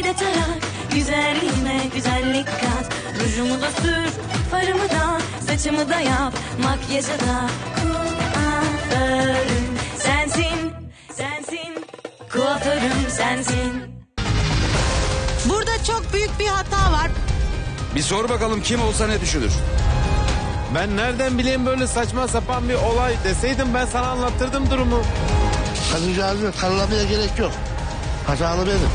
bir de tarak. Güzelliğime güzellik kat. Rujumu da sür, farımı da, saçımı da yap, makyajı da. Kuaförüm sensin, sensin. Kuaförüm sensin. Burada çok büyük bir hata var. Bir sor bakalım kim olsa ne düşünür? Ben nereden bileyim böyle saçma sapan bir olay deseydim ben sana anlatırdım durumu. Kadıncağızı karılamaya gerek yok. Hatalı benim.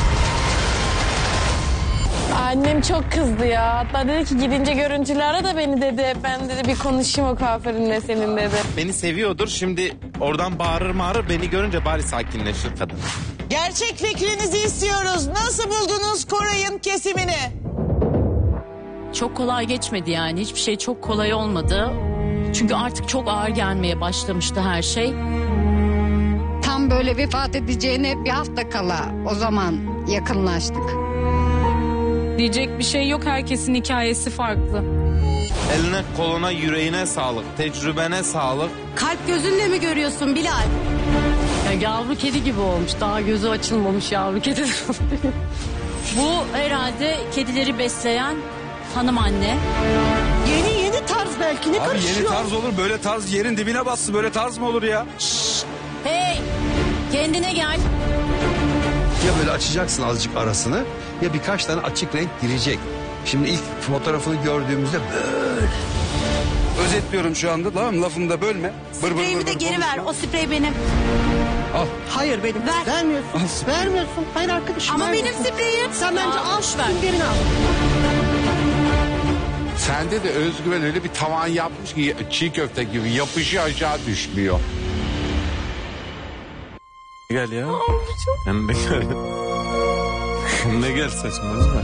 Annem çok kızdı ya. Hatta dedi ki gidince görüntülü ara da beni dedi. Ben dedi bir konuşayım o kuaförünle senin dedi. Beni seviyordur şimdi oradan bağırır beni görünce bari sakinleşir kadın. Gerçek fikrinizi istiyoruz. Nasıl buldunuz Koray'ın kesimini? Çok kolay geçmedi yani. Hiçbir şey çok kolay olmadı. Çünkü artık çok ağır gelmeye başlamıştı her şey. Tam böyle vefat edeceğine bir hafta kala o zaman yakınlaştık. Diyecek bir şey yok. Herkesin hikayesi farklı. Eline koluna yüreğine sağlık, tecrübene sağlık. Kalp gözünle mi görüyorsun Bilal? Ya yavru kedi gibi olmuş. Daha gözü açılmamış yavru kedi. Bu herhalde kedileri besleyen hanım anne. Yeni tarz belki ne Abi karışıyor? yeni tarz olur, böyle tarz yerin dibine bastı, böyle tarz mı olur ya? Hey, kendine gel. Ya böyle açacaksın azıcık arasını ya birkaç tane açık renk girecek. Şimdi ilk fotoğrafını gördüğümüzde böyle. Özetliyorum şu anda, tamam mı? Lafımı da bölme. Spreyimi de geri ver. O sprey benim. Al. Hayır benim. Ver. Vermiyorsun. Vermiyorsun. Hayır arkadaşım. Ama benim spreyim. Sen bence al şu ver. Al. Sende de özgüven öyle bir tavan yapmış ki çiğ köfte gibi yapışıyor aşağı düşmüyor. Gel ya. Hem de gel. Hem de gel saçmalama.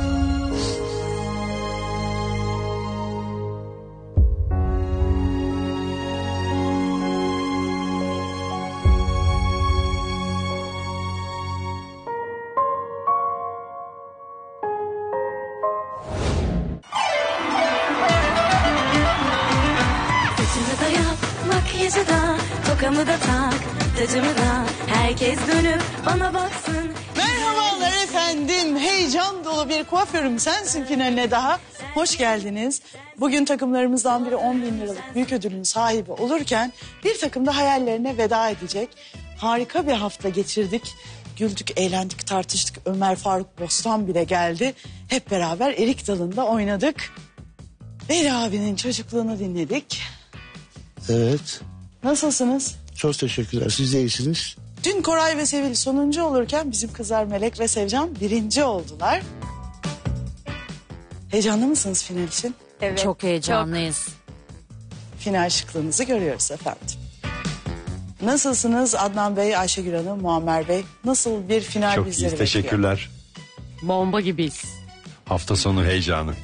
Saçımı da yap, makyajı da, tokamı da tak, tacımı da. Herkes dönüp bana baksın. Merhabalar efendim. Heyecan dolu bir kuaförüm sensin finaline daha. Hoş geldiniz. Bugün takımlarımızdan biri 10.000 liralık büyük ödülün sahibi olurken bir takım da hayallerine veda edecek. Harika bir hafta geçirdik. Güldük, eğlendik, tartıştık. Ömer Faruk Bostan bile geldi. Hep beraber erik dalında oynadık. Veli abinin çocukluğunu dinledik. Evet. Nasılsınız? Çok teşekkürler. Siz de iyisiniz. Dün Koray ve Sevil sonuncu olurken bizim kızlar Melek ve Sevcan birinci oldular. Heyecanlı mısınız final için? Evet. Çok heyecanlıyız. Final şıklığınızı görüyoruz efendim. Nasılsınız Adnan Bey, Ayşegül Hanım, Muammer Bey? Nasıl bir final Çok bizleri iyiyiz, teşekkürler. Bomba gibiyiz. Hafta sonu heyecanı.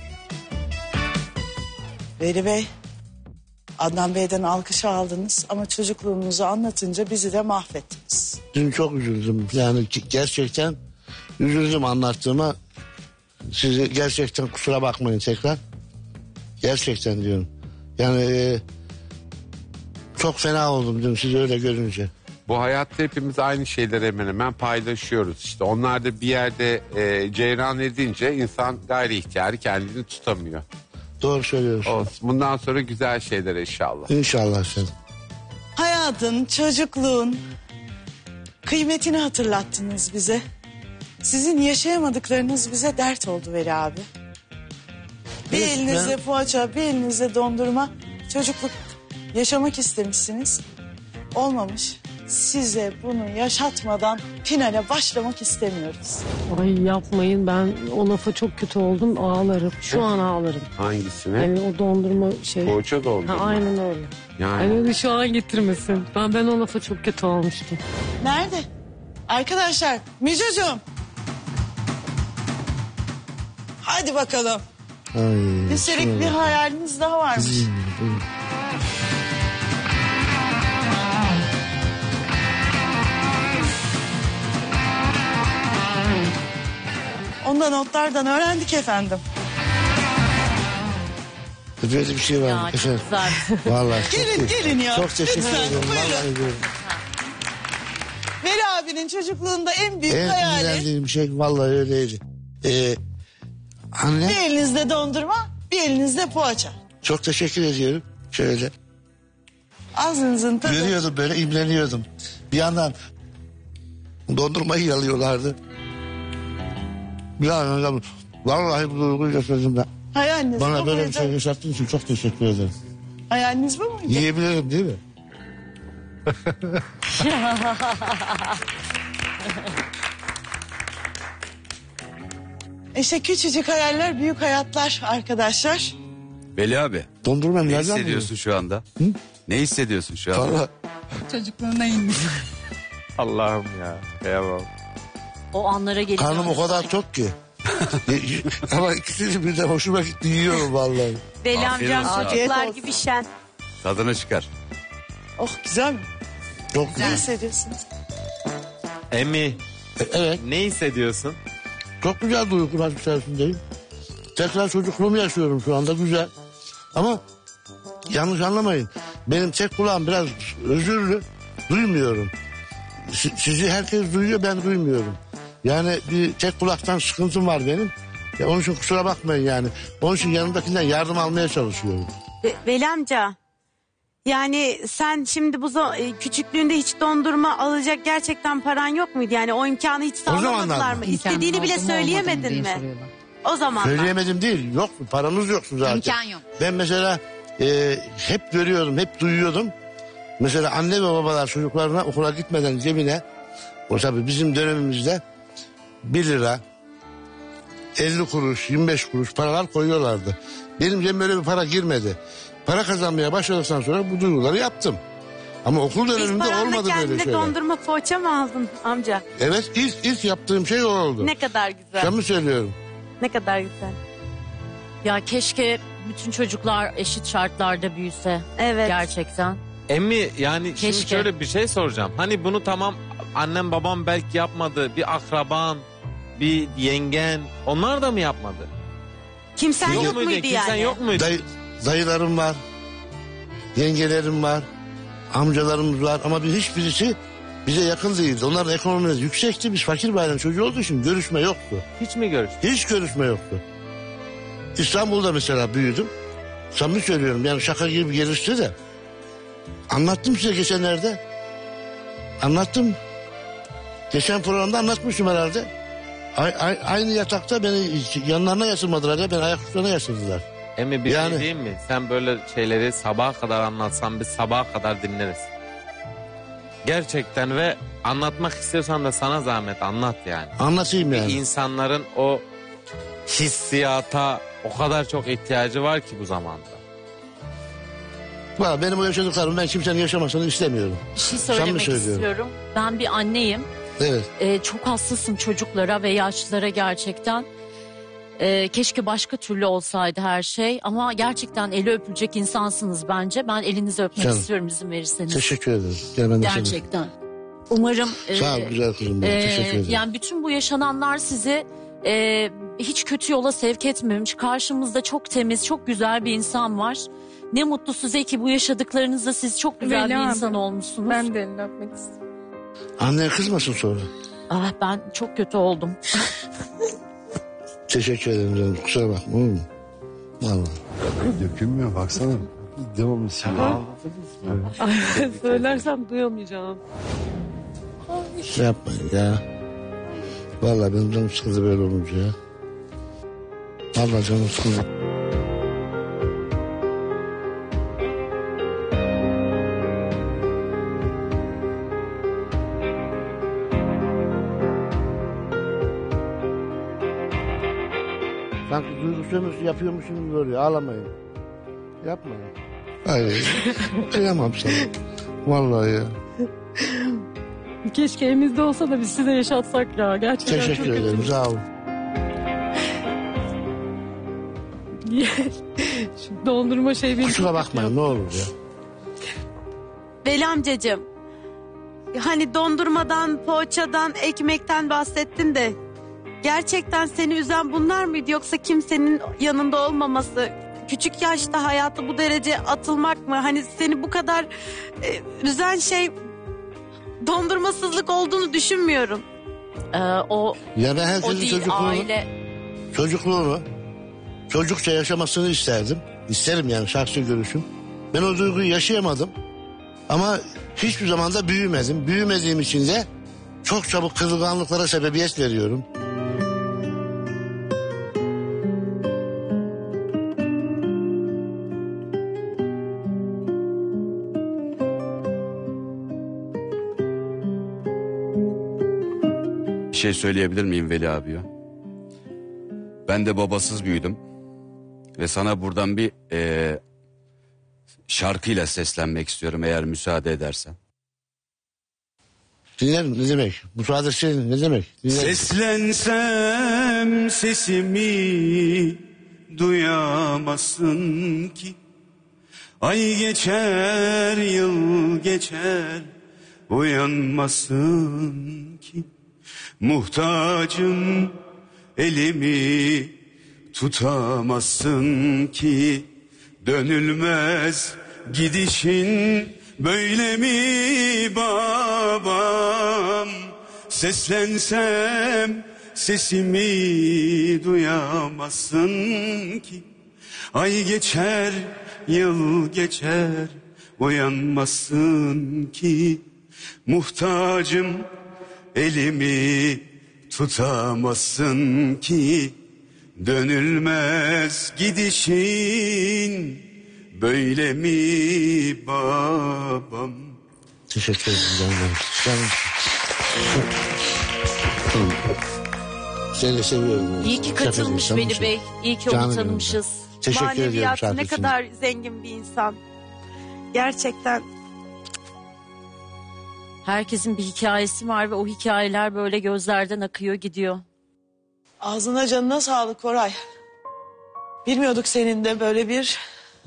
Veli Bey, Adnan Bey'den alkışı aldınız ama çocukluğunuzu anlatınca bizi de mahvettiniz. Dün çok üzüldüm. Yani gerçekten üzüldüm anlattığıma. Sizi gerçekten kusura bakmayın tekrar. Gerçekten diyorum. Yani çok fena oldum dün sizi öyle görünce. Bu hayatta hepimiz aynı şeyleri hemen hemen paylaşıyoruz. İşte onlar da bir yerde ceyran edince insan gayri ihtiyari kendini tutamıyor. Doğru söylüyorsun. Olsun. Bundan sonra güzel şeyler inşallah. İnşallah sen. Hayatın, çocukluğun kıymetini hatırlattınız bize. Sizin yaşayamadıklarınız bize dert oldu Veli abi. Bir Evet, elinizde poğaça, bir elinizde dondurma. Çocukluk yaşamak istemişsiniz. Olmamış. Size bunu yaşatmadan finale başlamak istemiyoruz. Ay yapmayın, ben o lafa çok kötü oldum, ağlarım. Şu an ağlarım. Hangisine? Yani o dondurma şey. Poğaça dondurma. Ha, aynen öyle. Yani Yani şu an getirmesin. Ben o lafa çok kötü olmuştum. Nerede? Arkadaşlar, Müjde'cığım. Hadi bakalım. Ay, Üstelik bir hayaliniz daha varmış. Ondan notlardan öğrendik efendim. Böyle bir şey var. Ya çok efendim. güzel. Vallahi çok Gelin ya. Çok teşekkür Lütfen, ederim. buyurun. Vallahi diyorum. Veli abinin çocukluğunda en büyük En hayali imrendiğim şey vallahi öyleydi. Anne bir elinizde dondurma, bir elinizde poğaça. çok teşekkür ediyorum. Şöyle Ağzınızın tadı. görüyordum böyle imreniyordum. Bir yandan dondurmayı yalıyorlardı. Bir yandan vallahi bu duyguyu yaşadım ben. Hayaliniz Bana bu böyle bir muydu? şey yaşattığın için çok teşekkür ederim. Hayaliniz bu muydu? Yiyebilirim değil mi? İşte küçücük hayaller, büyük hayatlar arkadaşlar. Veli abi Dondurma ne nereden hissediyorsun şu anda? Ne hissediyorsun şu anda? Valla Çocukluğuna inmiş. Allah'ım ya. Kıyamam. O anlara geliyor. karnım o kadar tok ki. Ama ikisini birden hoşuma gitti yiyorum vallahi. Veli Afiyet amcam olsun. çocuklar Afiyet gibi şen. Tadını çıkar. Oh güzel mi? Çok Ne güzel. hissediyorsunuz? Emi Evet. ne hissediyorsun? Çok güzel duygular içerisindeyim. Tekrar çocukluğumu yaşıyorum şu anda güzel. Ama yanlış anlamayın. Benim tek kulağım biraz özürlü. Duymuyorum. Sizi herkes duyuyor, ben duymuyorum. Yani bir tek kulaktan sıkıntım var benim. Onun için kusura bakmayın yani. Onun için yanımdakinden yardım almaya çalışıyorum. Veli amca. Yani sen şimdi küçüklüğünde hiç dondurma alacak gerçekten paran yok muydu? Yani o imkanı hiç sağlamadılar zamanlar mı? mı? İstediğini bile söyleyemedin mi? O zamanlar. Söyleyemedim değil. Yok mu? Paranız yoktu zaten. İmkan yok. Ben mesela hep görüyordum, hep duyuyordum. Mesela anne ve babalar çocuklarına okula gitmeden cebine, o tabii bizim dönemimizde 1 lira, 50 kuruş, 25 kuruş paralar koyuyorlardı. Benim cebime öyle bir para girmedi. Para kazanmaya başladıktan sonra bu duyguları yaptım. Ama okul İlk döneminde paranla olmadı böyle kendine şeyler. dondurma poğaça mı aldın amca? Evet, ilk yaptığım şey o oldu. Ne kadar güzel. Samimi söylüyorum. Ne kadar güzel. Ya keşke bütün çocuklar eşit şartlarda büyüse. Evet. Gerçekten. Emi yani şimdi Keşke. şöyle bir şey soracağım. Hani bunu tamam annem babam belki yapmadı. Bir akraban, bir yengen onlar da mı yapmadı? Kimsen yok muydu Kimsen yani? yok muydu? Dayılarım var, yengelerim var, amcalarımız var ama hiçbirisi bize yakın değildi. Onların ekonomileri yüksekti. Biz fakir bir ailenin çocuğu olduğu için görüşme yoktu. Hiç mi görüştün? Hiç görüşme yoktu. İstanbul'da mesela büyüdüm. Samimi söylüyorum yani şaka gibi gelirse de. Anlattım size geçenlerde. Anlattım. Geçen programda anlatmıştım herhalde. Aynı yatakta beni yanlarına yatırmadılar ya. Beni ayaküstüne yatırdılar. Emi bir Yani- şey diyeyim mi? Sen böyle şeyleri sabaha kadar anlatsan biz sabaha kadar dinleriz. Gerçekten ve anlatmak istiyorsan da sana zahmet anlat yani. Anlatayım yani. İnsanların o hissiyata o kadar çok ihtiyacı var ki bu zamanda. Valla benim o yaşadıklarım ben kimsenin yaşamasını istemiyorum. Bir şey Samimi söylemek söylüyorum. istiyorum. Ben bir anneyim. Evet. Çok hassasım çocuklara ve yaşlılara gerçekten. Keşke başka türlü olsaydı her şey. Ama gerçekten eli öpülecek insansınız bence. Ben elinizi öpmek Canım. istiyorum izin verirseniz. Teşekkür ederim. Gel ben de seni- Gerçekten. Umarım... Sağ ol güzel kızım. benim. Teşekkür ederim. Yani bütün bu yaşananlar sizi hiç kötü yola sevk etmemiş. Karşımızda çok temiz, çok güzel bir insan var. Ne mutlu size ki bu yaşadıklarınızda siz çok güzel Veli bir abi, insan olmuşsunuz. Ben de elini öpmek istiyorum. Annen kızmasın sonra. Ah, ben çok kötü oldum. Teşekkür ederim canım. Kusura bakma. Olur mu? Vallahi. Dökülmüyor baksana. Devamlı siliyor. Söylersem duyamayacağım. Yapmayın ya. Vallahi benim canım sıkıldı böyle olunca ya. Vallahi canım sıkıldı. Sanki duygu sömürüsü yapıyormuşum gibi böyle. Ağlamayın. Yapmayın. Hayır. Kıyamam sana. Vallahi ya. Keşke elimizde olsa da biz size yaşatsak ya. Gerçekten çok Teşekkür kötü. ederim. Sağ olun. Şu dondurma şey benim. Kusura bakmayın ne olur ya. Veli amcacığım. Hani dondurmadan, poğaçadan, ekmekten bahsettin de gerçekten seni üzen bunlar mıydı yoksa kimsenin yanında olmaması, küçük yaşta hayata bu derece atılmak mı? Hani seni bu kadar üzen şey dondurmasızlık olduğunu düşünmüyorum. O Ya ben herkesin o değil, çocukluğunu çocukça yaşamasını isterdim. İsterim yani, şahsi görüşüm. Ben o duyguyu yaşayamadım. Ama hiçbir zaman da büyümedim. Büyümediğim için de çok çabuk kırılganlıklara sebebiyet veriyorum. Bir şey söyleyebilir miyim Veli abi ya? Ben de babasız büyüdüm. Ve sana buradan bir şarkıyla seslenmek istiyorum eğer müsaade edersen. Dinlerim, ne demek? Müsaadesi ne demek? Dinlerim. Seslensem sesimi duyamazsın ki. Ay geçer, yıl geçer, uyanmasın ki. Muhtacım, elimi tutamazsın ki. Dönülmez gidişin böyle mi babam? Seslensem sesimi duyamazsın ki. Ay geçer, yıl geçer, uyanmasın ki. Muhtacım, elimi tutamazsın ki. Dönülmez gidişin böyle mi babam? Teşekkür ederim canım. Seni de seviyorum. İyi ki katılmış Veli Bey. İyi ki onu tanımışız. Teşekkür ediyorum Maneviyatı şarkı ne için. kadar zengin bir insan. Gerçekten. Herkesin bir hikayesi var ve o hikayeler böyle gözlerden akıyor gidiyor. Ağzına canına sağlık Koray. Bilmiyorduk senin de böyle bir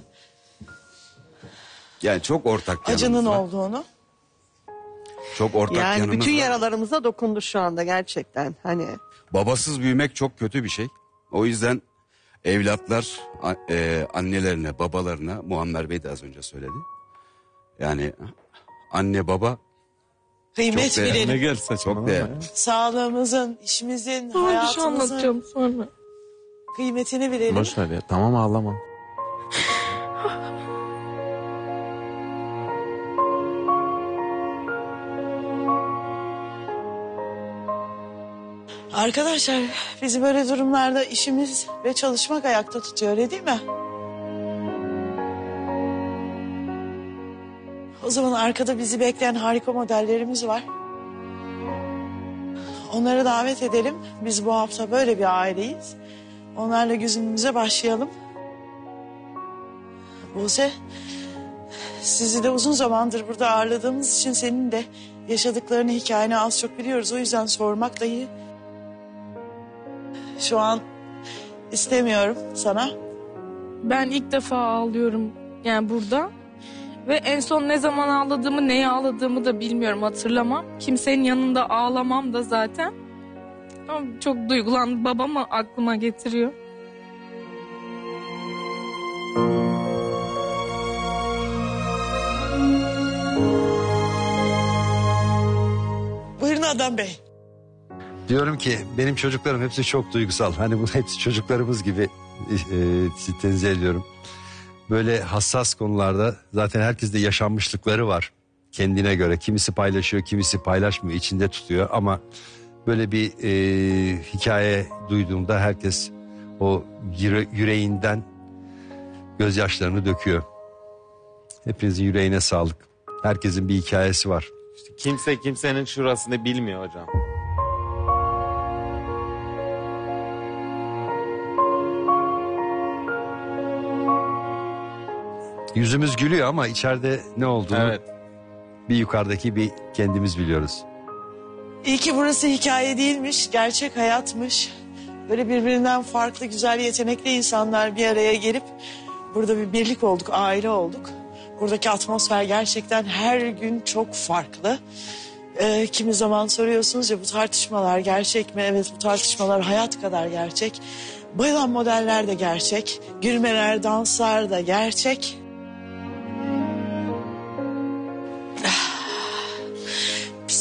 Yani çok ortak yanımız acının var. olduğunu. Çok ortak Yani yanımız bütün var. yaralarımıza dokundu şu anda gerçekten. Hani Babasız büyümek çok kötü bir şey. O yüzden evlatlar annelerine, babalarına, Muammer Bey de az önce söyledi. Yani anne baba Kıymet çok değerli. bilelim. Çok değerli. Sağlığımızın, işimizin, Sonra bir şey hayatımızın anlatacağım sonra. kıymetini bilelim. Boş ver ya. Tamam ağlama. Arkadaşlar bizi böyle durumlarda işimiz ve çalışmak ayakta tutuyor, öyle değil mi? O zaman arkada bizi bekleyen harika modellerimiz var. Onları davet edelim. Biz bu hafta böyle bir aileyiz. Onlarla güzümüze başlayalım. Buse, sizi de uzun zamandır burada ağırladığımız için senin de yaşadıklarını, hikayeni az çok biliyoruz. O yüzden sormak da iyi. Şu an istemiyorum sana. Ben ilk defa ağlıyorum yani burada. Ve en son ne zaman ağladığımı, neye ağladığımı da bilmiyorum, hatırlamam. Kimsenin yanında ağlamam da zaten. Ama çok duygulandım. Babamı aklıma getiriyor. Buyurun Adnan Bey. Diyorum ki benim çocuklarım hepsi çok duygusal. Hani bu hepsi çocuklarımız gibi tenzih ediyorum. Böyle hassas konularda zaten herkeste yaşanmışlıkları var. Kendine göre kimisi paylaşıyor, kimisi paylaşmıyor, içinde tutuyor. Ama böyle bir hikaye duyduğumda herkes o yüreğinden gözyaşlarını döküyor. Hepinizin yüreğine sağlık. Herkesin bir hikayesi var. İşte kimse kimsenin şurasını bilmiyor hocam. Yüzümüz gülüyor ama içeride ne olduğunu bir yukarıdaki bir kendimiz biliyoruz. İyi ki burası hikaye değilmiş, gerçek hayatmış. Böyle birbirinden farklı, güzel, yetenekli insanlar bir araya gelip burada bir birlik olduk, aile olduk. Buradaki atmosfer gerçekten her gün çok farklı. Kimi zaman soruyorsunuz ya, bu tartışmalar gerçek mi? Evet, bu tartışmalar hayat kadar gerçek. Bayılan modeller de gerçek. Gülmeler, danslar da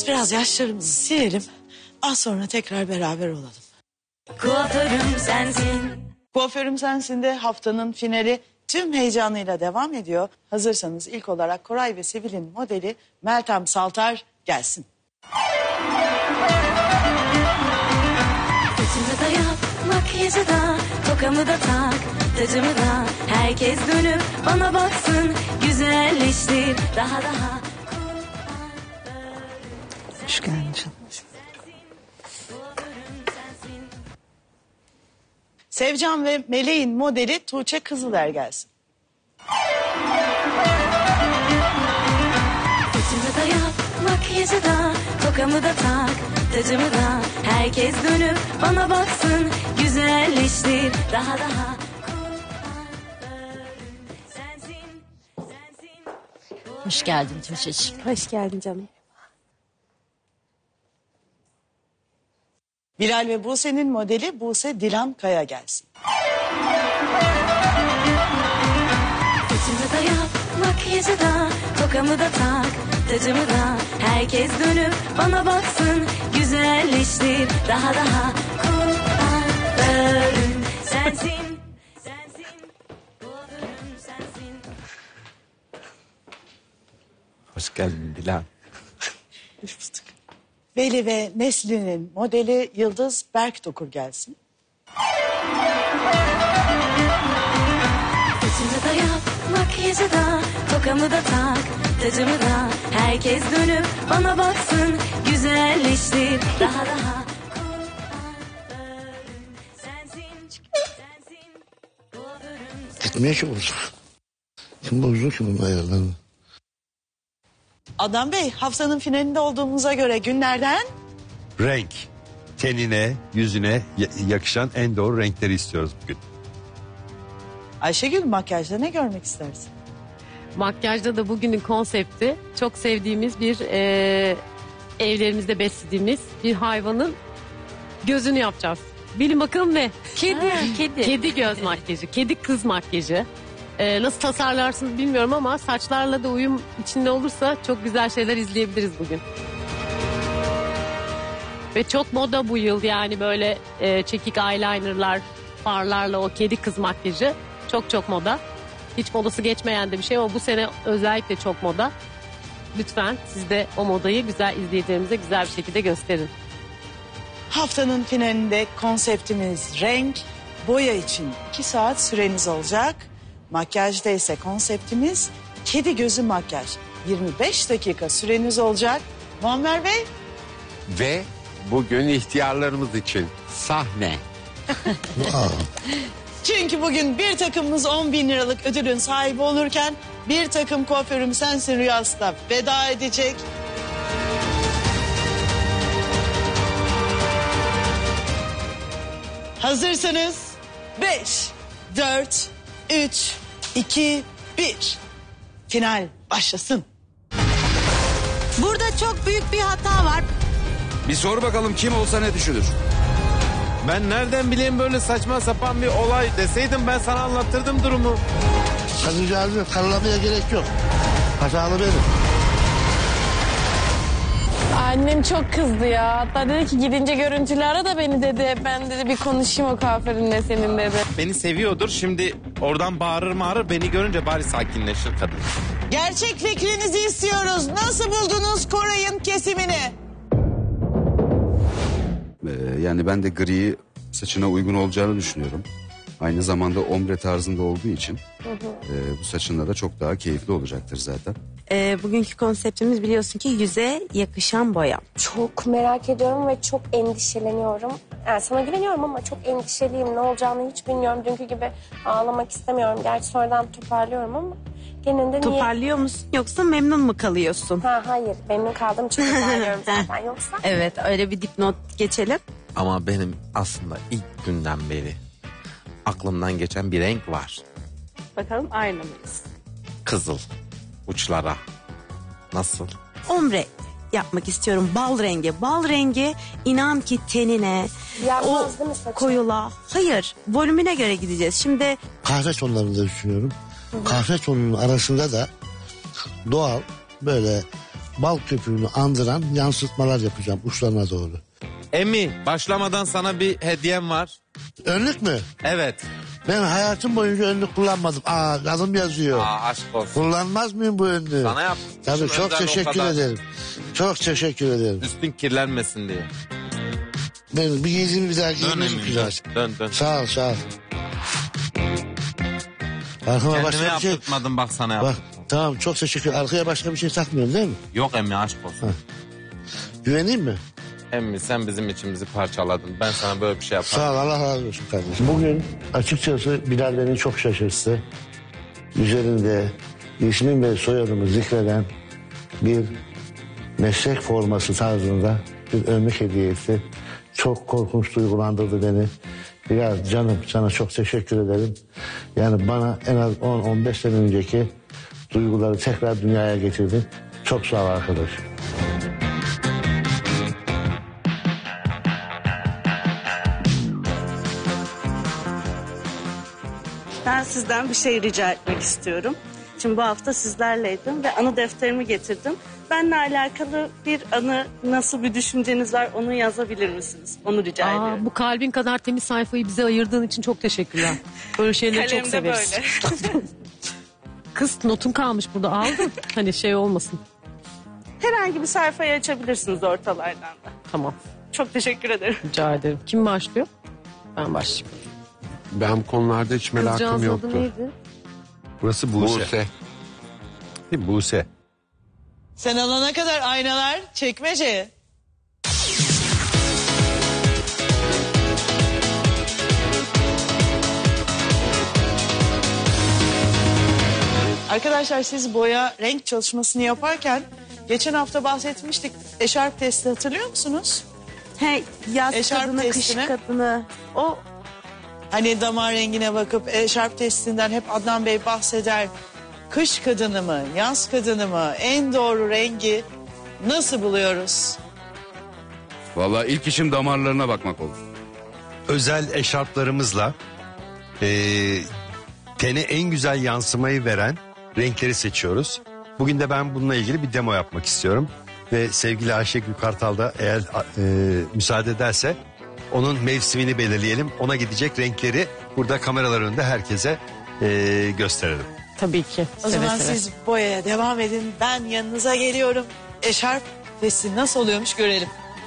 biraz yaşlarımızı silelim. Az sonra tekrar beraber olalım. Kuaförüm sensin. Kuaförüm Sensin'de haftanın finali tüm heyecanıyla devam ediyor. Hazırsanız ilk olarak Koray ve Sevil'in modeli Meltem Saltar gelsin. Saçımı da yap, makyajı da, tokamı da tak, tacımı da. Herkes dönüp bana baksın, güzelleştir daha daha. Hoş geldin canım. Sevcan ve Meleğin modeli Tuğçe Kızıler gelsin. Saçımı da yap, makyajı da, tokamı da tak, tacımı da. Herkes dönüp bana baksın, güzelleştir daha daha. Hoş geldin Tuğçe'ciğim. Hoş geldin canım. Bilal ve Buse'nin modeli Buse Dilan Kaya gelsin. Saçımı da yap, makyajı da, tokamı da tak, tacımı da. Herkes dönüp bana baksın, güzelleştir daha daha. Kuaförüm sensin, sensin, kuaförüm sensin. Hoş geldin Dilan. Veli ve Nesli'nin modeli Yıldız Berkdokur gelsin. Saçımı da yap, makyajı da, tokamı da tak, tacımı da. Herkes dönüp bana baksın, güzelleştir daha daha. Kuaförüm sensin, sensin, kuaförüm sensin. Gitmeye çok bozuk. Kim bozdu ki bunun ayarlarını? Adnan Bey, haftanın finalinde olduğumuza göre günlerden... Renk. Tenine, yüzüne yakışan en doğru renkleri istiyoruz bugün. Ayşegül, makyajda ne görmek istersin? Makyajda da bugünün konsepti çok sevdiğimiz bir evlerimizde beslediğimiz bir hayvanın gözünü yapacağız. Bilin bakalım ne? Kedi. Kedi göz makyajı, kedi kız makyajı. Nasıl tasarlarsınız bilmiyorum ama saçlarla da uyum içinde olursa çok güzel şeyler izleyebiliriz bugün. Ve çok moda bu yıl, yani böyle çekik eyelinerlar, farlarla o kedi kız makyajı çok moda. Hiç modası geçmeyen de bir şey ama bu sene özellikle çok moda. Lütfen siz de o modayı güzel izleyicilerimize güzel bir şekilde gösterin. Haftanın finalinde konseptimiz renk, boya için 2 saat süreniz olacak. Makyajda ise konseptimiz kedi gözü makyaj. 25 dakika süreniz olacak. Muammer Bey? Ve bugün ihtiyarlarımız için sahne. Çünkü bugün bir takımımız 10.000 liralık ödülün sahibi olurken bir takım Kuaförüm Sensin rüyası da veda edecek. Hazırsanız 5, 4, 3, 2, 1. Final başlasın. Burada çok büyük bir hata var. Bir sor bakalım kim olsa ne düşünür? Ben nereden bileyim böyle saçma sapan bir olay deseydim ben sana anlatırdım durumu. Kadıncağızı karalamaya gerek yok. Hatalı benim. Annem çok kızdı ya. Hatta dedi ki gidince görüntülü ara da beni dedi. Ben dedi bir konuşayım o kuaförünle senin dedi. Beni seviyordur, şimdi oradan bağırır beni görünce bari sakinleşir kadın. Gerçek fikrinizi istiyoruz. Nasıl buldunuz Koray'ın kesimini? Yani ben de griyi saçına uygun olacağını düşünüyorum. Aynı zamanda ombre tarzında olduğu için bu saçınla da çok daha keyifli olacaktır zaten. Bugünkü konseptimiz biliyorsun ki yüze yakışan boya. Çok merak ediyorum ve çok endişeleniyorum. Yani sana güveniyorum ama çok endişeliyim. Ne olacağını hiç bilmiyorum. Dünkü gibi ağlamak istemiyorum. Gerçi sonradan toparlıyorum ama genelde Toparlıyor musun yoksa memnun mu kalıyorsun? Hayır, memnun kaldığım için toparlıyorum zaten yoksa. Evet, öyle bir dipnot geçelim. Ama benim aslında ilk günden beri aklımdan geçen bir renk var. Bakalım aynı mıyız? Kızıl uçlara. Nasıl? Ombre yapmak istiyorum. Bal rengi. Bal rengi inan ki tenine, Yanmaz değil mi saçın? koyula. Hayır, volümüne göre gideceğiz. Şimdi Kahve tonlarında düşünüyorum. Kahve tonunun arasında da doğal böyle bal köpüğünü andıran yansıtmalar yapacağım uçlarına doğru. Emmi başlamadan sana bir hediyem var. Önlük mü? Evet. Ben hayatım boyunca önlük kullanmadım. Adım yazıyor. Aşk olsun. Kullanmaz mıyım bu önlüğü? Sana yaptım. Tabii çok teşekkür ederim. Çok teşekkür ederim. Üstün kirlenmesin diye. Ben bir giydiğimi bir daha giymem ki zaten. Dön. Sağ ol. Arkama Kendime başka bir şey... yaptırtmadım bak sana yaptım. Bak tamam çok teşekkür. Arkaya başka bir şey takmıyorsun değil mi? Yok Emmi aşk olsun. Ha. Güveneyim mi? Emmi sen bizim içimizi parçaladın. Ben sana böyle bir şey yaparım. Sağ ol Allah razı olsun kardeşim. Bugün açıkçası Bilal beni çok şaşırttı. Üzerinde ismim ve soyadımı zikreden bir meslek forması tarzında bir önlük hediye etti. Çok korkunç duygulandırdı beni. Bilal canım sana çok teşekkür ederim. Yani bana en az 10-15 sene önceki duyguları tekrar dünyaya getirdin. Çok sağ ol arkadaş. Ben sizden bir şey rica etmek istiyorum. Şimdi bu hafta sizlerleydim ve anı defterimi getirdim. Benimle alakalı bir anı, nasıl bir düşünceniz var onu yazabilir misiniz? Onu rica ediyorum. Bu kalbin kadar temiz sayfayı bize ayırdığın için çok teşekkürler. Böyle şeyleri çok Kalemde severiz. böyle. Kız notun kalmış burada aldım. Hani şey olmasın. Herhangi bir sayfayı açabilirsiniz ortalardan da. Tamam. Çok teşekkür ederim. Rica ederim. Kim başlıyor? Ben başlayayım. Ben bu konularda hiç merakım Kızcağızın yoktu. adı neydi? Burası Buse. Buse. Sen alana kadar aynalar çekmece. Arkadaşlar siz boya renk çalışmasını yaparken geçen hafta bahsetmiştik. Eşarp testi hatırlıyor musunuz? Hey, yaz Eşarp kadını, kış testini. kadını. O Hani damar rengine bakıp eşarp testinden hep Adnan Bey bahseder. Kış kadını mı, yaz kadını mı, en doğru rengi nasıl buluyoruz? Vallahi ilk işim damarlarına bakmak olur. Özel eşarplarımızla tene en güzel yansımayı veren renkleri seçiyoruz. Bugün de ben bununla ilgili bir demo yapmak istiyorum. Ve sevgili Ayşegül Kartal da eğer müsaade ederse onun mevsimini belirleyelim. Ona gidecek renkleri burada kameralar önünde herkese gösterelim. Tabii ki. O zaman siz boyaya devam edin. Ben yanınıza geliyorum. Eşarp testi nasıl oluyormuş görelim.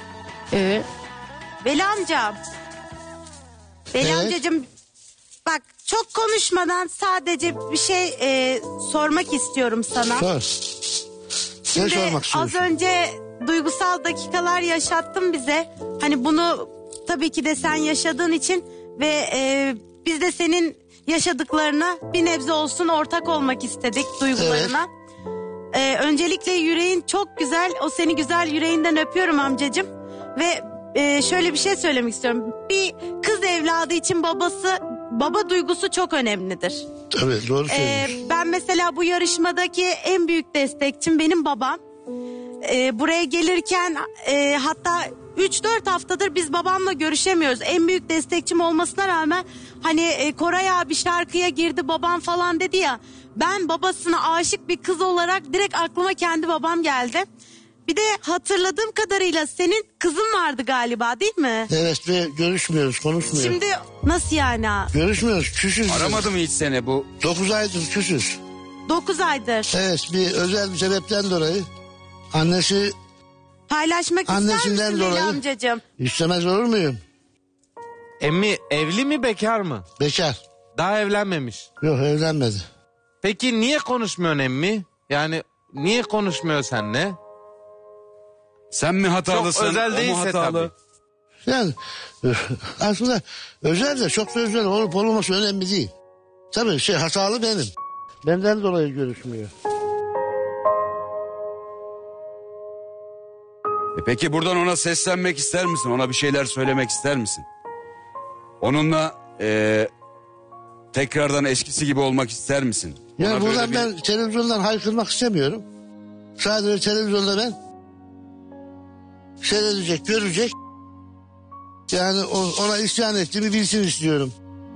Veli amcam. Veli Evet. amcacığım bak çok konuşmadan sadece bir şey sormak istiyorum sana. Sor. Ne sormak Az istiyorsun? önce duygusal dakikalar yaşattın bize. Hani bunu tabii ki de sen yaşadığın için ve biz de senin yaşadıklarına bir nebze olsun ortak olmak istedik duygularına. Öncelikle yüreğin çok güzel. O seni güzel yüreğinden öpüyorum amcacığım. Ve şöyle bir şey söylemek istiyorum. Bir kız evladı için baba duygusu çok önemlidir. Tabii doğru söylüyorsun. Ben mesela bu yarışmadaki en büyük destekçim benim babam. Buraya gelirken hatta 3-4 haftadır biz babamla görüşemiyoruz. En büyük destekçim olmasına rağmen hani Koray abi şarkıya girdi babam falan dedi ya. Ben babasına aşık bir kız olarak direkt aklıma kendi babam geldi. Bir de hatırladığım kadarıyla senin kızın vardı galiba değil mi? Evet ve görüşmüyoruz, konuşmuyoruz. Şimdi nasıl yani? Görüşmüyoruz, küsüz. Aramadı mı hiç seni bu? 9 aydır küsüz. 9 aydır. Evet bir özel bir sebepten dolayı annesi Paylaşmak ister Annesinden misin Veli dolayı. amcacığım? istemez olur muyum? Emmi evli mi bekar mı? Bekar. Daha evlenmemiş. Yok evlenmedi. Peki niye konuşmuyorsun emmi? Yani niye konuşmuyor seninle? Sen mi hatalısın? Çok özel o mu değilse hatalı? Yani aslında özel de çok da özel olup olmaması önemli değil. Tabii hatalı benim. Benden dolayı görüşmüyor. Peki buradan ona seslenmek ister misin? Ona bir şeyler söylemek ister misin? Onunla tekrardan eskisi gibi olmak ister misin? Yani Ona buradan böyle ben televizyondan haykırmak istemiyorum. Sadece televizyonda ben seyredecek, görecek. Yani ona isyan ettiğimi bilsin istiyorum.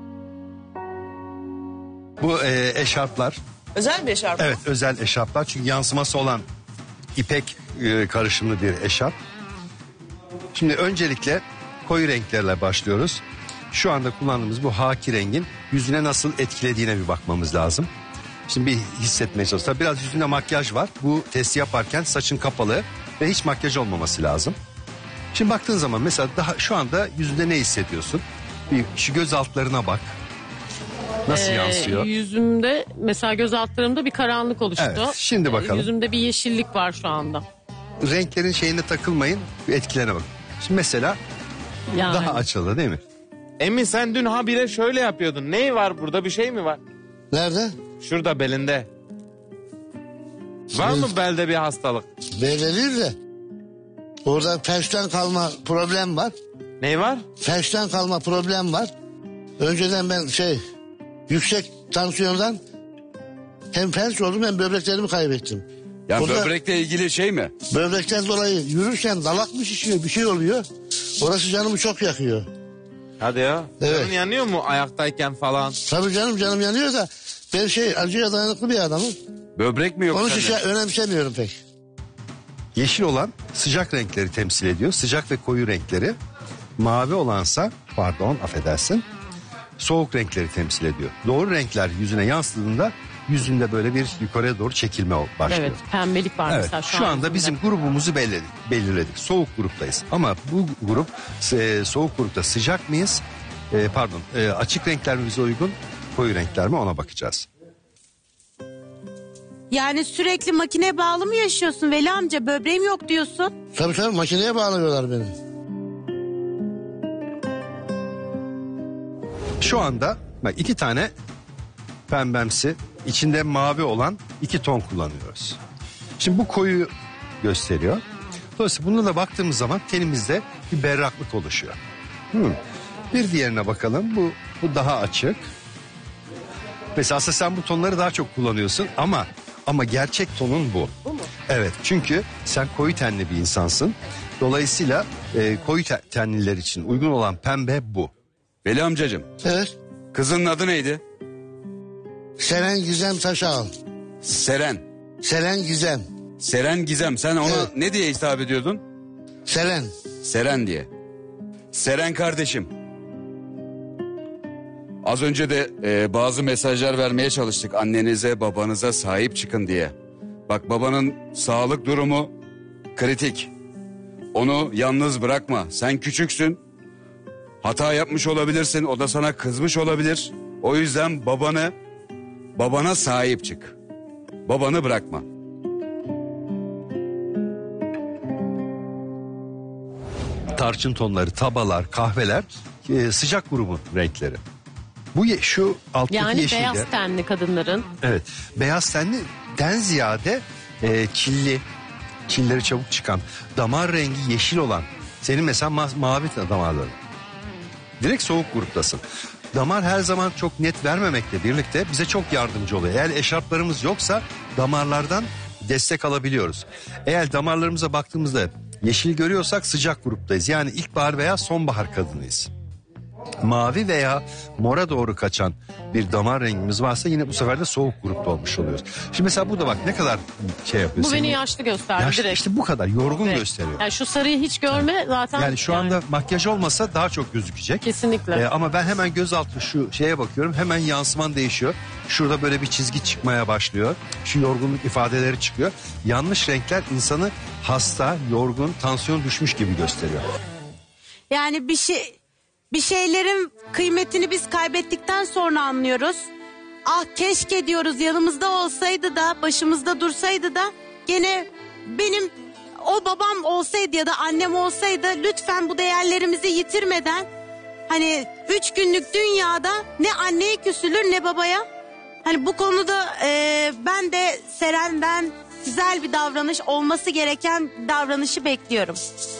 Bu eşarplar. Özel bir eşarp. Evet özel eşarplar çünkü yansıması olan ipek karışımlı bir eşarp. Şimdi öncelikle koyu renklerle başlıyoruz. Şu anda kullandığımız bu haki rengin yüzüne nasıl etkilediğine bir bakmamız lazım. Şimdi bir hissetmeye çalışıyoruz. Biraz yüzünde makyaj var. Bu testi yaparken saçın kapalı ve hiç makyaj olmaması lazım. Şimdi baktığın zaman mesela daha şu anda yüzünde ne hissediyorsun? Bir şu göz altlarına bak. Nasıl yansıyor? Yüzümde mesela göz altlarımda bir karanlık oluştu. Evet, şimdi bakalım. Yüzümde bir yeşillik var şu anda. Renklerin şeyine takılmayın, etkilerine bakın. Şimdi mesela Yani. daha açıldı değil mi? Emmi sen dün habire şöyle yapıyordun. Ney var burada, bir şey mi var? Nerede? Şurada belinde. Var mı belde bir hastalık? Belde değil de. Orada felçten kalma problem var. Ne var? Felçten kalma problem var. Önceden ben yüksek tansiyondan hem felç oldum hem böbreklerimi kaybettim. Yani Orada böbrekle ilgili şey mi? böbrekten dolayı yürürken dalak mı şişiyor, bir şey oluyor. Orası canımı çok yakıyor. Hadi ya. Evet. Canın yanıyor mu ayaktayken falan? Tabii canım yanıyor da ben acıya dayanıklı bir adamım. Böbrek mi yok Onu sende? önemsemiyorum pek. Yeşil olan sıcak renkleri temsil ediyor. Sıcak ve koyu renkleri. Mavi olansa affedersin. Soğuk renkleri temsil ediyor. Doğru renkler yüzüne yansıdığında yüzünde böyle bir yukarıya doğru çekilme başlıyor. Evet, pembelik var Evet, mesela şu anda yüzümde. bizim grubumuzu belirledik. Soğuk gruptayız. Ama bu grup soğuk grupta sıcak mıyız? Açık renkler mi bize uygun? Koyu renkler mi, ona bakacağız. Yani sürekli makineye bağlı mı yaşıyorsun Veli amca? Böbreğim yok diyorsun. Tabii makineye bağlıyorlar beni. Şu anda bak 2 tane pembemsi, içinde mavi olan 2 ton kullanıyoruz. Şimdi bu koyu gösteriyor. Dolayısıyla bununla da baktığımız zaman tenimizde bir berraklık oluşuyor. Bir diğerine bakalım. Bu daha açık. Mesela aslında sen bu tonları daha çok kullanıyorsun ama gerçek tonun bu. Bu mu? Evet, çünkü sen koyu tenli bir insansın. Dolayısıyla koyu tenliler için uygun olan pembe bu. Veli amcacığım. Evet. Kızının adı neydi? Seren Gizem Taşağal. Seren. Seren Gizem. Seren Gizem. Sen ona ne diye hitap ediyordun? Seren. Seren diye. Seren kardeşim. Az önce de bazı mesajlar vermeye çalıştık. Annenize, babanıza sahip çıkın diye. Bak, babanın sağlık durumu kritik. Onu yalnız bırakma. Sen küçüksün. Hata yapmış olabilirsin. O da sana kızmış olabilir. O yüzden babana sahip çık. Babanı bırakma. Tarçın tonları, tabalar, kahveler sıcak grubun renkleri. Şu alttaki Yani yeşilde. beyaz tenli kadınların. Evet, beyaz tenliden ziyade çilleri çabuk çıkan, damar rengi yeşil olan, senin mesela mavi damarların. Direkt soğuk gruptasın. Damar her zaman çok net vermemekle birlikte bize çok yardımcı oluyor. Eğer eşarplarımız yoksa damarlardan destek alabiliyoruz. Eğer damarlarımıza baktığımızda yeşil görüyorsak sıcak gruptayız. Yani ilkbahar veya sonbahar kadınıyız. Mavi veya mora doğru kaçan bir damar rengimiz varsa yine bu sefer de soğuk grupta olmuş oluyoruz. Şimdi mesela burada bak ne kadar yapıyor. Bu beni yaşlı gösterdi direkt. İşte bu kadar yorgun Evet. gösteriyor. Yani şu sarıyı hiç görme zaten. Yani şu anda makyaj olmasa daha çok gözükecek. Kesinlikle. Ama ben hemen gözaltı şu şeye bakıyorum, hemen yansıman değişiyor. Şurada böyle bir çizgi çıkmaya başlıyor. Şu yorgunluk ifadeleri çıkıyor. Yanlış renkler insanı hasta, yorgun, tansiyon düşmüş gibi gösteriyor. Yani bir şeylerin kıymetini biz kaybettikten sonra anlıyoruz. Ah keşke diyoruz, yanımızda olsaydı da, başımızda dursaydı da, gene benim o babam olsaydı ya da annem olsaydı, lütfen bu değerlerimizi yitirmeden, hani 3 günlük dünyada ne anneye küsülür ne babaya. Hani bu konuda ben de Seren'den güzel bir davranış, olması gereken davranışı bekliyorum.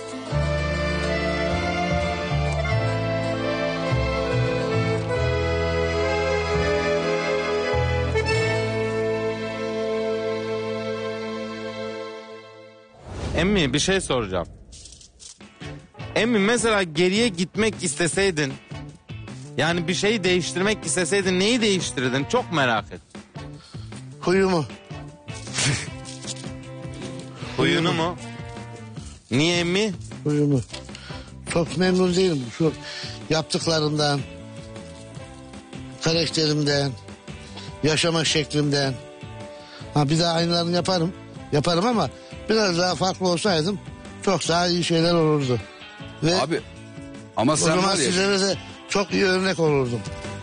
Emmi bir şey soracağım. Emmi mesela geriye gitmek isteseydin, yani bir şeyi değiştirmek isteseydin neyi değiştirirdin? Çok merak ettim. Huyumu. Huyunu mu? Niye mi? Huyunu. Çok memnun değilim şu yaptıklarından, karakterimden, yaşama şeklimden. Ha bir daha aynılarını yaparım ama biraz daha farklı olsaydım çok daha iyi şeyler olurdu. Ve Abi ama o sen zaman var ya. sizlere de çok iyi örnek olurdum.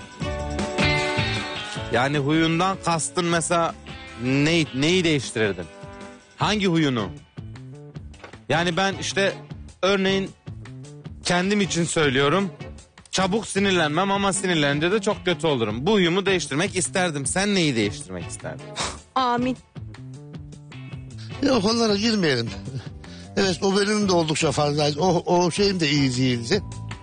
Yani huyundan kastın mesela neyi değiştirirdin? Hangi huyunu? Yani ben işte örneğin kendim için söylüyorum. Çabuk sinirlenmem ama sinirlenince de çok kötü olurum. Bu huyumu değiştirmek isterdim. Sen neyi değiştirmek isterdin? Amin. Yok onlara girmeyelim. Evet o bölüm de oldukça fazlaydı. O şeyim de iyi değildi.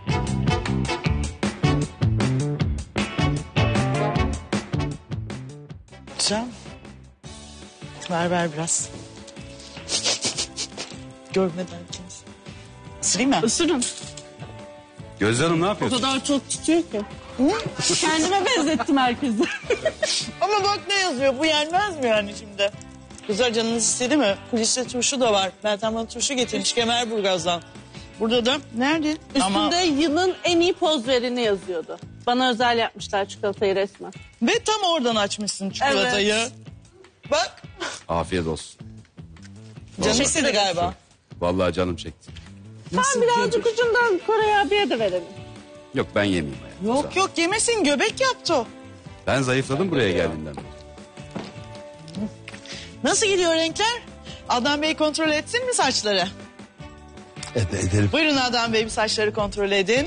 Sen? Ver biraz. Görmeden kimse. Isırayım mı? Isırın. Gözde Hanım ne O yapıyorsun? kadar çok tutuyor ki. Kendime benzettim herkese. Ama bak ne yazıyor, bu yenmez mi yani şimdi? Kızlar canınız istedi mi? Kuliste turşu da var. Meltem bana turşu getirmiş Kemerburgaz'dan. Burada da nerede? Üstünde yılın en iyi poz vereni yazıyordu. Bana özel yapmışlar çikolatayı resmen. Ve tam oradan açmışsın çikolatayı. Evet. Bak. Afiyet olsun. Canım istedi galiba. Vallahi canım çekti. Sen birazcık ucundan Koray abiye de verelim. Yok ben yemeyeyim. Yok yemesin, göbek yaptı o. Ben zayıfladım buraya geldiğimden beri. Nasıl gidiyor renkler? Adnan Bey kontrol etsin mi saçları? Edelim. Buyurun Adnan Bey, bir saçları kontrol edin.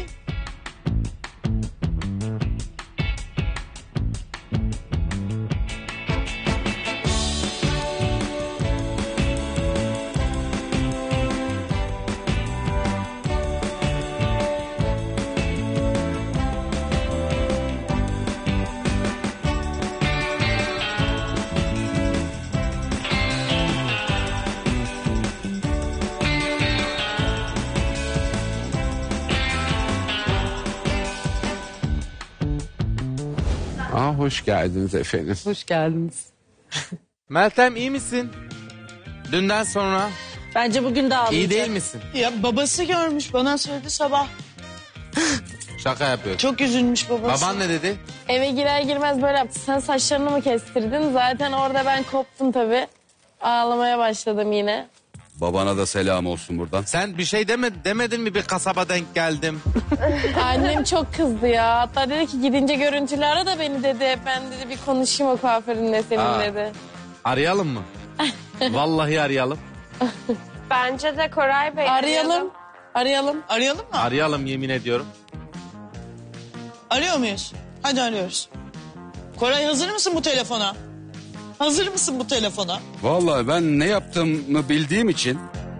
Hoş geldiniz efendim. Hoş geldiniz. Meltem iyi misin? Dünden sonra Bence bugün de ağlayacak. iyi değil misin? Ya babası görmüş, bana söyledi sabah. Şaka yapıyor. Çok üzülmüş babası. Baban ne dedi? Eve girer girmez böyle yaptı. Sen saçlarını mı kestirdin? Zaten orada ben koptum tabii. Ağlamaya başladım yine. Babana da selam olsun buradan. Sen bir şey demedin mi, bir kasaba denk geldim? Annem çok kızdı ya. Hatta dedi ki gidince görüntülü ara da beni dedi. Ben dedi bir konuşayım o kuaförünle senin Aa. dedi. Arayalım mı? Vallahi arayalım. Bence de Koray Bey Arayalım. Arayalım. Arayalım mı? Arayalım yemin ediyorum. Arıyor muyuz? Hadi arıyoruz. Koray hazır mısın bu telefona? Hazır mısın bu telefona? Vallahi ben ne yaptığımı bildiğim için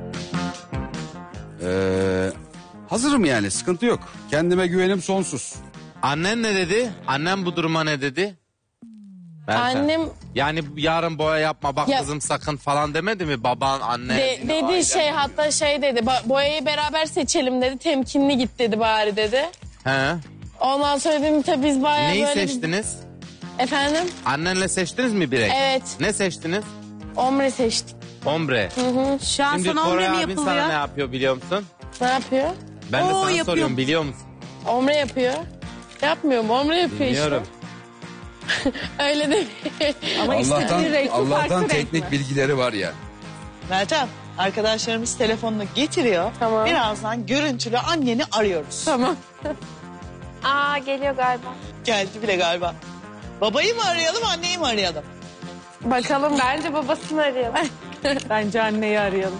hazırım yani, sıkıntı yok. Kendime güvenim sonsuz. Annen ne dedi? Annem bu duruma ne dedi? Annem yani yarın boya yapma bak Ya- kızım sakın falan demedi mi? Baban, annen. dedi ailen. hatta şey dedi. Boyayı beraber seçelim dedi. Temkinli git dedi bari dedi. He. Ondan sonra dedim tabii biz bayağı Neyi böyle... seçtiniz? Efendim? Annenle seçtiniz mi bir renk? Evet. Ne seçtiniz? Ombre seçtik. Ombre. Hı hı. Şu an Şimdi sana Koray omre mi abin yapılıyor? sana ne yapıyor biliyor musun? Ne yapıyor? Ben de sana yapıyor. soruyorum, biliyor musun? Omre yapıyor. Yapmıyor mu? Omre yapıyor Bilmiyorum. işte. Öyle de. Allah'tan teknik bilgileri var ya. Meltem, arkadaşlarımız telefonunu getiriyor. Tamam. Birazdan görüntülü anneni arıyoruz. Tamam. Aa geliyor galiba. Geldi bile galiba. Babayı mı arayalım, anneyi mi arayalım? Bakalım. Bence babasını arayalım. Bence anneyi arayalım.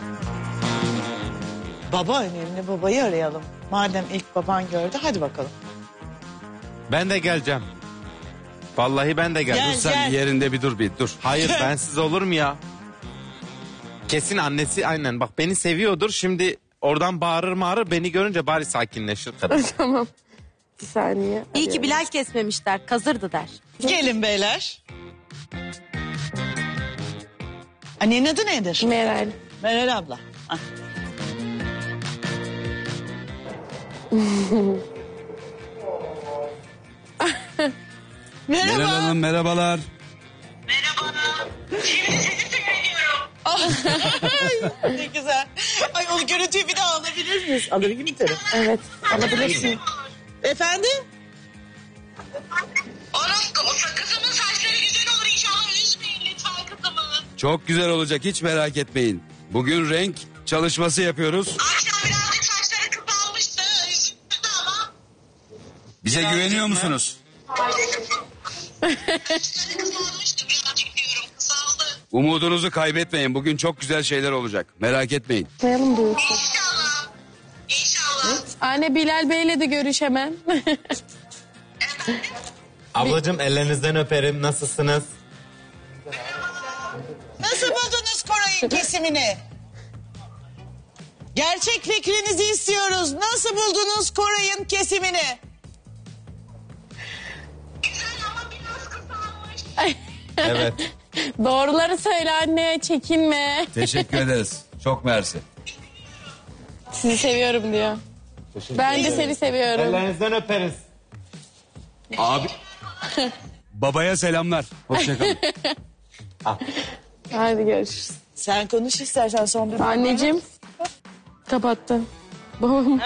Baba önemli, babayı arayalım. Madem ilk baban gördü, hadi bakalım. Ben de geleceğim. Vallahi ben de geleceğim. Gel, Sen gel. yerinde bir dur bir dur. Hayır bensiz olur mu ya? Kesin annesi aynen bak beni seviyordur. Şimdi oradan bağırır beni görünce bari sakinleşir kadın. Tamam. Bir saniye. İyi ki Bilal kesmemişler. Kazırdı der. Gelin beyler. Annenin adı nedir? Meral. Meral abla. Ah. Meral Hanım merhabalar. Ah. Ne güzel. Ay o görüntüyü bir daha alabilir miyiz? Alabilir miyim telefonu? Evet, alabilirsin. Efendim? Kızımın saçları güzel olur inşallah, üzmeyin lütfen kızımı. Çok güzel olacak, hiç merak etmeyin. Bugün renk çalışması yapıyoruz. Akşam birazcık saçları kısalmıştı, üzüldü ama. Bize güveniyor musunuz? Umudunuzu kaybetmeyin. Bugün çok güzel şeyler olacak. Merak etmeyin. Koyalım duyursun. Anne Bilal Bey'le de görüş hemen. Ablacığım ellerinizden öperim. Nasılsınız? Nasıl buldunuz Koray'ın kesimini? Gerçek fikrinizi istiyoruz. Nasıl buldunuz Koray'ın kesimini? Evet. Doğruları söyle anne, çekinme. Teşekkür ederiz. Çok mersi. Sizi seviyorum diyor. Ben de seni seviyorum. Ellerinizden öperiz. Abi. Babaya selamlar. Hoşçakalın. Hadi görüşürüz. Sen konuş istersen son bir. Anneciğim. Kapattı. Babam.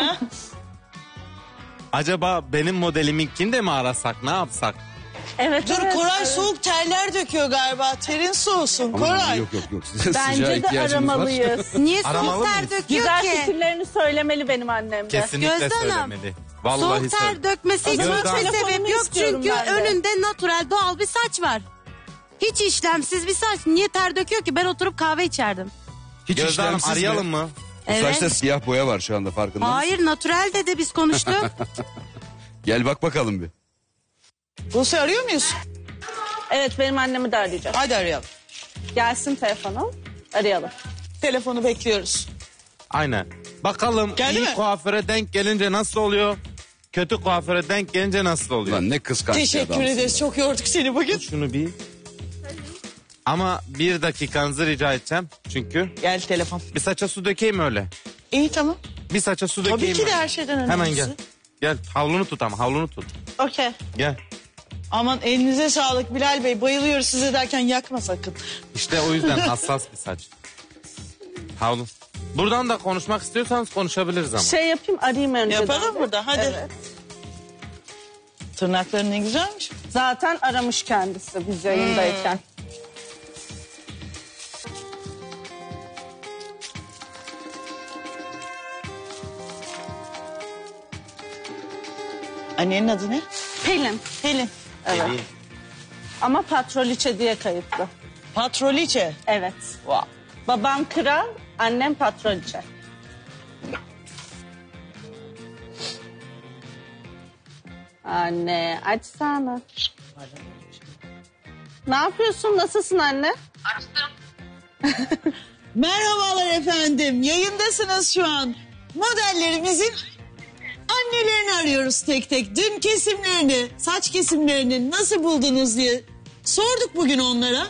Acaba benim modeliminkini de mi arasak, ne yapsak? Evet. Dur Koray soğuk terler döküyor galiba. Terin soğusun Koray. Yok. Size sıcağa Bence de ihtiyacımız var. aramalıyız. Niye Aramalı soğuk ter mıyız? döküyor Güzel ki? fikirlerini söylemeli benim annem de. Kesinlikle Gözde Hanım, söylemeli. Vallahi Soğuk ter söyle. dökmesi için Gözde hiçbir Hanım. sebep yok. istiyorum Çünkü ben de. önünde natural doğal bir saç var. Hiç işlemsiz bir saç. Niye ter döküyor ki? Ben oturup kahve içerdim. Hiç Gözde Hanım işlemsiz arayalım mi? mı? Bu Evet. saçta siyah boya var şu anda, farkında mısın? Hayır natural dedi, biz konuştuk. Gel bak bakalım bir. Buse arıyor muyuz? Evet, benim annemi de arayacağım. Hadi arayalım. Gelsin telefonu. Arayalım. Telefonu bekliyoruz. Aynen. Bakalım Geldi iyi mi? kuaföre denk gelince nasıl oluyor? Kötü kuaföre denk gelince nasıl oluyor? Lan ne kıskanç bir Teşekkür adamsın. ederiz. Çok yorduk seni bugün. Şunu bir... Ama 1 dakikanızı rica edeceğim. Çünkü Gel telefon. bir saça su dökeyim öyle. İyi tamam. Bir saça su dökeyim. Tabii ki de öyle. her şeyden önemlisi. Hemen gel. Gel havlunu tut ama havlunu tut. Okey. Gel. Aman elinize sağlık Bilal Bey. Bayılıyoruz size derken yakma sakın. İşte o yüzden hassas bir saç. Havlu. Buradan da konuşmak istiyorsanız konuşabiliriz ama. Şey yapayım, arayayım önceden. Yapalım burada hadi. Evet. Tırnakların ne güzelmiş. Zaten aramış kendisi biz yayındayken. Annenin adı ne? Pelin. Pelin. Evet. Ama patroliçe diye kayıtlı. Patroliçe. Evet. Wow. Babam kral, annem patroliçe. Anne açsana. Ne yapıyorsun? Nasılsın anne? Merhabalar efendim. Yayındasınız şu an. Modellerimizin annelerini arıyoruz tek tek. Dün kesimlerini, saç kesimlerini nasıl buldunuz diye sorduk bugün onlara.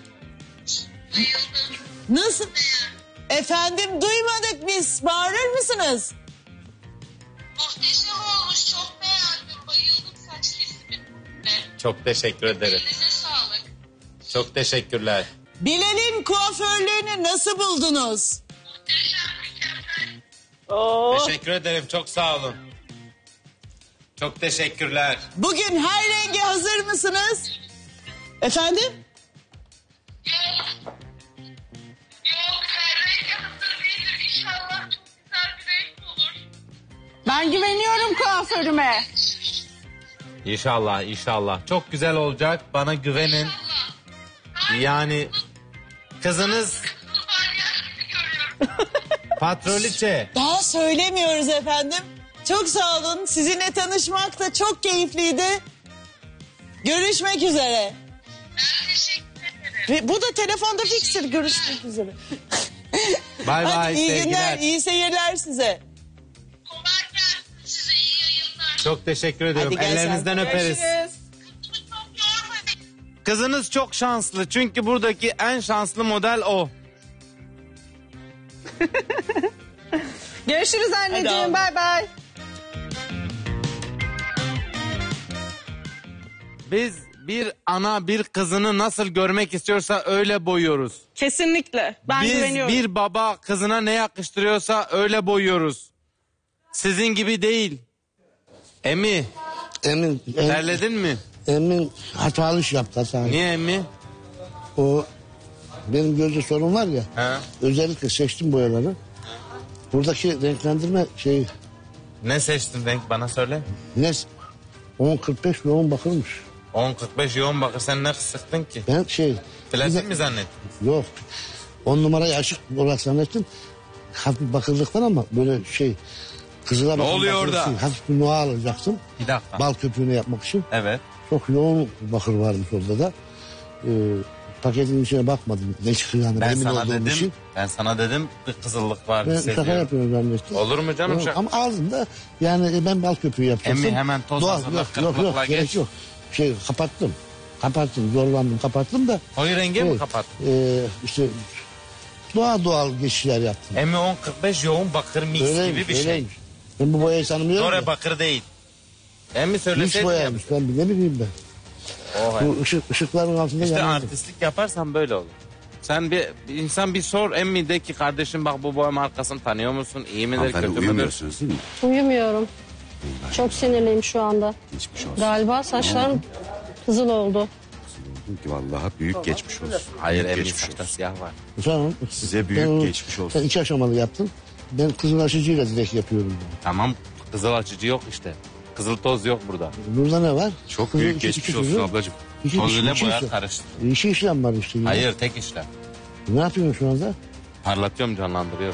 Nasıl? Efendim duymadık biz. Bağırır mısınız? Muhteşem olmuş, çok beğendim, bayıldım saç kesimine. Çok teşekkür ederim. Elinize sağlık. Çok teşekkürler. Bilal'in kuaförlüğünü nasıl buldunuz? Teşekkür ederim. Çok sağ olun. Çok teşekkürler. Bugün her renge hazır mısınız? Efendim? Yok, her renk hazır değildir. İnşallah çok güzel bir renk olur. Ben güveniyorum kuaförüme. İnşallah, inşallah. Çok güzel olacak. Bana güvenin. Yani kızınız patroliçe. Daha söylemiyoruz efendim. Çok sağ olun. Sizinle tanışmak da çok keyifliydi. Görüşmek üzere. Ve bu da telefonda fiksir. Görüşmek üzere. Bay Hadi bay, iyi sevgiler. günler, iyi seyirler size. Çok teşekkür ediyorum. Hadi gel sen. Ellerinizden öperiz. Kızınız çok şanslı. Çünkü buradaki en şanslı model o. Görüşürüz anneciğim. Bay bay. Biz bir ana bir kızını nasıl görmek istiyorsa öyle boyuyoruz. Kesinlikle. Ben Biz güveniyorum. bir baba kızına ne yakıştırıyorsa öyle boyuyoruz. Sizin gibi değil. Emmi. Terledin mi? Emin hatalı iş yaptı sanki. Niye emmi? O benim gözde sorun var ya. He. Özellikle seçtim boyaları. Buradaki renklendirme şey Ne seçtin renk bana söyle. ne 10.45 yoğun bakırmış. 10.45 yoğun bakır, sen ne sıktın ki? Ben şey Platin mi zannettin? yok 10 numarayı açık olarak zannettim. Hafif bakırlık var ama böyle şey kızıla Ne oluyor bakır orada? şey, hafif bir noa alacaktım. Bir dakika. Bal köpüğünü yapmak için. Evet. Çok yoğun bakır varmış orada da. Paketin içine bakmadım. Ne çıkacağını Ben emin sana olduğum dedim. için. Ben sana dedim bir kızıllık var. Ben hissediyorum. şaka yapıyorum zannettim. Olur mu canım Yok, şaka? ama aldım da yani ben bal köpüğü yapacaktım. Emmi hemen toz hazırla, yok kırpıkla gerek geç. yok. Şey kapattım zorlandım kapattım da. Koyu renge mi kapattın? İşte doğal geçişler yaptım. Emmi 10.45 yoğun bakır mix gibi bir şey. öyleymiş. Ben bu boyayı tanımıyorum. Dore da. bakır değil. Emmi Mix söyleseydin ya. boyaymış ben ne bileyim ben. Oh, Bu ışıkların altında İşte yanardım. artistlik yaparsan böyle olur. Sen bir insan bir sor Emmi de ki kardeşim bak bu boya markasını tanıyor musun? İyi midir kötü müdür? Uyumuyorsunuz değil mi? Uyumuyorum. Çok sinirliyim şu anda. Geçmiş olsun. Galiba saçlarım kızıl oldu. Vallahi büyük geçmiş olsun. Hayır Büyük Emmi geçmiş saçta olsun. siyah var. Tamam. Size büyük Ben geçmiş olsun. Sen 2 aşamalı yaptın. Ben kızılaşıcıyla direkt yapıyorum. Tamam kızıl açıcı yok işte. Kızıl toz yok burada. Burada ne var? Çok Kızıl büyük iki- geçmiş iki olsun kızıl. ablacığım. Toz ile boya işlem. karıştı. İki işlem var işte. yine. Hayır tek işlem. Ne yapıyorsun şu anda? Parlatıyorum canlandırıyorum.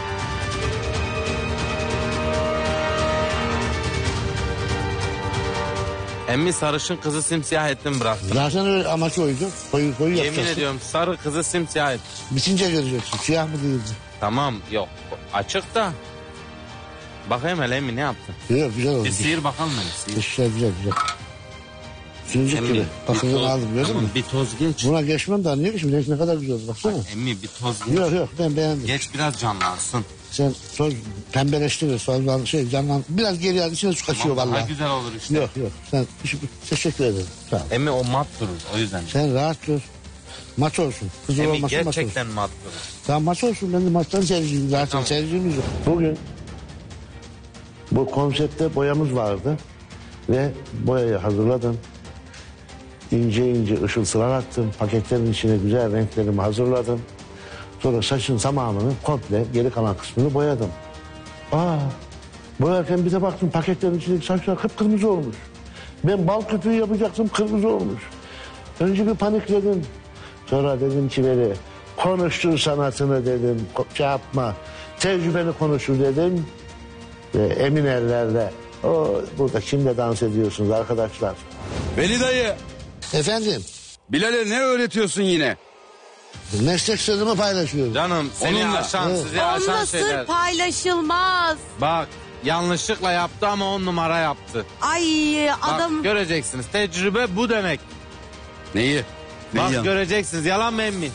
Emmi sarışın kızı simsiyah ettim bıraktım. Zaten öyle amaç oydu. Koyu Yemin yapacaksın. ediyorum sarı kızı simsiyah et. Bitince göreceksin. Siyah mı değildi? Tamam yok açık da. Bakayım hele Emmi ne yaptın? Yok güzel oldu. Bir sihir bakalım hele sihir. Güzel. Sincik Emmi, gibi. bir Bakırını toz- aldım gördün tamam, mü? bir toz geç. Buna geçmem daha niye geçmem? Renk ne kadar güzel oldu baksana. Emmi bir toz geç. Yok ben beğendim. Geç biraz canlansın. Sen toz pembeleştirir. Fazla şey canlan. Biraz geri al içine su kaçıyor Tamam, daha vallahi. güzel olur işte. Yok. Sen teşekkür ederim. Sağ ol. Emmi o mat durur o yüzden. Sen rahat dur. Maç olsun. Kızıl Emmi olmasın maç olsun. gerçekten mat durur. Tamam maç olsun. Ben de maçtan seyirciyim. Zaten Tamam. seyircimiz yok. Bugün bu konseptte boyamız vardı. Ve boyayı hazırladım. İnce ışıltılar attım. Paketlerin içine güzel renklerimi hazırladım. Sonra saçın tamamını komple geri kalan kısmını boyadım. Boyarken bir de baktım paketlerin içindeki saçlar kıpkırmızı olmuş. Ben bal köpüğü yapacaktım kırmızı olmuş. Önce bir panikledim. Sonra dedim ki böyle konuştur sanatını dedim. Şey yapma. Tecrübeni konuşur dedim. Ve emin ellerde. Burada kimle dans ediyorsunuz arkadaşlar? Veli dayı. Efendim? Bilal'e ne öğretiyorsun yine? Meslek sırrımı paylaşıyorum. Canım seni Onunla. aşan sizi aşan Onunla şeyler. sır paylaşılmaz. Bak yanlışlıkla yaptı ama 10 numara yaptı. Ay adam... Bak göreceksiniz tecrübe bu demek. Neyi? Bak göreceksiniz yalan mı emmi?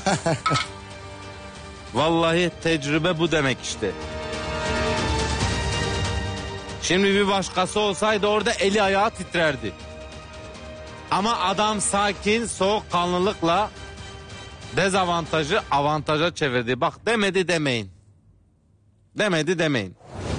Vallahi tecrübe bu demek işte. Şimdi bir başkası olsaydı orada eli ayağı titrerdi. Ama adam sakin, soğukkanlılıkla dezavantajı avantaja çevirdi. Bak demedi demeyin. Demedi demeyin.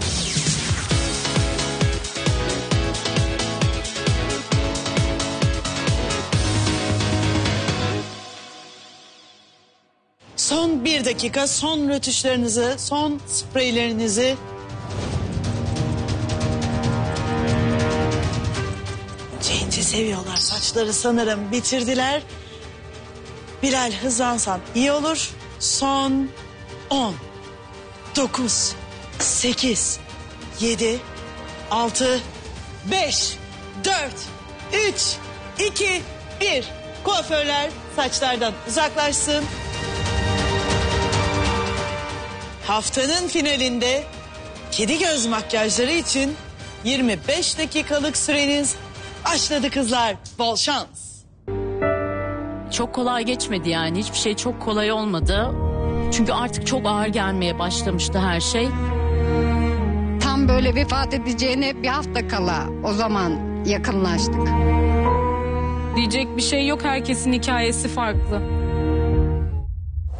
Son 1 dakika, son rötuşlarınızı, son spreylerinizi... Cenci seviyorlar saçları sanırım bitirdiler. Bilal hızlansan iyi olur. Son 10, 9, 8, 7, 6, 5, 4, 3, 2, 1. Kuaförler saçlardan uzaklaşsın. Haftanın finalinde kedi göz makyajları için 25 dakikalık süreniz başladı kızlar. Bol şans. Çok kolay geçmedi yani. Hiçbir şey çok kolay olmadı. Çünkü artık çok ağır gelmeye başlamıştı her şey. Tam böyle vefat edeceğine bir hafta kala o zaman yakınlaştık. Diyecek bir şey yok. Herkesin hikayesi farklı.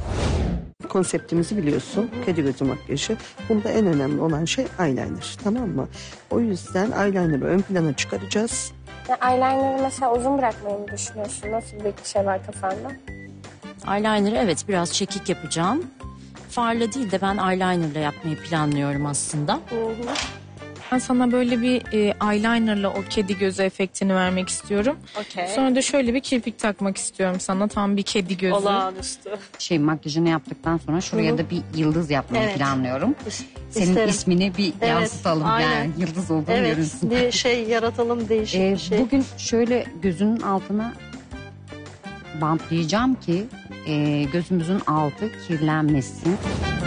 konseptimizi biliyorsun. Kedi gözü makyajı. Bunda en önemli olan şey eyeliner. Tamam mı? O yüzden eyeliner'ı ön plana çıkaracağız. Ya eyeliner'ı mesela uzun bırakmayı mı düşünüyorsun? Nasıl bir şey var kafanda? Eyeliner'ı evet biraz çekik yapacağım. Farla değil de ben eyeliner'la yapmayı planlıyorum aslında. Ben sana böyle bir eyelinerla o kedi gözü efektini vermek istiyorum. Okey. Sonra da şöyle bir kirpik takmak istiyorum sana. Tam bir kedi gözü. Olağanüstü. Makyajını yaptıktan sonra şuraya da bir yıldız yapmayı Evet. planlıyorum. Senin İsterim. ismini bir Evet, yansıtalım aynen. yani yıldız olduğunu Evet, görünsün. bir şey yaratalım, değişik bir şey. Bugün şöyle gözünün altına bantlayacağım ki gözümüzün altı kirlenmesin.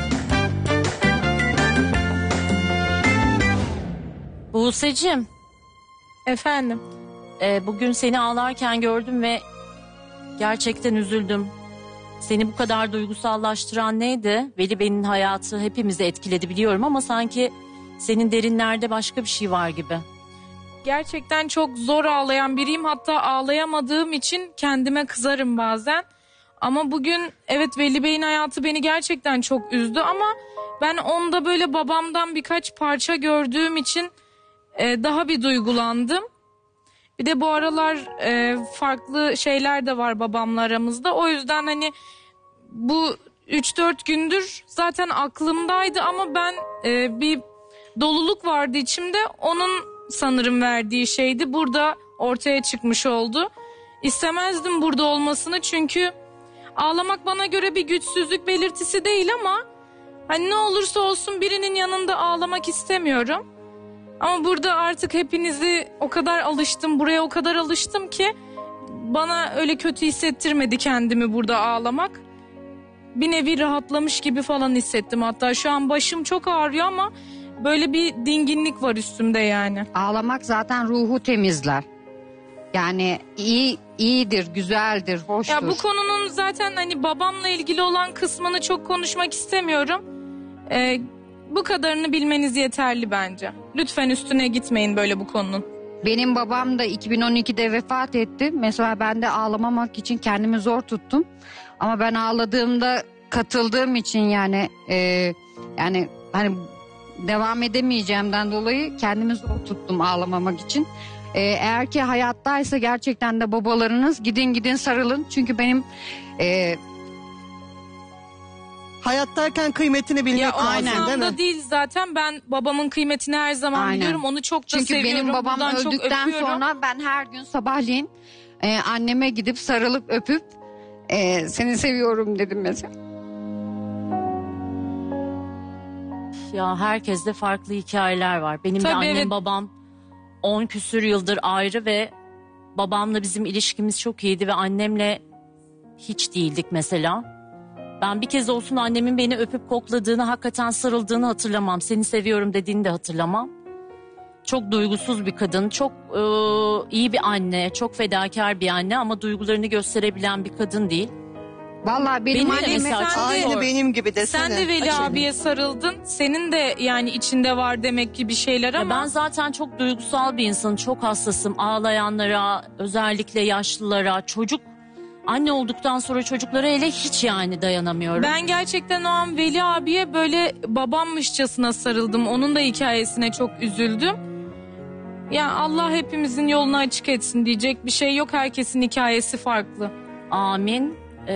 Buse'cim. Efendim? Bugün seni ağlarken gördüm ve gerçekten üzüldüm. Seni bu kadar duygusallaştıran neydi? Veli Bey'in hayatı hepimizi etkiledi biliyorum ama sanki senin derinlerde başka bir şey var gibi. Gerçekten çok zor ağlayan biriyim. Hatta ağlayamadığım için kendime kızarım bazen. Ama bugün evet Veli Bey'in hayatı beni gerçekten çok üzdü ama ben onda böyle babamdan birkaç parça gördüğüm için daha bir duygulandım. Bir de bu aralar farklı şeyler de var babamla aramızda. O yüzden hani bu 3-4 gündür zaten aklımdaydı ama ben bir doluluk vardı içimde. Onun sanırım verdiği şeydi. Burada ortaya çıkmış oldu. İstemezdim burada olmasını çünkü ağlamak bana göre bir güçsüzlük belirtisi değil ama hani ne olursa olsun birinin yanında ağlamak istemiyorum. Ama burada artık hepinizi o kadar alıştım, buraya o kadar alıştım ki bana öyle kötü hissettirmedi kendimi burada ağlamak. Bir nevi rahatlamış gibi falan hissettim. Hatta şu an başım çok ağrıyor ama böyle bir dinginlik var üstümde yani. Ağlamak zaten ruhu temizler. Yani iyidir, güzeldir, hoştur. Ya bu konunun zaten hani babamla ilgili olan kısmını çok konuşmak istemiyorum. Bu kadarını bilmeniz yeterli bence. Lütfen üstüne gitmeyin böyle bu konunun. Benim babam da 2012'de vefat etti. Mesela ben de ağlamamak için kendimi zor tuttum. Ama ben ağladığımda katıldığım için yani hani devam edemeyeceğimden dolayı kendimi zor tuttum ağlamamak için. Eğer ki hayattaysa gerçekten de babalarınız gidin sarılın. Çünkü benim hayattayken kıymetini bilmek ya o lazım değil mi? anlamda değil zaten ben babamın kıymetini her zaman biliyorum. Onu çok da çünkü seviyorum. benim babam Buradan çok öldükten öpüyorum. sonra ben her gün sabahleyin anneme gidip sarılıp öpüp seni seviyorum dedim mesela. Ya herkeste farklı hikayeler var. Benim de Tabii, annem evet. babam 10 küsür yıldır ayrı ve babamla bizim ilişkimiz çok iyiydi ve annemle hiç değildik mesela. Ben bir kez olsun annemin beni öpüp kokladığını, hakikaten sarıldığını hatırlamam. Seni seviyorum dediğini de hatırlamam. Çok duygusuz bir kadın, çok iyi bir anne, çok fedakar bir anne ama duygularını gösterebilen bir kadın değil. Vallahi benim de annem mesela çok Aynı zor. benim gibi desene. Sen de Veli abiye sarıldın. Senin de yani içinde var demek ki bir şeyler Ya ama. ben zaten çok duygusal bir insanım, çok hassasım. Ağlayanlara, özellikle yaşlılara, çocuk anne olduktan sonra çocuklara hele hiç yani dayanamıyorum. Ben gerçekten o an Veli abiye böyle babammışçasına sarıldım. Onun da hikayesine çok üzüldüm. Ya Allah hepimizin yolunu açık etsin diyecek bir şey yok. Herkesin hikayesi farklı. Amin.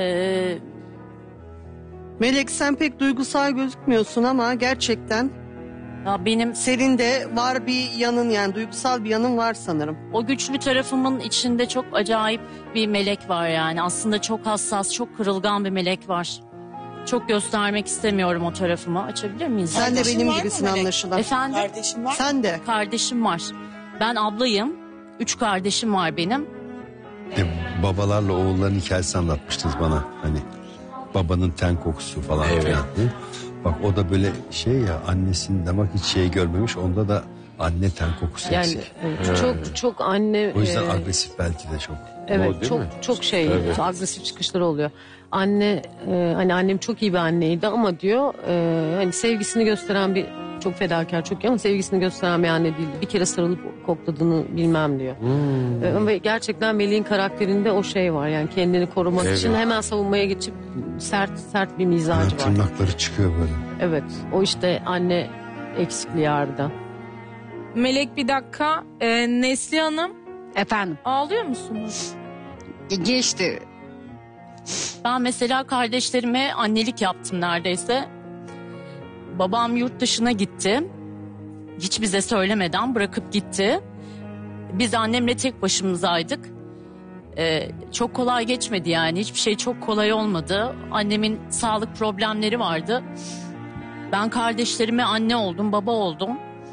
Melek sen pek duygusal gözükmüyorsun ama gerçekten ya benim senin de var bir yanın, yani duygusal bir yanın var sanırım. O güçlü tarafımın içinde çok acayip bir melek var yani. Aslında çok hassas, çok kırılgan bir melek var. Çok göstermek istemiyorum o tarafımı. Açabilir miyiz? Sen de Kardeşin benim var mı gibisin Melek? anlaşılan. Efendim? Kardeşin var mı? Sen de. Kardeşim var. Ben ablayım. 3 kardeşim var benim. Babalarla oğulların hikayesi anlatmıştınız bana. Hani babanın ten kokusu falan filan. Bak o da böyle şey ya, annesinden bak hiç şey görmemiş. Onda da anne ten kokusu Yani eksik. çok anne. O yüzden agresif belki de çok. Evet O değil mi? çok şey Evet. agresif çıkışları oluyor. Anne hani annem çok iyi bir anneydi ama diyor hani sevgisini gösteren bir Çok fedakar, çok iyi ama sevgisini gösteren bir anne değildi. Bir kere sarılıp kokladığını bilmem diyor. Ve gerçekten Melih'in karakterinde o şey var. Yani kendini korumak Evet. için hemen savunmaya geçip sert bir mizacı var. Tırnakları çıkıyor böyle. Evet, o işte anne eksikliği harbiden. Melek bir dakika. Neslihan Hanım. Efendim. Ağlıyor musunuz? Geçti. Ben mesela kardeşlerime annelik yaptım neredeyse. Babam yurt dışına gitti. Hiç bize söylemeden bırakıp gitti. Biz annemle tek başımızaydık. Çok kolay geçmedi yani. Hiçbir şey çok kolay olmadı. Annemin sağlık problemleri vardı. Ben kardeşlerime anne oldum, baba oldum.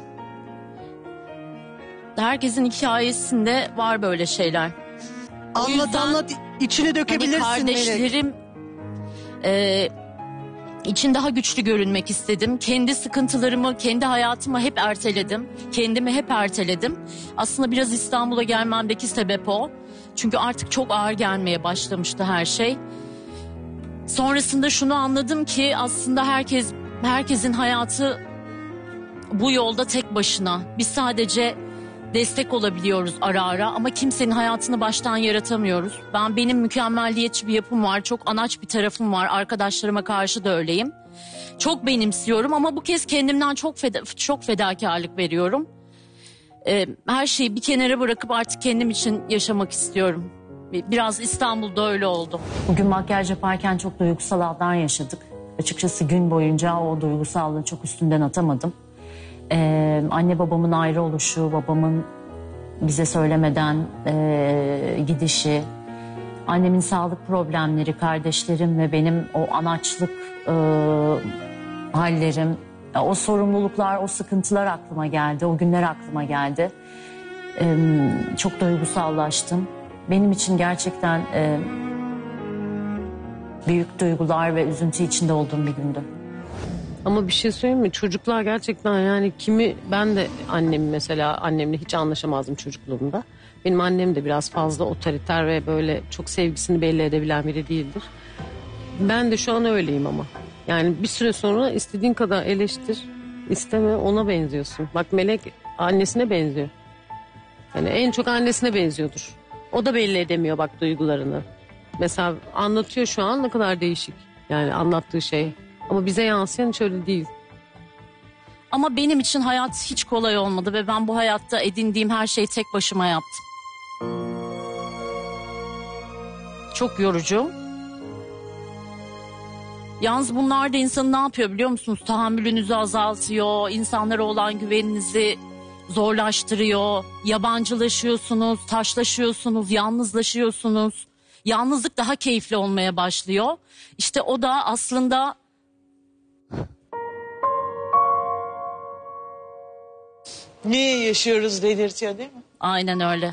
Herkesin hikayesinde var böyle şeyler. Anlat, içine dökebilirsin hani kardeşlerim için daha güçlü görünmek istedim. Kendi sıkıntılarımı, kendi hayatımı hep erteledim. Kendimi hep erteledim. Aslında biraz İstanbul'a gelmemdeki sebep o. Çünkü artık çok ağır gelmeye başlamıştı her şey. Sonrasında şunu anladım ki aslında herkesin hayatı bu yolda tek başına. Biz sadece destek olabiliyoruz ara ara ama kimsenin hayatını baştan yaratamıyoruz. Benim mükemmelliyetçi bir yapım var. Çok anaç bir tarafım var. Arkadaşlarıma karşı da öyleyim. Çok benimsiyorum ama bu kez kendimden çok fedakarlık veriyorum. Her şeyi bir kenara bırakıp artık kendim için yaşamak istiyorum. Biraz İstanbul'da öyle oldu. Bugün makyaj yaparken çok duygusal anlar yaşadık. Açıkçası gün boyunca o duygusallığın çok üstünden atamadım. Anne babamın ayrı oluşu, babamın bize söylemeden gidişi, annemin sağlık problemleri, kardeşlerim ve benim o anaçlık hallerim, o sorumluluklar, o sıkıntılar aklıma geldi, o günler aklıma geldi. Çok duygusallaştım. Benim için gerçekten büyük duygular ve üzüntü içinde olduğum bir gündü. Ama bir şey söyleyeyim mi? Çocuklar gerçekten yani ben de annemle hiç anlaşamazdım çocukluğumda. Benim annem de biraz fazla otoriter ve böyle çok sevgisini belli edebilen biri değildir. Ben de şu an öyleyim ama. Yani bir süre sonra istediğin kadar eleştir, isteme, ona benziyorsun. Bak Melek annesine benziyor. Yani en çok annesine benziyordur. O da belli edemiyor bak duygularını. Mesela anlatıyor şu an, ne kadar değişik. Yani anlattığı şey. Ama bize yansıyan hiç öyle değil. Ama benim için hayat hiç kolay olmadı ve ben bu hayatta edindiğim her şeyi tek başıma yaptım. Çok yorucu. Yalnız bunlar da insanı ne yapıyor biliyor musunuz? Tahammülünüzü azaltıyor, insanlara olan güveninizi zorlaştırıyor, yabancılaşıyorsunuz, taşlaşıyorsunuz, yalnızlaşıyorsunuz. Yalnızlık daha keyifli olmaya başlıyor. İşte o da aslında... Niye yaşıyoruz delirtiyor değil mi? Aynen öyle.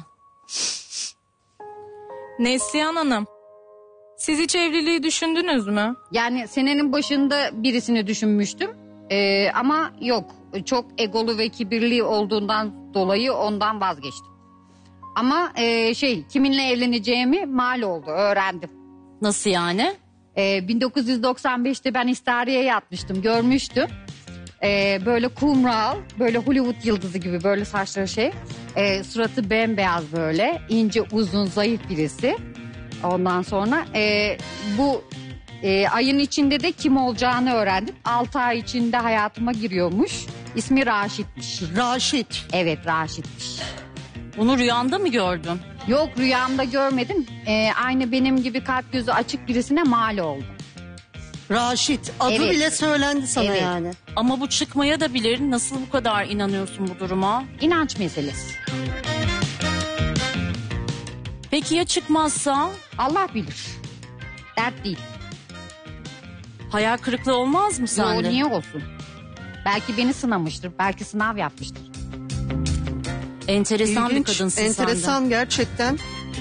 Neslihan Hanım, siz hiç evliliği düşündünüz mü? Yani senenin başında birisini düşünmüştüm. Ama yok. Çok egolu ve kibirli olduğundan dolayı ondan vazgeçtim. Ama kiminle evleneceğimi mal oldu, öğrendim. Nasıl yani? 1995'te ben İstariye'ye yatmıştım, görmüştüm. Böyle kumral, böyle Hollywood yıldızı gibi böyle saçları suratı bembeyaz böyle, ince uzun zayıf birisi. Ondan sonra bu ayın içinde de kim olacağını öğrendim. 6 ay içinde hayatıma giriyormuş. İsmi Raşit'miş. Raşit. Evet, Raşit'miş. Bunu rüyanda mı gördün? Yok, rüyamda görmedim. Aynı benim gibi kalp gözü açık birisine mal oldum. Raşit. Adı Evet. bile söylendi sana Evet. yani. Ama bu çıkmaya da bilir. Nasıl bu kadar inanıyorsun bu duruma? İnanç meselesi. Peki ya çıkmazsa? Allah bilir. Dert değil. Hayal kırıklığı olmaz mı sende? Yo, niye olsun? Belki beni sınamıştır. Belki sınav yapmıştır. Enteresan İlginç, bir kadınsın sen de. enteresan gerçekten.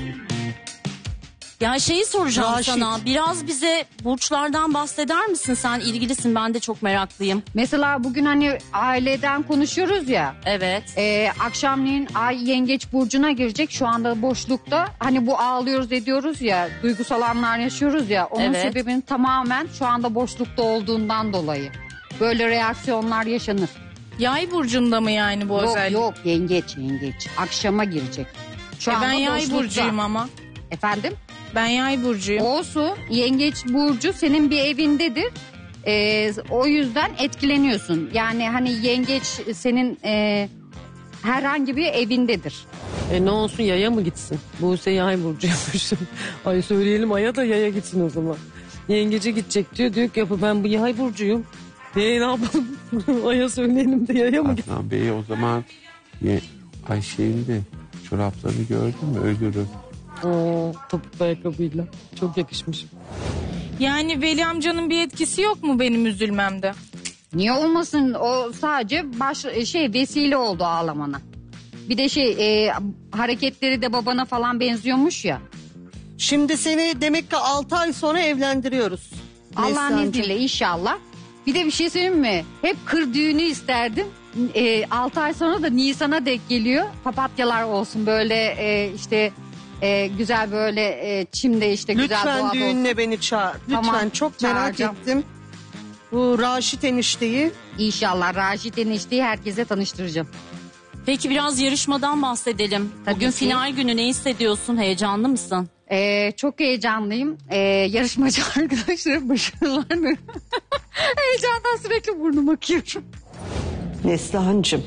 Ya şeyi soracağım Raşit. sana. Biraz bize burçlardan bahseder misin? Sen ilgilisin, ben de çok meraklıyım. Mesela bugün hani aileden konuşuyoruz ya. Evet. Akşamleyin ay yengeç burcuna girecek, şu anda boşlukta. Hani bu ağlıyoruz ediyoruz ya, duygusal anlar yaşıyoruz ya. Onun Evet. sebebinin tamamen şu anda boşlukta olduğundan dolayı. Böyle reaksiyonlar yaşanır. Yay burcunda mı yani bu Yok özellik? yok yengeç. Akşama girecek. Şu anda ben yay boşlukta. burcuyum ama. Efendim? Ben yay burcuyum. Olsun. Yengeç burcu senin bir evindedir. O yüzden etkileniyorsun. Yani hani yengeç senin herhangi bir evindedir. Ne olsun yaya mı gitsin? Buse yay burcuymuş. Ay söyleyelim aya da yaya gitsin o zaman. Yengece gidecek diyor ki ben bu yay burcuyum. Ne yapalım? Aya söyleyelim de yaya mı gitsin? Adnan Bey o zaman Ayşe'nin de çoraplarını gördün mü? Ölürüm. Topuklu ayakkabıyla. Çok yakışmış. Yani Veli amcanın bir etkisi yok mu benim üzülmemde? Niye olmasın? O sadece vesile oldu ağlamana. Bir de hareketleri de babana falan benziyormuş ya. Şimdi seni demek ki 6 ay sonra evlendiriyoruz. Allah'ın Neslihan'cığım. izniyle inşallah. Bir de bir şey söyleyeyim mi? Hep kır düğünü isterdim. 6 ay sonra da Nisan'a denk geliyor. Papatyalar olsun böyle güzel böyle çimde güzel Lütfen doğada düğününe olsun. beni çağır. Lütfen Tamam, çok merak çağıracağım. ettim. Bu Raşit enişteyi. İnşallah Raşit enişteyi herkese tanıştıracağım. Peki biraz yarışmadan bahsedelim. Bugün ki. final günü, ne hissediyorsun? Heyecanlı mısın? Çok heyecanlıyım. Yarışmacı arkadaşlarım başarılar dilerim. Heyecandan sürekli burnum akıyor. Neslihan'cığım.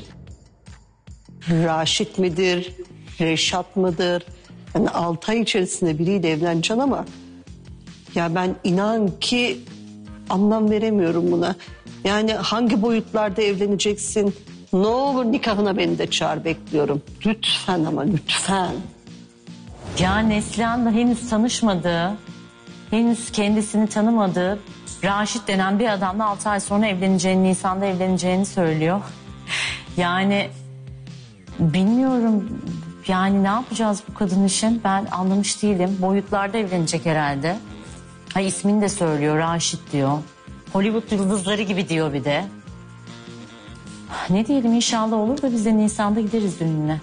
Raşit midir? Reşat mıdır? Yani 6 ay içerisinde biriyle evleneceksin ama ya ben inan ki anlam veremiyorum buna. Yani hangi boyutlarda evleneceksin? Ne olur nikahına beni de çağır, bekliyorum. Lütfen ama lütfen. Ya Neslihan da henüz tanışmadığı, henüz kendisini tanımadığı Raşit denen bir adamla 6 ay sonra evleneceğini, Nisan'da evleneceğini söylüyor. Yani bilmiyorum, yani ne yapacağız bu kadın için, ben anlamış değilim. Boyutlarda evlenecek herhalde. Ha, ismini de söylüyor, Raşit diyor. Hollywood yıldızları gibi diyor bir de. Ne diyelim, inşallah olur da biz de Nisan'da gideriz düğününe.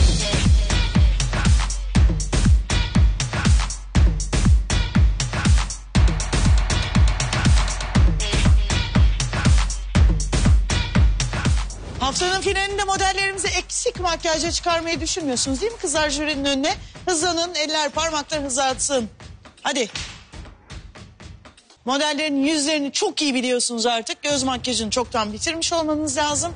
Haftanın finalinde modellerimizi eksik makyajla çıkarmayı düşünmüyorsunuz değil mi kızlar, jürinin önüne? Hızlanın, eller parmaklar hızlatsın. Hadi. Modellerin yüzlerini çok iyi biliyorsunuz artık. Göz makyajını çoktan bitirmiş olmanız lazım.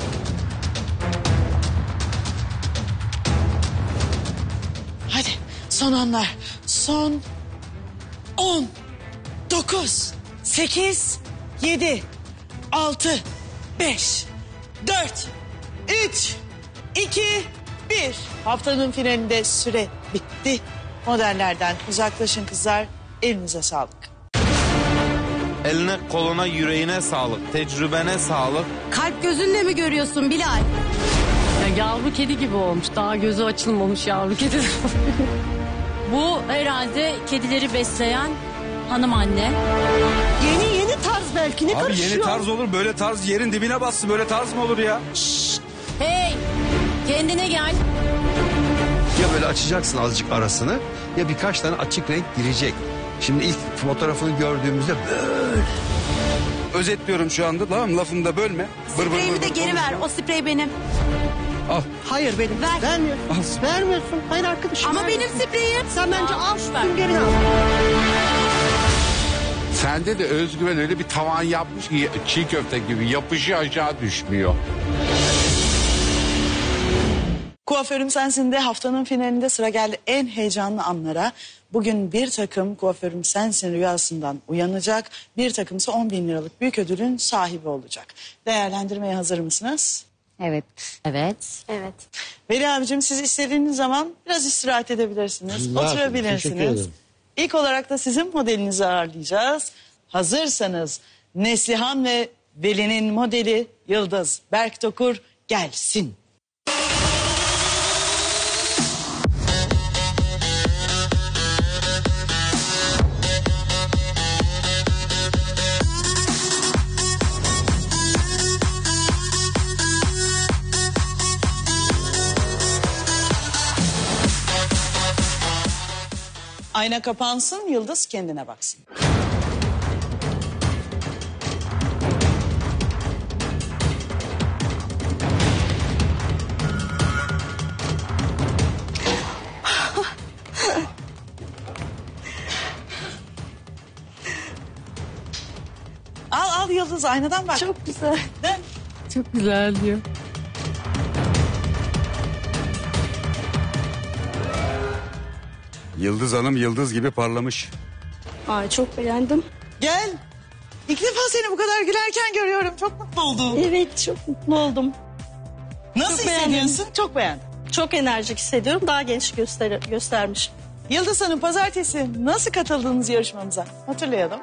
Hadi son anlar. Son 10, 9, 8, 7, 6, 5, 4, 3, 2, 1. Haftanın finalinde süre bitti. Modellerden uzaklaşın kızlar. Elinize sağlık. Eline, koluna, yüreğine sağlık. Tecrübene sağlık. Kalp gözünle mi görüyorsun Bilal? Ya yavru kedi gibi olmuş. Daha gözü açılmamış yavru kedi. Bu herhalde kedileri besleyen hanım anne. Yeni tarz belki, ne Abi karışıyor? yeni tarz olur, böyle tarz yerin dibine bassın, böyle tarz mı olur ya? Hey, kendine gel. Ya böyle açacaksın azıcık arasını, ya birkaç tane açık renk girecek. Şimdi ilk fotoğrafını gördüğümüzde böyle. Özetliyorum şu anda, tamam mı? Lafını da bölme. Spreyimi de geri ver. O sprey benim. Al. Hayır benim. Ver. Vermiyorsun. Vermiyorsun. Hayır arkadaşım. Ama vermiyorsun. benim spreyim. Sen bence al şu geri al. Sende de özgüven öyle bir tavan yapmış ki çiğ köfte gibi yapışıyor, aşağı düşmüyor. Kuaförüm Sensin de haftanın finalinde sıra geldi en heyecanlı anlara. Bugün bir takım Kuaförüm Sensin rüyasından uyanacak. Bir takımsa 10.000 liralık büyük ödülün sahibi olacak. Değerlendirmeye hazır mısınız? Evet. Evet. Evet. Veli abicim, siz istediğiniz zaman biraz istirahat edebilirsiniz. Teşekkür Oturabilirsiniz. ederim. İlk olarak da sizin modelinizi ağırlayacağız. Hazırsanız Neslihan ve Veli'nin modeli Yıldız Berktokur gelsin. Ayna kapansın, Yıldız kendine baksın. Yıldız aynadan bak. Çok güzel. Dön. Çok güzel diyor. Yıldız Hanım yıldız gibi parlamış. Ay çok beğendim. Gel. İlk defa seni bu kadar gülerken görüyorum. Çok mutlu oldum. Evet çok mutlu oldum. Nasıl Çok hissediyorsun? beğendim. Çok beğendim. Çok enerjik hissediyorum. Daha genç göstermiş. Yıldız Hanım pazartesi nasıl katıldınız yarışmamıza? Hatırlayalım.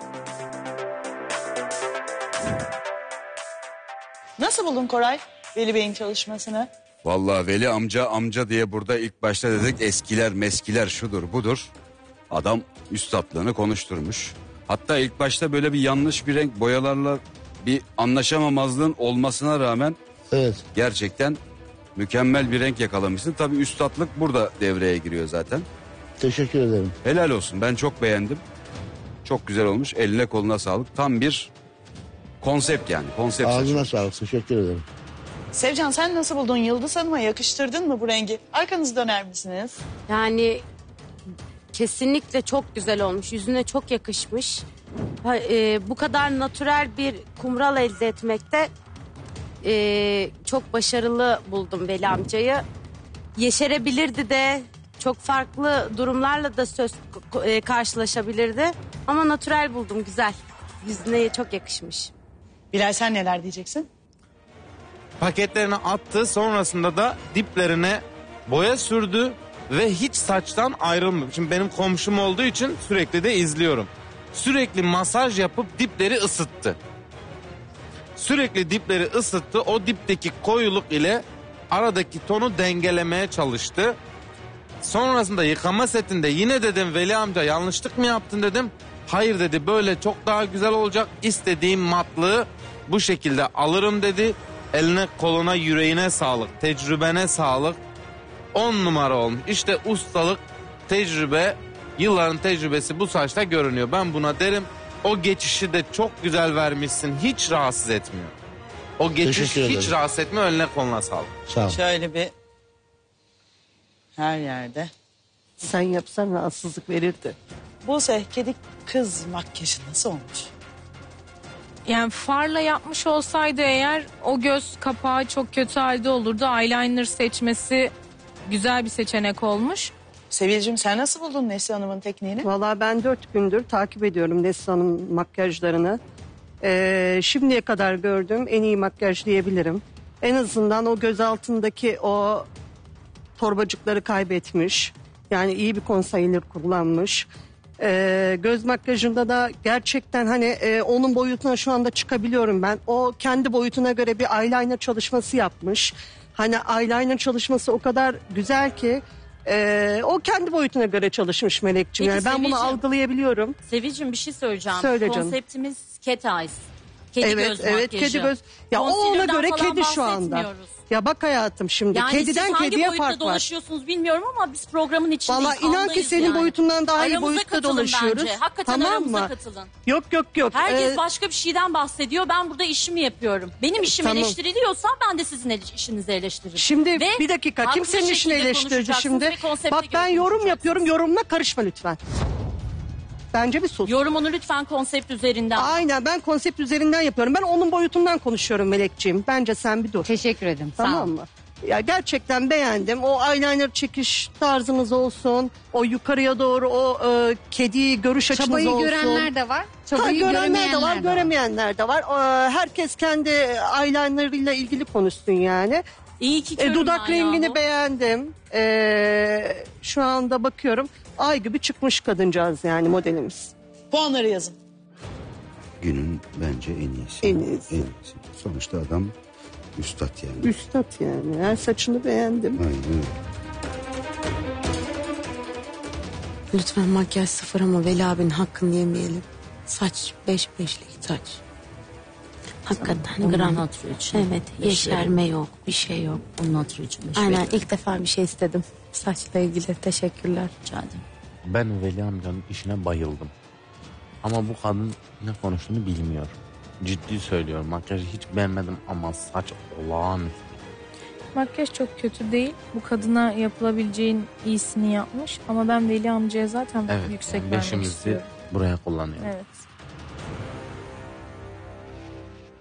Nasıl buldun Koray Veli Bey'in çalışmasını? Vallahi Veli amca diye burada ilk başta dedik eskiler meskiler şudur budur. Adam üstadlığını konuşturmuş. Hatta ilk başta böyle bir yanlış bir renk boyalarla bir anlaşamamazlığın olmasına rağmen gerçekten mükemmel bir renk yakalamışsın. Tabii üstadlık burada devreye giriyor zaten. Teşekkür ederim. Helal olsun, ben çok beğendim. Çok güzel olmuş, eline koluna sağlık. Tam bir konsept yani. Konsept Ağzına sağlık, teşekkür ederim. Sevcan sen nasıl buldun? Yıldız Hanım'a yakıştırdın mı bu rengi? Arkanızı döner misiniz? Yani kesinlikle çok güzel olmuş. Yüzüne çok yakışmış. Bu kadar natürel bir kumral elde etmekte çok başarılı buldum Veli amcayı. Yeşerebilirdi de çok farklı durumlarla da karşılaşabilirdi. Ama natürel buldum, güzel. Yüzüne çok yakışmış. Bilal sen neler diyeceksin? Paketlerine attı, sonrasında da diplerine boya sürdü ve hiç saçtan ayrılmıyor. Şimdi benim komşum olduğu için sürekli de izliyorum. Sürekli masaj yapıp dipleri ısıttı. Sürekli dipleri ısıttı. O dipteki koyuluk ile aradaki tonu dengelemeye çalıştı. Sonrasında yıkama setinde yine dedim Veli amca yanlışlık mı yaptın dedim. Hayır dedi, böyle çok daha güzel olacak. İstediğim matlığı bu şekilde alırım dedi. Eline koluna yüreğine sağlık, tecrübene sağlık. 10 numara olmuş. İşte ustalık, tecrübe, yılların tecrübesi bu saçta görünüyor. Ben buna derim, o geçişi de çok güzel vermişsin. Hiç rahatsız etmiyor. O geçiş Teşekkür ederim. hiç rahatsız etmiyor. Eline koluna sağlık. Sağ ol. Şöyle bir her yerde. Sen yapsan rahatsızlık verirdi. Buse kedi kız makyajı nasıl olmuş? Yani farla yapmış olsaydı eğer o göz kapağı çok kötü halde olurdu. Eyeliner seçmesi güzel bir seçenek olmuş. Sevilcim sen nasıl buldun Neslihan Hanım'ın tekniğini? Valla ben 4 gündür takip ediyorum Neslihan'ın makyajlarını. Şimdiye kadar gördüğüm en iyi makyaj diyebilirim. En azından o göz altındaki o torbacıkları kaybetmiş. Yani iyi bir concealer kullanmış. Göz makyajında da gerçekten hani onun boyutuna şu anda çıkabiliyorum ben. O kendi boyutuna göre bir eyeliner çalışması yapmış. Hani eyeliner çalışması o kadar güzel ki o kendi boyutuna göre çalışmış Melekciğim. Peki Yani ben bunu Sevilciğim, algılayabiliyorum. Sevicim bir şey söyleyeceğim. Söyle canım. Konseptimiz cat eyes. Kedi Evet, göz evet, makyajı. kedi göz. Ya o ona Concealer'dan göre falan kedi şu anda. bahsetmiyoruz. Ya bak hayatım şimdi Yani kediden siz hangi kediye boyutta fark var. dolaşıyorsunuz bilmiyorum ama biz programın içindeyiz. Vallahi inan ki andayız senin yani. boyutundan daha iyi Aramıza boyutta katılın dolaşıyoruz. Bence. Hakikaten Tamam aramıza mı? katılın. Yok. Herkes başka bir şeyden bahsediyor. Ben burada işimi yapıyorum. Benim işim Tamam. eleştiriliyorsa ben de sizin işinizi eleştiririm. Şimdi Ve bir dakika haklı kimsenin işini şekilde eleştirdi konuşacaksınız şimdi. ve konsepte Bak ben göre yorum yapıyorum, yorumuna karışma lütfen. Bence bir sus. Yorumunu lütfen konsept üzerinden. Aynen, ben konsept üzerinden yapıyorum. Ben onun boyutundan konuşuyorum Melekciğim. Bence sen bir dur. Teşekkür ederim. Sağ Tamam ol. mı? Ya gerçekten beğendim. O eyeliner çekiş tarzınız olsun. O yukarıya doğru o kedi görüş açınız Çabayı olsun. görenler de var. Çabayı görenler de var, göremeyenler de var. göremeyenler de var. Herkes kendi eyelinerıyla ilgili konuşsun yani. İyi ki körüm Dudak ben rengini yahu. beğendim. Şu anda bakıyorum. Ay gibi çıkmış kadıncağız yani modelimiz. Puanları yazın. Günün bence en iyisi. En iyisi. Sonuçta adam üstad yani. Üstad yani. Her saçını beğendim. Aynen öyle. Lütfen makyaj sıfır ama Veli abinin hakkını yemeyelim. Saç 5-5'lik saç. Hakikaten Bunun gram. hatırı için. Evet, yeşerme yok, bir şey yok. Bunun hatırı için. Aynen, ilk defa bir şey istedim. Saçla ilgili teşekkürler. Rica ederim. Ben Veli amcanın işine bayıldım. Ama bu kadın ne konuştuğunu bilmiyor. Ciddi söylüyorum. Makyajı hiç beğenmedim ama saç olağanüstü. Makyaj çok kötü değil. Bu kadına yapılabileceğin iyisini yapmış. Ama ben Veli amcaya zaten Evet, yüksek yani vermek beşimizi istiyorum. buraya kullanıyor. Evet.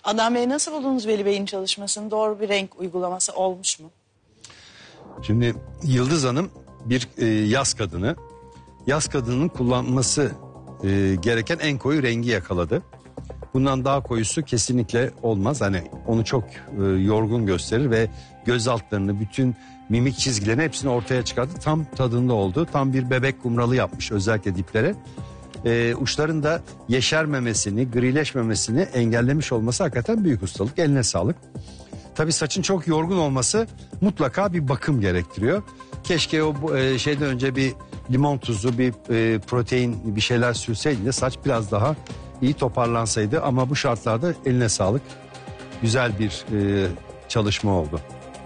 Adnan Bey, nasıl buldunuz Veli Bey'in çalışmasını? Doğru bir renk uygulaması olmuş mu? Şimdi Yıldız Hanım bir yaz kadını. Yaz kadının kullanması gereken en koyu rengi yakaladı. Bundan daha koyusu kesinlikle olmaz. Hani onu çok yorgun gösterir ve göz altlarını, bütün mimik çizgilerini hepsini ortaya çıkardı. Tam tadında oldu. Tam bir bebek kumralı yapmış özellikle diplere. Uçların da yeşermemesini, grileşmemesini engellemiş olması hakikaten büyük ustalık. Eline sağlık. Tabii saçın çok yorgun olması mutlaka bir bakım gerektiriyor. Keşke o şeyden önce bir limon tuzu, bir protein, bir şeyler sürseydin de saç biraz daha iyi toparlansaydı. Ama bu şartlarda eline sağlık. Güzel bir çalışma oldu.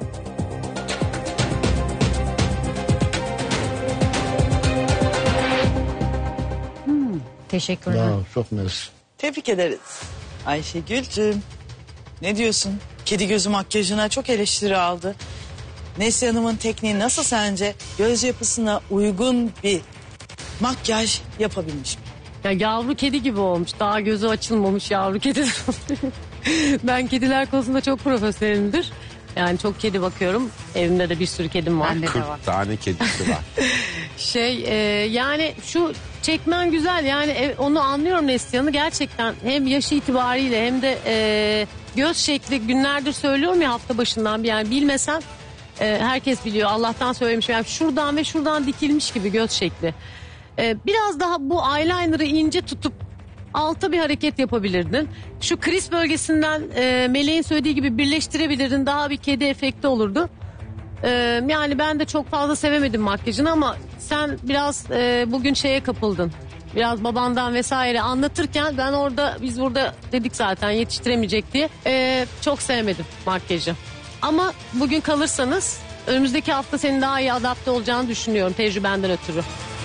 Teşekkürler. Çok mersi. Tebrik ederiz. Ayşegül'cüğüm, ne diyorsun? Kedi gözü makyajına çok eleştiri aldı. Neslihan Hanım'ın tekniği nasıl sence? Göz yapısına uygun bir makyaj yapabilmiş mi? Ya yavru kedi gibi olmuş. Daha gözü açılmamış yavru kedi. Ben kediler konusunda çok profesyonelimdir. Yani çok kedi bakıyorum. Evimde de bir sürü kedim var. 40 tane kedisi var. Yani şu çekmen güzel. Yani onu anlıyorum Neslihan'ı. Gerçekten hem yaşı itibariyle hem de göz şekli, günlerdir söylüyorum ya hafta başından. Yani bilmesem herkes biliyor. Allah'tan söylemiş. Yani şuradan ve şuradan dikilmiş gibi göz şekli. Biraz daha bu eyeliner'ı ince tutup alta bir hareket yapabilirdin. Şu kriz bölgesinden Meleğin söylediği gibi birleştirebilirdin. Daha bir kedi efekti olurdu. Yani ben de çok fazla sevemedim makyajını ama sen biraz bugün şeye kapıldın. Biraz babandan vesaire anlatırken biz burada dedik zaten yetiştiremeyecek diye. Çok sevmedim makyajı. Ama bugün kalırsanız önümüzdeki hafta senin daha iyi adapte olacağını düşünüyorum tecrübenden ötürü.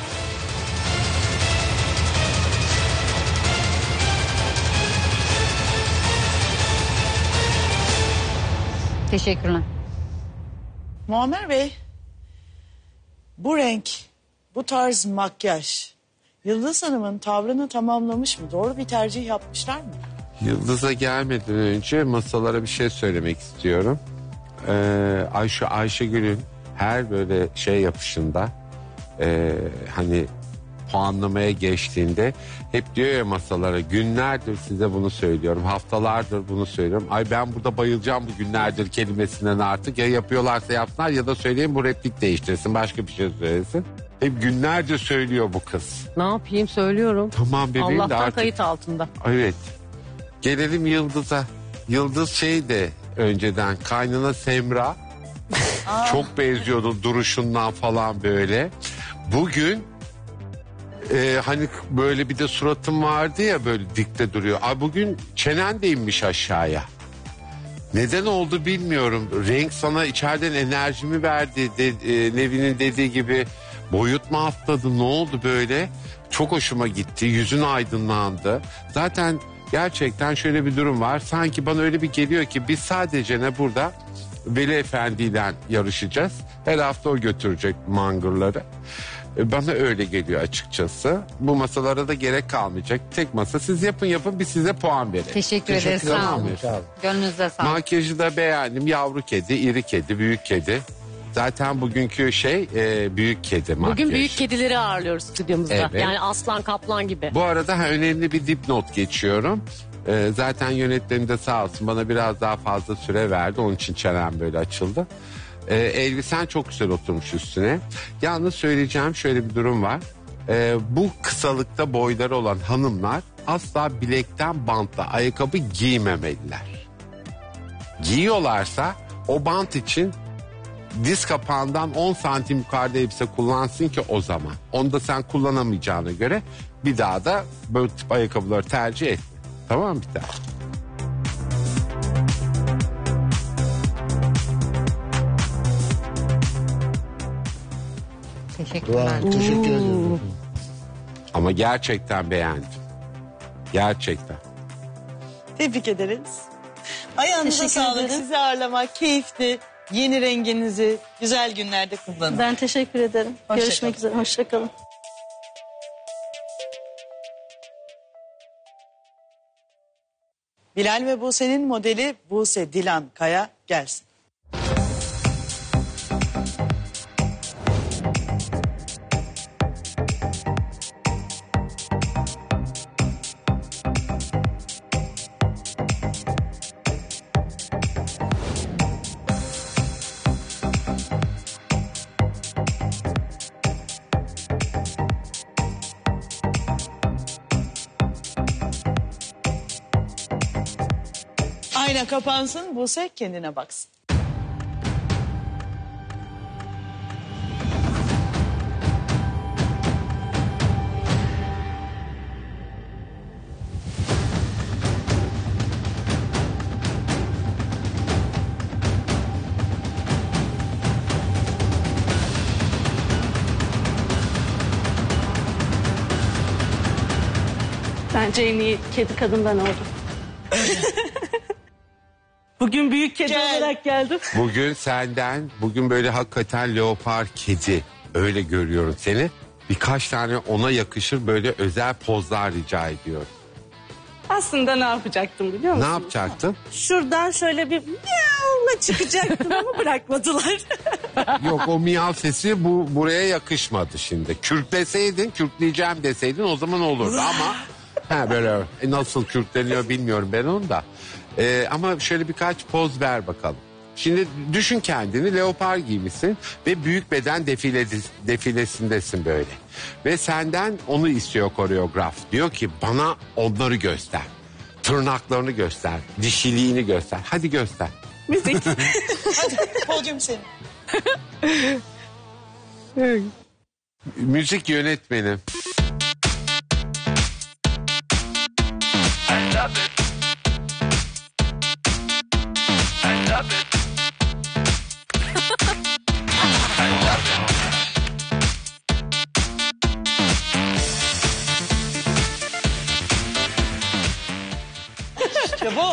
Teşekkürler. Muammer Bey, bu renk, bu tarz makyaj Yıldız Hanım'ın tavrını tamamlamış mı? Doğru bir tercih yapmışlar mı? Yıldız'a gelmeden önce masalara bir şey söylemek istiyorum. Ayşegül'ün her böyle şey yapışında hani puanlamaya geçtiğinde hep diyor ya masalara, günlerdir size bunu söylüyorum, haftalardır bunu söylüyorum. Ay ben burada bayılacağım bu günlerdir kelimesinden artık, ya yapıyorlarsa yapsınlar ya da söyleyeyim bu replik değiştirsin, başka bir şey söylesin. Hep günlerce söylüyor bu kız. Ne yapayım, söylüyorum. Tamam bebeğim Allah'tan de artık. kayıt altında. Evet. Gelelim Yıldız'a. Yıldız şeydi önceden, kaynana Semra. Çok benziyordu duruşundan falan böyle. Bugün hani böyle bir de suratım vardı ya, böyle dikte duruyor. Ay bugün çenen de inmiş aşağıya. Neden oldu bilmiyorum. Renk sana içeriden enerjimi verdi. Nevin'in dediği gibi boyut mu atladı, ne oldu böyle? Çok hoşuma gitti. Yüzün aydınlandı. Zaten gerçekten şöyle bir durum var. Sanki bana öyle bir geliyor ki biz sadece ne burada Veli Efendi ile yarışacağız. Her hafta o götürecek mangırları. Bana öyle geliyor açıkçası. Bu masalara da gerek kalmayacak. Tek masa, siz yapın biz size puan verelim. Teşekkür ederiz. Sağ olun. Gönlünüzde sağ olun. Makyajı da beğendim. Yavru kedi, iri kedi, büyük kedi. Zaten bugünkü şey büyük kedi makyajı. Bugün büyük kedileri ağırlıyoruz stüdyomuzda. Evet. Yani aslan kaplan gibi. Bu arada önemli bir dipnot geçiyorum. Zaten yönetmenim de sağ olsun bana biraz daha fazla süre verdi. Onun için çenem böyle açıldı. Elbisen çok güzel oturmuş üstüne. Yalnız söyleyeceğim şöyle bir durum var. Bu kısalıkta boyları olan hanımlar asla bilekten bantla ayakkabı giymemeliler. Giyiyorlarsa o bant için diz kapağından 10 santim yukarıda elbise kullansın ki o zaman. Onu da sen kullanamayacağına göre bir daha da böyle tip ayakkabıları tercih etme. Tamam mı bir daha? Teşekkürler. Teşekkür ederim. Ama gerçekten beğendim. Gerçekten. Tebrik ederiz. Ayağınıza Teşekkür sağlık. ederim. Sizi ağırlamak keyifli. Yeni renginizi güzel günlerde kullanın. Ben teşekkür ederim. Hoşça Görüşmek üzere. Hoşçakalın. Bilal ve Buse'nin modeli Buse Dilan Kaya gelsin. Ayna kapansın, Buse kendine baksın. Bence en iyi kedi kadından oldu. Bugün büyük kedi olarak geldim. Bugün böyle hakikaten leopar kedi öyle görüyorum seni. Birkaç tane ona yakışır böyle özel pozlar rica ediyorum. Aslında ne yapacaktım biliyor musun? Ne yapacaktın? Şuradan şöyle bir miyavla çıkacaktım ama bırakmadılar. Yok, o miyav sesi buraya yakışmadı şimdi. Kürkleseydin, kürkleyeceğim deseydin o zaman olurdu ama böyle nasıl kürkleniyor bilmiyorum ben onu da. Ama şöyle birkaç poz ver bakalım. Şimdi düşün kendini, leopar giymişsin ve büyük beden defilesindesin böyle. Ve senden onu istiyor koreograf. Diyor ki bana onları göster. Tırnaklarını göster, dişiliğini göster. Hadi göster. Müzik. Hadi podyum senin. Müzik yönetmeni. İşte bu.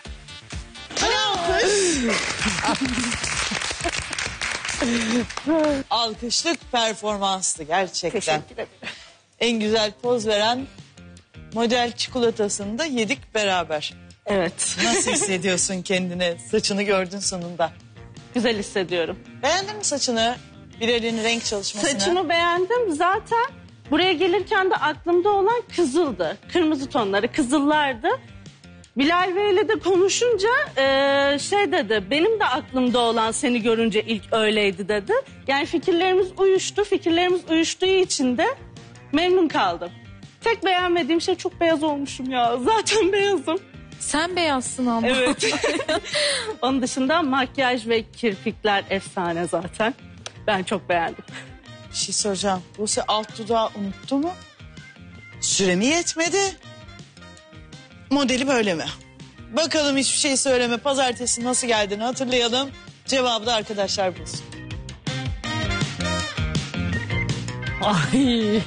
Alkışlık performanstı gerçekten. Teşekkür ederim. En güzel poz veren model çikolatasını da yedik beraber. Evet. Nasıl hissediyorsun kendini? Saçını gördün sonunda. Güzel hissediyorum. Beğendin mi saçını? Bilal'in renk çalışmasını. Saçımı beğendim. Zaten buraya gelirken de aklımda olan kızıldı. Kırmızı tonları, kızıllardı. Bilal Bey'le de konuşunca şey dedi, benim de aklımda olan seni görünce ilk öyleydi dedi. Yani fikirlerimiz uyuştu. Fikirlerimiz uyuştuğu için de memnun kaldım. Tek beğenmediğim şey çok beyaz olmuşum ya. Zaten beyazım. Sen beyazsın ama. Evet. Onun dışında makyaj ve kirpikler efsane zaten. Ben çok beğendim. Bir şey soracağım. Buse alt dudağı unuttu mu? Süre mi yetmedi? Modeli böyle mi? Bakalım hiçbir şey söyleme. Pazartesi nasıl geldiğini hatırlayalım. Cevabı da arkadaşlar bulsun. Ay.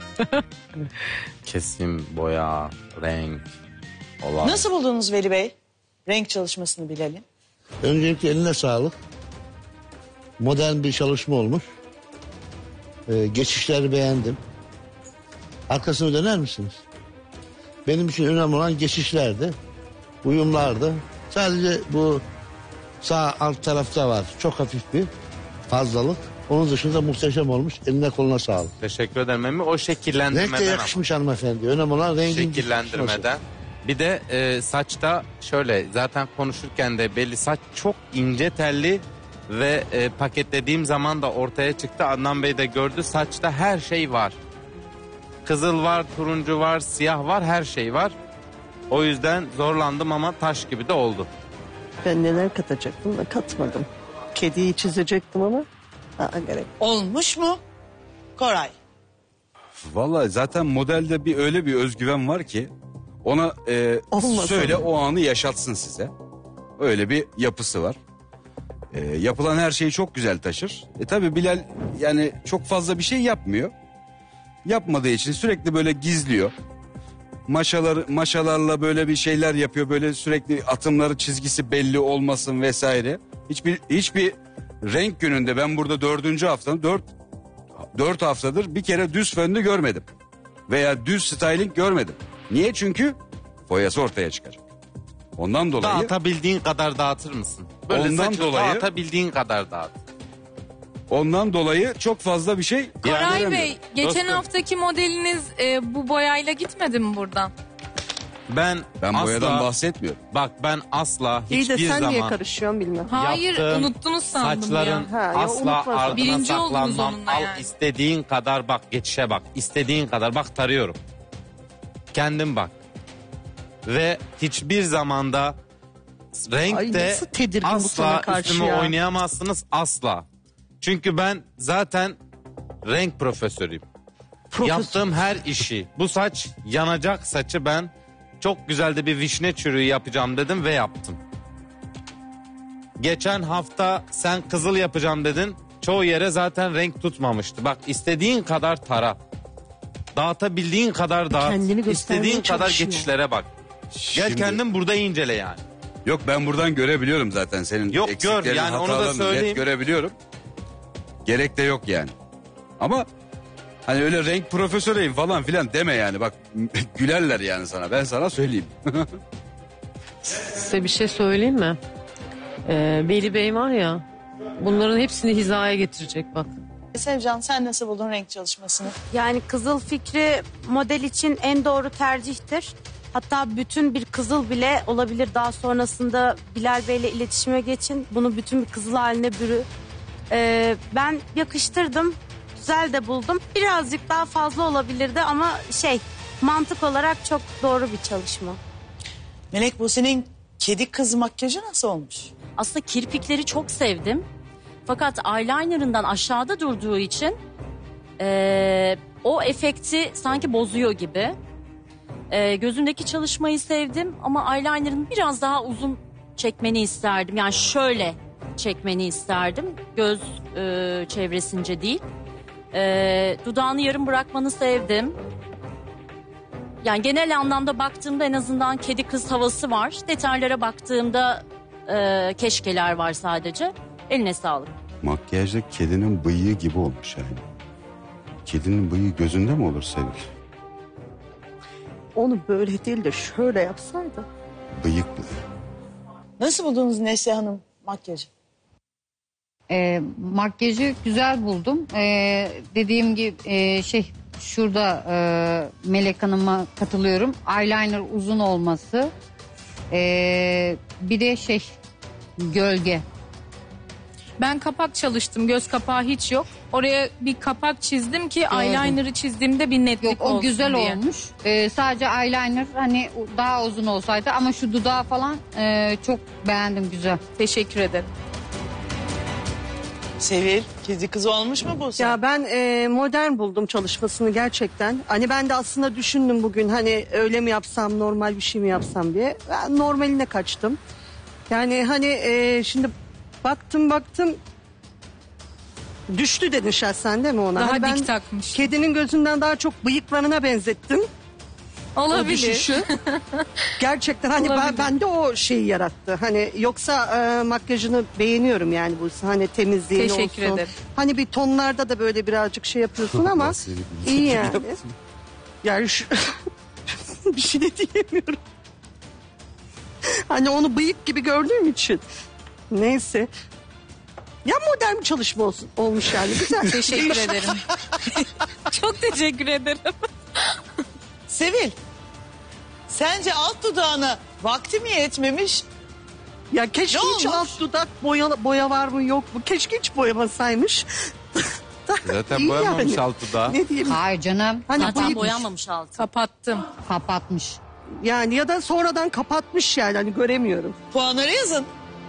Kesim, boya, renk olan. Nasıl buldunuz Veli Bey? Renk çalışmasını Bilal'in. Öncelikle eline sağlık. Modern bir çalışma olmuş. Geçişleri beğendim. Arkasını döner misiniz? Benim için önemli olan geçişlerdi. Uyumlardı. Sadece bu sağ alt tarafta var. Çok hafif bir fazlalık. Onun dışında muhteşem olmuş. Eline koluna sağlık. Teşekkür ederim Emmi. O Renk şekillendirmeden de yakışmış hanımefendi. Önemli olan rengin şekillendirmeden. Bir de saçta şöyle zaten konuşurken de belli, saç çok ince telli ve paketlediğim zaman da ortaya çıktı. Adnan Bey de gördü, saçta her şey var. Kızıl var, turuncu var, siyah var, her şey var. O yüzden zorlandım ama taş gibi de oldu. Ben neler katacaktım da katmadım. Kediyi çizecektim ama gerek. Olmuş mu? Koray. Vallahi zaten modelde öyle bir özgüven var ki ona söyle o anı yaşatsın size. Öyle bir yapısı var. Yapılan her şeyi çok güzel taşır. Tabii Bilal yani çok fazla bir şey yapmıyor. Yapmadığı için sürekli böyle gizliyor. Maşalarla böyle bir şeyler yapıyor. Böyle sürekli atımları, çizgisi belli olmasın vesaire. Hiçbir renk gününde ben burada 4. haftam 4 haftadır bir kere düz fönlü görmedim. Veya düz styling görmedim. Niye? Çünkü boyası ortaya çıkacak. Ondan dolayı Dağıtabildiğin kadar dağıtır mısın? Böyle Ondan saçı dolayı- dağıtabildiğin kadar dağıt. ondan dolayı çok fazla bir şey Koray veremiyorum. Bey, geçen Dostum. haftaki modeliniz bu boyayla gitmedi mi buradan? Ben boyadan asla, bahsetmiyorum. bak ben asla İyi de hiçbir sen niye zaman karışıyorsun bilmem. Hayır, yaptığım unuttunuz sandım saçların ya. asla unutmadım. ardına Birinci oldunuz saklanmam. onunla Al yani. istediğin kadar bak, geçişe bak. İstediğin kadar bak, tarıyorum. Kendin bak. Ve hiçbir zamanda Ay, renkte nasıl tedirgin bu sana asla karşı üstüme ya. oynayamazsınız, asla. Çünkü ben zaten renk profesörüyüm. Yaptığım her işi, bu saç yanacak saçı ben çok güzel de bir vişne çürüğü yapacağım dedim ve yaptım. Geçen hafta sen kızıl yapacağım dedin. Çoğu yere zaten renk tutmamıştı. Bak, istediğin kadar tara. Dağıtabildiğin kadar dağıt. Kendini göstermeye İstediğin kadar çalışıyor. geçişlere bak. Gel Şimdi- kendin burada incele yani. Yok, ben buradan görebiliyorum zaten senin Yok, eksiklerini, gör, yani onu da hatalarını söyleyeyim. net görebiliyorum. Gerek de yok yani. Ama hani öyle renk profesörüyüm falan filan deme yani, bak gülerler yani sana, ben sana söyleyeyim. Size bir şey söyleyeyim mi? Veli Bey var ya, bunların hepsini hizaya getirecek bak. Sevcan, sen nasıl buldun renk çalışmasını? Yani kızıl fikri model için en doğru tercihtir. Hatta bütün bir kızıl bile olabilir. Daha sonrasında Bilal Bey'le iletişime geçin. Bunu bütün bir kızıl haline bürü. Ben yakıştırdım. Güzel de buldum. Birazcık daha fazla olabilirdi ama mantık olarak çok doğru bir çalışma. Melek, bu senin kedi kız makyajı nasıl olmuş? Aslında kirpikleri çok sevdim. Fakat eyelinerından aşağıda durduğu için o efekti sanki bozuyor gibi. Gözündeki çalışmayı sevdim ama eyelinerını biraz daha uzun çekmeni isterdim. Yani şöyle çekmeni isterdim. Göz çevresince değil. Dudağını yarım bırakmanı sevdim. Yani genel anlamda baktığımda en azından kedi kız havası var. Detaylara baktığımda keşkeler var sadece. Eline sağlık. Makyajda kedinin bıyığı gibi olmuş yani. Kedinin bıyığı gözünde mi olur Sevil? Onu böyle değil de şöyle yapsaydı. Bıyıklı. Nasıl buldunuz Neslihan Hanım makyajı? Makyajı güzel buldum. Dediğim gibi şurada Melek Hanım'a katılıyorum. Eyeliner uzun olması. Bir de gölge. Ben kapak çalıştım. Göz kapağı hiç yok. Oraya bir kapak çizdim ki eyeliner'ı çizdiğimde bir netlik Yok, o olsun güzel diye. olmuş. Sadece eyeliner hani daha uzun olsaydı ama şu dudağı falan çok beğendim, güzel. Teşekkür ederim. Sevil, kedi kız olmuş mu bu? Ya ben modern buldum çalışmasını gerçekten. Hani ben de aslında düşündüm bugün, hani öyle mi yapsam, normal bir şey mi yapsam diye. Ben normaline kaçtım. Yani hani şimdi baktım düştü dedin şahsen değil mi ona? Daha Hani ben dik takmış. kedinin gözünden daha çok bıyıklarına benzettim. Olabilir. O düşüşü. Gerçekten hani Olabilir. ben de o şeyi yarattı. Hani yoksa makyajını beğeniyorum yani bu, hani temizliğin Teşekkür olsun. ederim. Hani bir tonlarda da böyle birazcık şey yapıyorsun ama iyi yani. Yani bir şey de diyemiyorum. Hani onu bıyık gibi gördüğüm için. Neyse. Ya modern bir çalışma olmuş yani, güzel. Teşekkür ederim. Çok teşekkür ederim. Sevil, sence alt dudağına vakti mi yetmemiş? Ya keşke Ne hiç olmuş? alt dudak boya var mı yok mu? Keşke hiç boyamasaymış. Zaten İyi boyamamış yani. altı da. Ne diyeyim? Hayır canım. Hani Zaten bıyık- boyanmamış altı. Kapattım. Kapatmış. Yani ya da sonradan kapatmış yani, hani göremiyorum. Puanları yazın.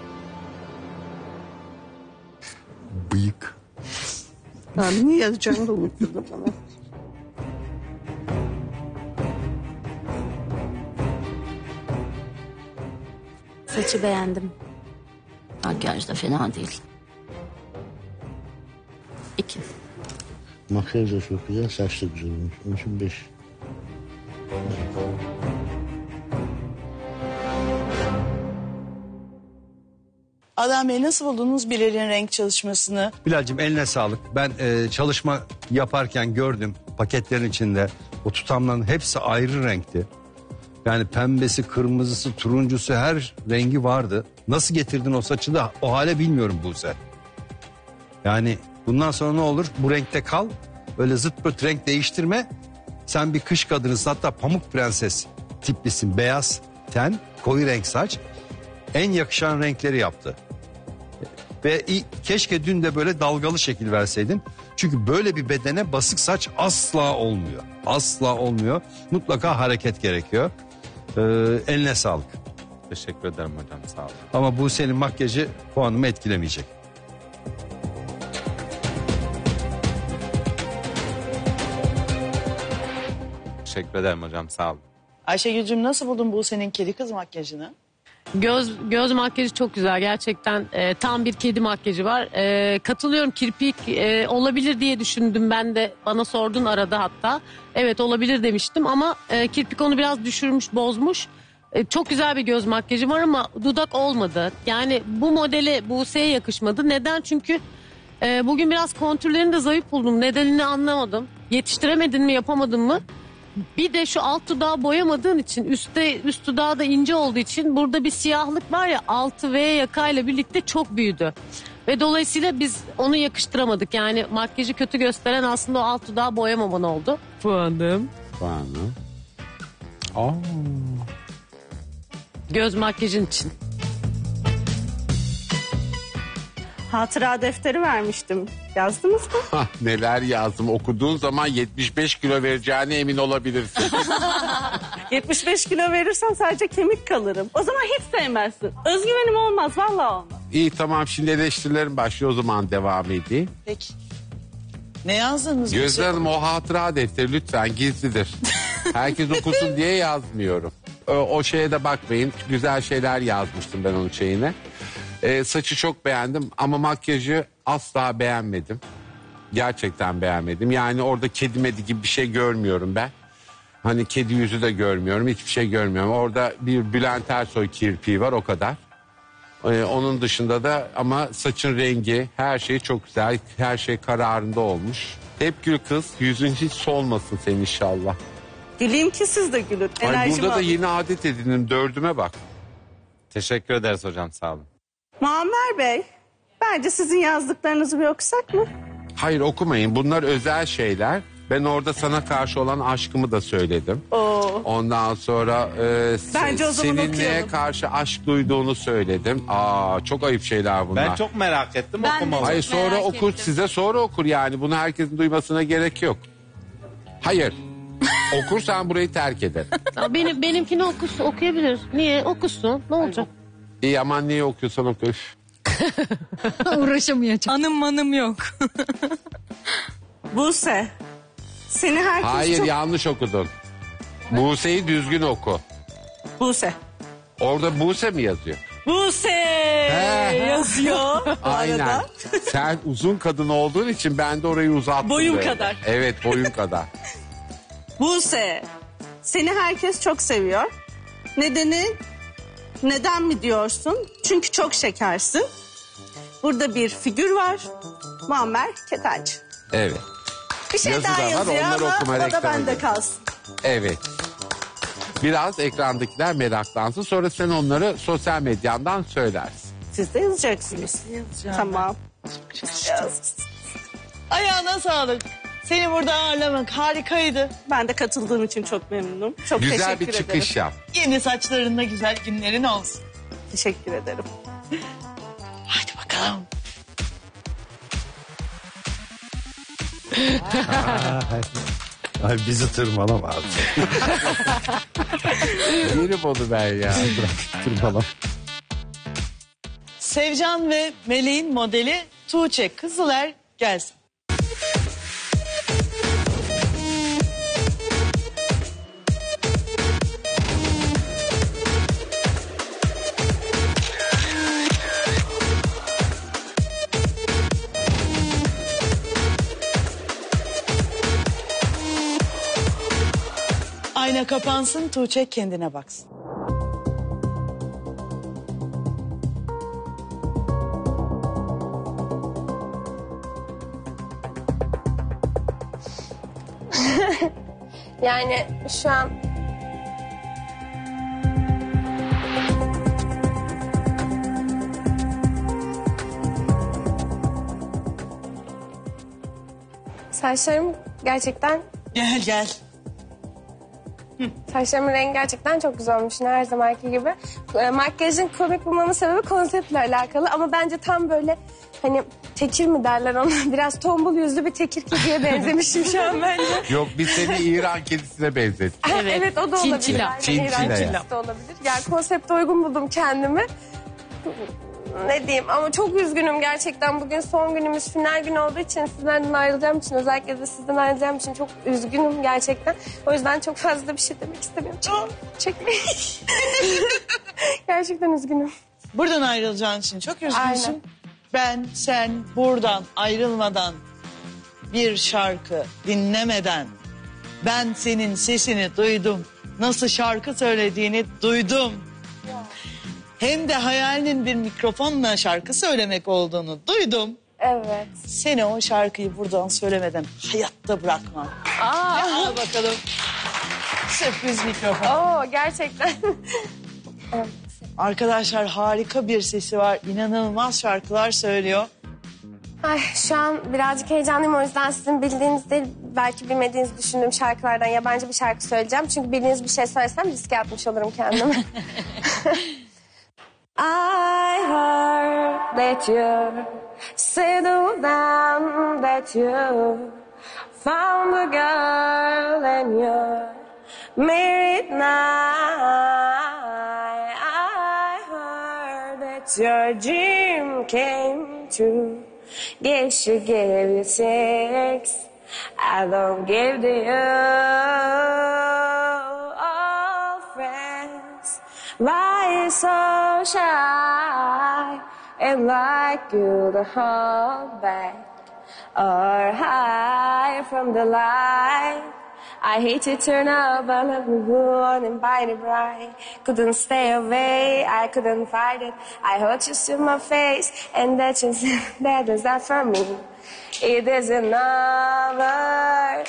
Bıyık. Yani niye yazacağımı da unuttum bana. Saçı beğendim. Makyaj da fena değil. 2. Makyaj da çok güzel, saç da güzel olmuş. Onun için 5. Adem Bey, nasıl buldunuz Bilal'in renk çalışmasını? Bilal'cim eline sağlık. Ben çalışma yaparken gördüm paketlerin içinde. O tutamların hepsi ayrı renkti. Yani pembesi, kırmızısı, turuncusu her rengi vardı. Nasıl getirdin o saçı da o hale bilmiyorum Buse. Yani bundan sonra ne olur? Bu renkte kal. Öyle zıt pırt renk değiştirme. Sen bir kış kadınısın, hatta pamuk prenses tiplisin. Beyaz ten, koyu renk saç. En yakışan renkleri yaptı. Ve keşke dün de böyle dalgalı şekil verseydin. Çünkü böyle bir bedene basık saç asla olmuyor. Asla olmuyor. Mutlaka hareket gerekiyor. Eline sağlık. Teşekkür ederim hocam, sağ olun. Ama Buse'nin makyajı puanımı etkilemeyecek. Teşekkür ederim hocam, sağ olun. Ayşegül'cüm nasıl buldun Buse'nin kedi kız makyajını? Göz makyajı çok güzel gerçekten, tam bir kedi makyajı var. Katılıyorum, kirpik olabilir diye düşündüm ben de, bana sordun arada hatta. Evet olabilir demiştim ama kirpik onu biraz düşürmüş, bozmuş. Çok güzel bir göz makyajı var ama dudak olmadı. Yani bu modele Buse'ye yakışmadı. Neden? Çünkü bugün biraz kontürlerini de zayıf buldum. Nedenini anlamadım. Yetiştiremedin mi, yapamadın mı? Bir de şu alt dudağı boyamadığın için, üst dudağı da ince olduğu için burada bir siyahlık var ya, altı V yakayla birlikte çok büyüdü. Ve dolayısıyla biz onu yakıştıramadık. Yani makyajı kötü gösteren aslında o alt dudağı boyamaman oldu. Puanım. Göz makyajın için. Hatıra defteri vermiştim. Yazdınız mı? Neler yazdım. Okuduğun zaman 75 kilo vereceğine emin olabilirsin. 75 kilo verirsem sadece kemik kalırım. O zaman hiç sevmezsin. Özgüvenim olmaz, vallahi olmaz. İyi tamam, şimdi eleştirilerim başlıyor, o zaman devam edeyim. Peki. Ne yazdınız? Gözde Hanım, o hatıra defteri lütfen gizlidir. Herkes okusun diye yazmıyorum. O şeye de bakmayın. Güzel şeyler yazmıştım ben onun şeyine. Saçı çok beğendim ama makyajı asla beğenmedim. Gerçekten beğenmedim. Yani orada kedi medi gibi bir şey görmüyorum ben. Hani kedi yüzü de görmüyorum. Hiçbir şey görmüyorum. Orada bir Bülent Ersoy kirpiği var, o kadar. Onun dışında da ama saçın rengi, her şey çok güzel. Her şey kararında olmuş. Hep gül kız. Yüzün hiç solmasın senin inşallah. Güleyim ki siz de gülün. Ay, burada da alın. yeni adet edindim. 4'üme bak. Teşekkür ederiz hocam, sağ olun. Muammer Bey, bence sizin yazdıklarınızı bir okusak mı? Hayır, okumayın. Bunlar özel şeyler. Ben orada sana karşı olan aşkımı da söyledim. Oo. Ondan sonra Bence o zaman senin neye okuyalım. karşı aşk duyduğunu söyledim. Çok ayıp şeyler bunlar. Ben çok merak ettim, Ben de okumadım. Hayır, çok sonra merak okur, ettim. size sonra okur yani. Bunu herkesin duymasına gerek yok. Hayır. Okursan burayı terk ederim. Benimkini okuyabilir. Niye? Okusun. Ne olacak? İyi, aman niye okuyorsan oku. Üf. Uğraşamayacağım. Anım manım yok. Buse, seni herkes Hayır, çok... yanlış okudun. Buse'yi düzgün oku. Buse. Orada Buse mi yazıyor? Buse yazıyor bu Aynen. arada. Sen uzun kadın olduğun için ben de orayı uzattım. Boyum böyle. kadar. Evet, boyum kadar. Buse, seni herkes çok seviyor. Neden mi diyorsun? Çünkü çok şekersin. Burada bir figür var. Muammer Ketenci. Evet. Bir şey Yazı daha da var, yazıyor onları ama okuma o da reklamı bende gibi. kalsın. Evet. Biraz ekrandakiler meraklansın. Sonra sen onları sosyal medyandan söylersin. Siz de yazacaksınız. Tamam. Ayağına sağlık. Seni burada ağırlamak harikaydı. Ben de katıldığım için çok memnunum. Çok Güzel teşekkür bir çıkış ederim. yap. Yeni saçlarında güzel günlerin olsun. Teşekkür ederim. Hadi bakalım. Ay, bizi tırmalama abi. Yerim onu ben ya. Tırmalama. Sevcan ve Meleğin modeli Tuğçe Kızıler gelsin. Ayna kapansın, Tuğçe kendine baksın. Yani şu an Saçlarım gerçekten... Gel. Saçlarımın rengi gerçekten çok güzel olmuş her zamanki gibi. Makyajın komik bulmamın sebebi konseptle alakalı ama bence tam böyle hani tekir mi derler ona biraz tombul yüzlü bir tekir kediye benzemişim şu an bence. Yok biz seni İran kedisine benzettik. Evet o da olabilir. Çinçila. İran kedisi de olabilir. Yani konsepte uygun buldum kendimi. Ne diyeyim ama çok üzgünüm gerçekten. Bugün son günümüz, final günü olduğu için sizlerden ayrılacağım için, özellikle de sizden ayrılacağım için çok üzgünüm gerçekten. O yüzden çok fazla bir şey demek istemiyorum. Çekmeyin. Gerçekten üzgünüm. Buradan ayrılacağın için çok üzgünsün. Sen buradan ayrılmadan, bir şarkı dinlemeden ben senin sesini duydum. Nasıl şarkı söylediğini duydum. Hem de hayalinin bir mikrofonla şarkı söylemek olduğunu duydum. Evet. Seni o şarkıyı buradan söylemeden hayatta bırakmam. Al bakalım. Sürpriz mikrofon. Oo gerçekten. Evet. Arkadaşlar harika bir sesi var. İnanılmaz şarkılar söylüyor. Ay şu an birazcık heyecanlıyım, o yüzden sizin bildiğiniz değil belki bilmediğinizi düşündüğüm şarkılardan yabancı bir şarkı söyleyeceğim. Çünkü bildiğiniz bir şey söylesem riske atmış olurum kendimi. I heard that you settled down, that you found a girl and you're married now. I heard that your dream came true. Guess you gave you 6, I don't give to you. All friends, why you so shy and like you to hold back or hide from the light? I hate to turn up, I love me good and bite it bright. Couldn't stay away, I couldn't fight it. I hurt you to my face, and that is not for me. It is another.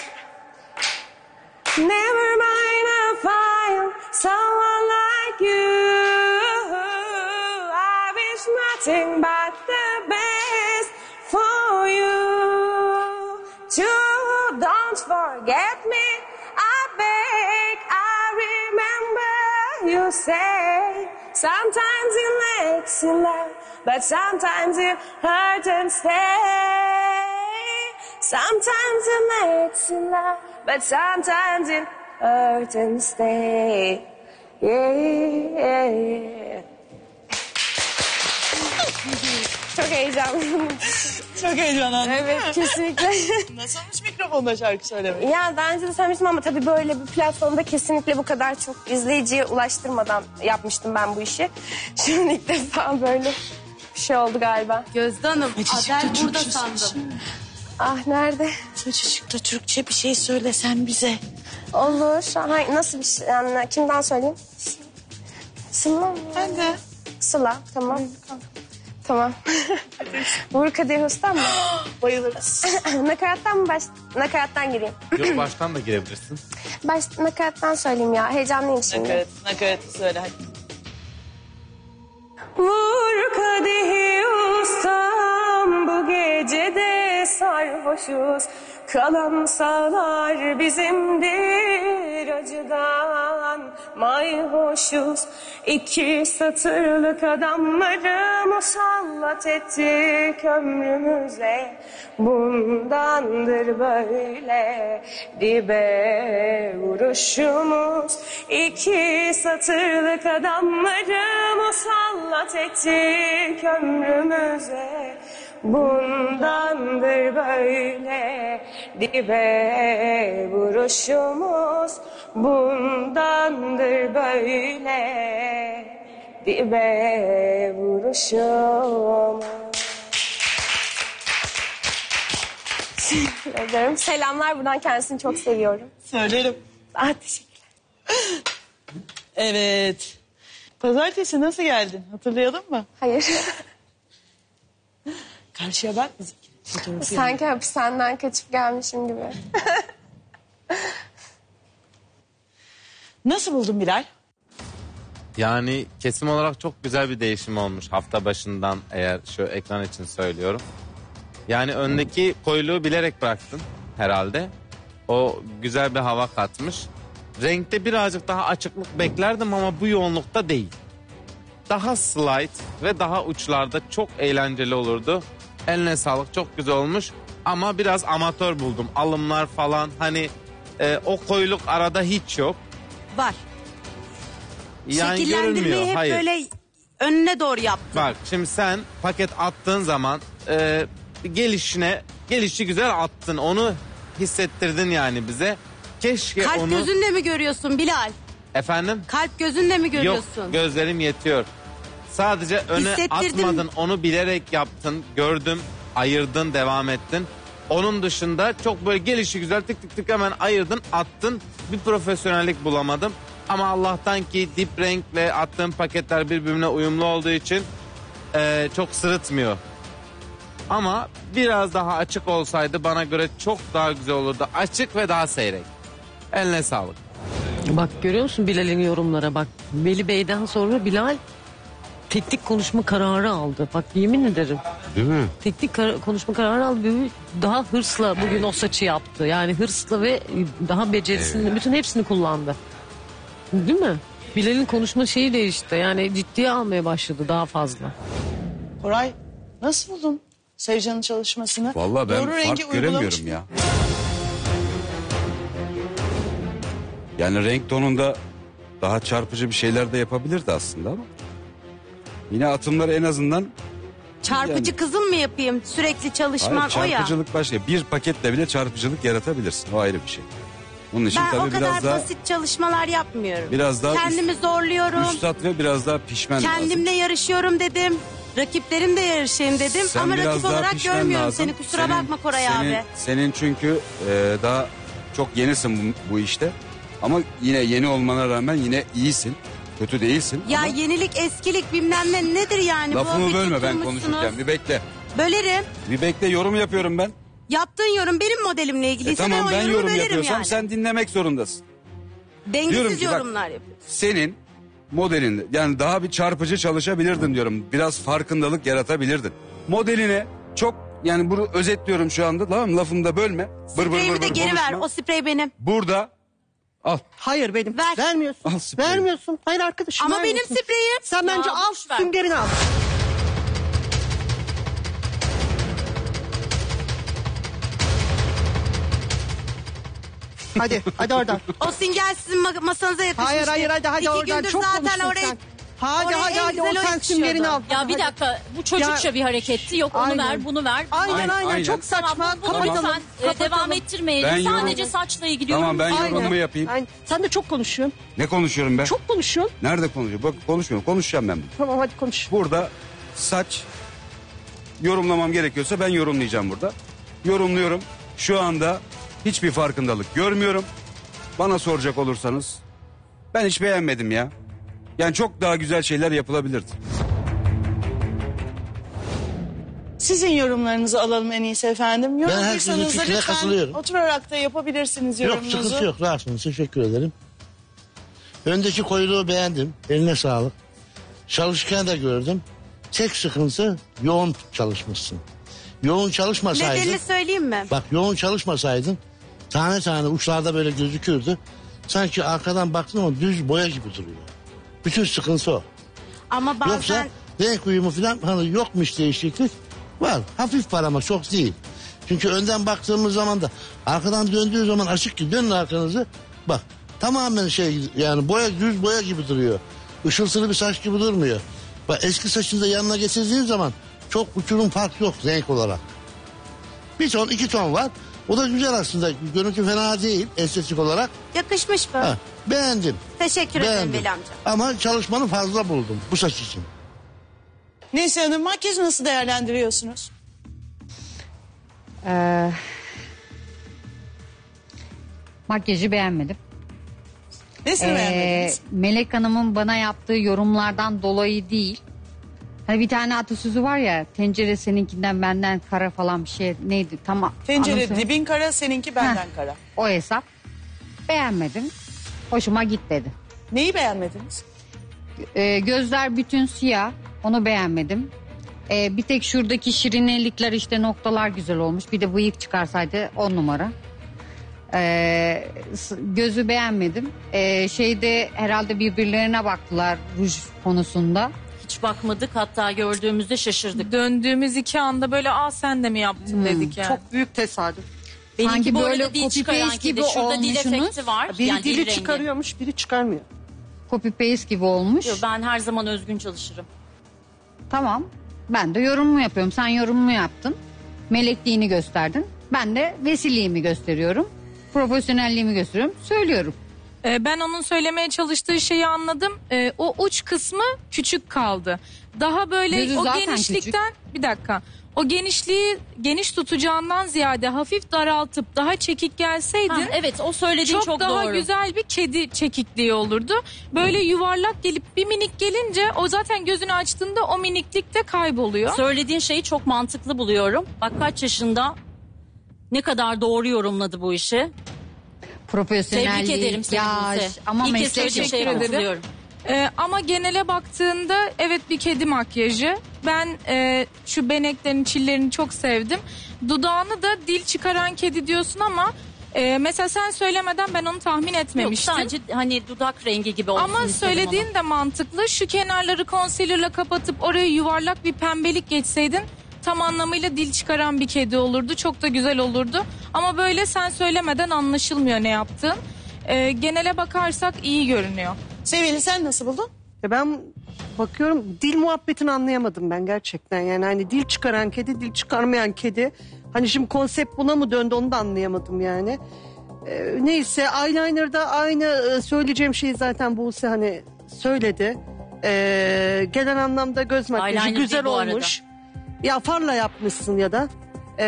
Never mind, I'll find someone like you. I wish nothing but the best for you. Don't forget me, I beg. I remember you say sometimes it makes you laugh, but sometimes it hurts and stay. Sometimes it makes you laugh, but sometimes it hurts and stay. Yeah. Çok heyecanlıyım. Çok heyecanlandım. Evet kesinlikle. Nasılmış mikrofonda şarkı söylemek? Ya daha önce de söylemiştim ama tabii böyle bir platformda kesinlikle bu kadar çok izleyiciye ulaştırmadan yapmıştım ben bu işi. Şimdi ilk defa böyle bir şey oldu galiba. Gözde Hanım, Adel burada sandım. Ah nerede? Çocukta Türkçe bir şey söylesen bize. Olur. Nasıl bir şey? Yani kimden söyleyeyim? Sıla mı? Ben de. Sıla, tamam. Tamam. Vur Kadir Ustam mı? Bayılırız. Nakarattan mı nakarattan gireyim? Yok baştan da girebilirsin. Nakarattan söyleyeyim ya. Heyecanlıyım şimdi. Nakaratı söyle hadi. Vur kadehi ustam, bu gecede sarhoşuz. Kalan sağlar bizimdir, acıdan mayhoşuz. 2 satırlık adamları musallat ettik ömrümüze. Bundandır böyle dibe vuruşumuz. 2 satırlık adamları musallat ettik ömrümüze. Bundandır böyle dibe vuruşumuz. Bundandır böyle dibe vuruşumuz. Teşekkür ederim. Selamlar, buradan kendisini çok seviyorum. Söylerim. Teşekkürler. Evet. Pazartesi nasıl geldin? Hatırlayalım mı? Hayır. Karşıya bak bizimki. Sanki hapishaneden kaçıp gelmişim gibi. Nasıl buldun Bilal? Yani kesim olarak çok güzel bir değişim olmuş hafta başından, eğer şu ekran için söylüyorum. Yani öndeki koyuluğu bilerek bıraktın herhalde. O güzel bir hava katmış. Renkte birazcık daha açıklık beklerdim ama bu yoğunlukta değil. Daha slight ve daha uçlarda çok eğlenceli olurdu. Eline sağlık, çok güzel olmuş. Ama biraz amatör buldum. Alımlar falan hani o koyuluk arada hiç yok. Var. Yani Şekillendirmeyi görünmüyor. hep Hayır. böyle önüne doğru yaptın. Bak şimdi sen paket attığın zaman gelişi güzel attın. Onu hissettirdin yani bize. Keşke Kalp onu... gözünle mi görüyorsun Bilal? Efendim? Kalp gözünle mi görüyorsun? Yok, gözlerim yetiyor. Sadece öne Hissettirdim. atmadın, onu bilerek yaptın. Gördüm, ayırdın, devam ettin. Onun dışında çok böyle gelişi güzel tık tık tık hemen ayırdın, attın. Bir profesyonellik bulamadım. Ama Allah'tan ki dip renkle attığım paketler birbirine uyumlu olduğu için çok sırıtmıyor. Ama biraz daha açık olsaydı bana göre çok daha güzel olurdu. Açık ve daha seyrek. Eline sağlık. Bak görüyor musun Bilal'in yorumlara bak. Veli Bey'den sonra Bilal teknik konuşma kararı aldı. Bak yemin ederim. Değil mi? Teknik konuşma kararı aldı. Daha hırsla bugün o saçı yaptı. Yani hırsla ve daha becerisini bütün hepsini kullandı. Değil mi? Bilal'in konuşma şeyi değişti. Yani ciddiye almaya başladı daha fazla. Koray nasıl buldun Sevcan'ın çalışmasını? Vallahi ben Doğru rengi fark uygulamış göremiyorum mı? ya. Yani renk tonunda daha çarpıcı bir şeyler de yapabilirdi aslında ama. Yine atımları en azından... Çarpıcı kızıl mı yapayım? Sürekli çalışman Hayır, o ya. çarpıcılık başka. Bir paketle bile çarpıcılık yaratabilirsin. O ayrı bir şey. Bunun için Ben o tabii kadar biraz daha... basit çalışmalar yapmıyorum. Biraz daha Kendimi zorluyorum. Üstad ve biraz daha pişmen lazım. Kendimle yarışıyorum dedim. Rakiplerimle yarışayım dedim. Sen Ama biraz rakip daha olarak pişmen görmüyorum lazım. seni. Kusura bakma Koray abi. Senin çünkü daha çok yenisin bu işte. Ama yine yeni olmana rağmen yine iyisin. Kötü değilsin. Ya ama yenilik, eskilik bilmem ne nedir yani? lafımı Bu bölme ben tutturmuşsunuz. konuşurken. Bir bekle. Bölerim. Bir bekle, yorum yapıyorum ben. Yaptığın yorum benim modelimle ilgiliyse Tamam, ben o ben yorumu yorum bölerim yapıyorsam yani. sen dinlemek zorundasın. Diyorum Dengesiz ki bak, yorumlar yapıyorsun. Senin modelinde yani daha bir çarpıcı çalışabilirdin diyorum. Biraz farkındalık yaratabilirdin. Modeline çok yani bunu özetliyorum şu anda, tamam mı? Lafımı da bölme. Spreyimi de geri ver. konuşma. O sprey benim. Burada al. Hayır benim. Ver. Vermiyorsun. Al spreyi. Vermiyorsun. Hayır arkadaşım Ama vermiyorsun. benim spreyim. Sen bence al boş ver. süngerini al. Hadi oradan. O sünger sizin masanıza yakışmıştı. Hayır hadi İki oradan gündür çok zaten konuştun oraya... sen. Hadi oraya en o güzel o sen yakışıyordu. süngerini al. Ya bir dakika bu çocukça Ya, bir hareketti. Yok onu aynen. ver bunu ver. Aynen çok saçma. Tamam, bunu Kapatalım. lütfen devam ettirmeyelim. Ben Sadece yorum- saçla ilgili Tamam, ben yorumumuzu- yorumumu yapayım. Aynen. Sen de çok konuşuyorsun. Ne konuşuyorum ben? Çok konuşuyorsun. Nerede konuşuyorum? Bak konuşmuyorum. Konuşacağım ben bunu. Tamam hadi konuş. Burada saç yorumlamam gerekiyorsa ben yorumlayacağım burada. Yorumluyorum. Şu anda hiçbir farkındalık görmüyorum. Bana soracak olursanız ben hiç beğenmedim ya. Yani çok daha güzel şeyler yapılabilirdi. Sizin yorumlarınızı alalım en iyisi efendim. herkesin Yorulduysanız da fikrine lütfen katılıyorum. oturarak da yapabilirsiniz Yok yorumunuzu. sıkıntı yok, rahatsınız, teşekkür ederim. Öndeki koyuluğu beğendim, eline sağlık. Çalışırken de gördüm. Tek sıkıntı yoğun çalışmışsın. Yoğun çalışmasaydın... Nedenini söyleyeyim mi? Bak yoğun çalışmasaydın tane tane uçlarda böyle gözükürdü. Sanki arkadan baktın ama düz boya gibi duruyor. Bütün sıkıntı o. Ama bazen... Yoksa renk uyumu falan hani yokmuş değişiklik. Var, hafif var ama çok değil. Çünkü önden baktığımız zaman da arkadan döndüğü zaman açık ki dönün arkanızı. Bak tamamen yani düz boya gibi duruyor. Işıltılı bir saç gibi durmuyor. Bak eski saçını da yanına getirdiğin zaman çok uçurum fark yok renk olarak. Bir ton 2 ton var. O da güzel aslında. Görüntü fena değil estetik olarak. Yakışmış mı? Ha, beğendim. Teşekkür ederim Beğendim. Veli amca. Ama çalışmanı fazla buldum bu saç için. Neyse Hanım makyajı nasıl değerlendiriyorsunuz? Makyajı beğenmedim. Nesini beğenmediniz? Melek Hanım'ın bana yaptığı yorumlardan dolayı değil. Hani bir tane atasözü var ya, tencere seninkinden benden kara falan bir şey neydi? Tamam. Tencere dibin kara, seninki benden kara. O hesap. Beğenmedim. Hoşuma gitmedi. Neyi beğenmediniz? Gözler bütün siyah. Onu beğenmedim. Bir tek şuradaki şirinelikler işte noktalar güzel olmuş. Bir de bıyık çıkarsaydı 10 numara. Gözü beğenmedim. Şeyde herhalde birbirlerine baktılar ruj konusunda. Hiç bakmadık, hatta gördüğümüzde şaşırdık. Döndüğümüz 2 anda böyle sen de mi yaptın dedik yani. Çok büyük tesadüf. Benimki Sanki bu böyle arada dil copy çıkaran paste gibi kedi. Şurada dil olmuşsunuz. efekti var. Biri yani dil dili rengi. çıkarıyormuş, biri çıkarmıyor. Copy paste gibi olmuş. Yo, ben her zaman özgün çalışırım. Tamam. Ben de yorumumu yapıyorum. Sen yorumumu yaptın. Melekliğini gösterdin. Ben de vesiliğimi gösteriyorum. Profesyonelliğimi gösteriyorum. Söylüyorum. Ben onun söylemeye çalıştığı şeyi anladım. O uç kısmı küçük kaldı. Daha böyle Gözü o zaten genişlikten bir dakika. O genişliği geniş tutacağından ziyade hafif daraltıp daha çekik gelseydin. Ha, evet, o söylediğin çok daha doğru. güzel bir kedi çekikliği olurdu. Böyle yuvarlak gelip bir minik gelince o zaten gözünü açtığında o miniklik de kayboluyor. Söylediğin şeyi çok mantıklı buluyorum. Bak kaç yaşında, ne kadar doğru yorumladı bu işi. Profesyonelliği. Tebrik ederim seni Buse. Ama İlk kez meslek söylediğin şeye Teşekkür ederim. katılıyorum. Ama genele baktığında evet bir kedi makyajı. Ben şu beneklerin, çillerini çok sevdim. Dudağını da dil çıkaran kedi diyorsun ama mesela sen söylemeden ben onu tahmin etmemiştim. Yok, sadece hani dudak rengi gibi olsun Ama istedim söylediğin onu. de mantıklı. Şu kenarları concealer'la kapatıp oraya yuvarlak bir pembelik geçseydin tam anlamıyla dil çıkaran bir kedi olurdu. Çok da güzel olurdu. Ama böyle sen söylemeden anlaşılmıyor ne yaptığın. Genele bakarsak iyi görünüyor. Sevgili sen nasıl buldun? Ben bakıyorum dil muhabbetini anlayamadım ben gerçekten. Yani hani dil çıkaran kedi, dil çıkarmayan kedi. Hani şimdi konsept buna mı döndü onu da anlayamadım yani. Neyse eyeliner'da aynı söyleyeceğim şeyi zaten Buse hani söyledi. Gelen anlamda göz makyajı Eyeliner güzel değil bu arada. olmuş. Ya farla yapmışsın ya da.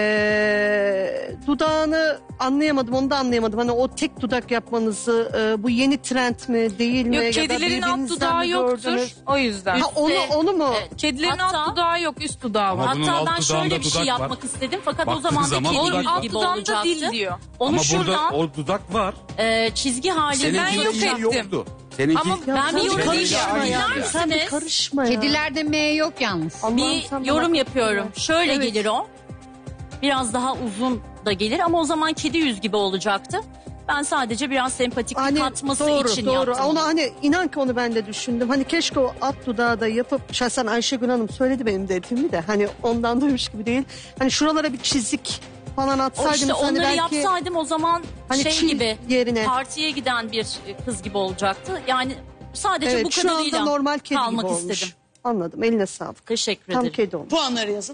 Dudağını anlayamadım, onu da anlayamadım. Hani o tek dudak yapmanızı bu yeni trend mi değil mi? Yok, Ya da kedilerin alt birbirinizden dudağı mi yoktur. gördünüz? O yüzden. Ha, onu mu? Evet. Kedilerin Hatta- alt dudağı yok, üst dudağı var. Ama bunun Hatta alt ben şöyle dudağında bir şey dudak var. yapmak istedim fakat o Baktığın zaman da zaman kedi dudak yüz var. gibi Alt dudağında olacaktı. dil diyor. Onu Ama şuradan burada o dudak var. çizgi halinde Ben yok Seninki ettim. yoktu. Seninki Ama ben bir yorum Seninki aynı dinler yani. Sen bir misiniz? karışma ya. Kedilerde M yok yalnız. Allah'ım Bir sen yorum bana- yapıyorum. Şöyle Evet. gelir o. Biraz daha uzun da gelir ama o zaman kedi yüz gibi olacaktı. Ben sadece biraz sempatik Hani katması doğru, için doğru. yaptım. Onu onu. hani inan ki onu ben de düşündüm. Hani keşke o alt dudağı da yapıp şahsen Ayşegül Hanım söyledi benim dediğimi de. Hani ondan duymuş gibi değil. Hani şuralara bir çizik falan O atsaydım. işte hani onları belki yapsaydım o zaman hani şey çil gibi yerine. partiye giden bir kız gibi olacaktı. Yani sadece Evet bu şu anda kadarıyla normal kedi gibi kalmak olmuş. istedim. Anladım, eline sağlık. Teşekkür Tam ederim. kedi olmuş. Puanları yazın.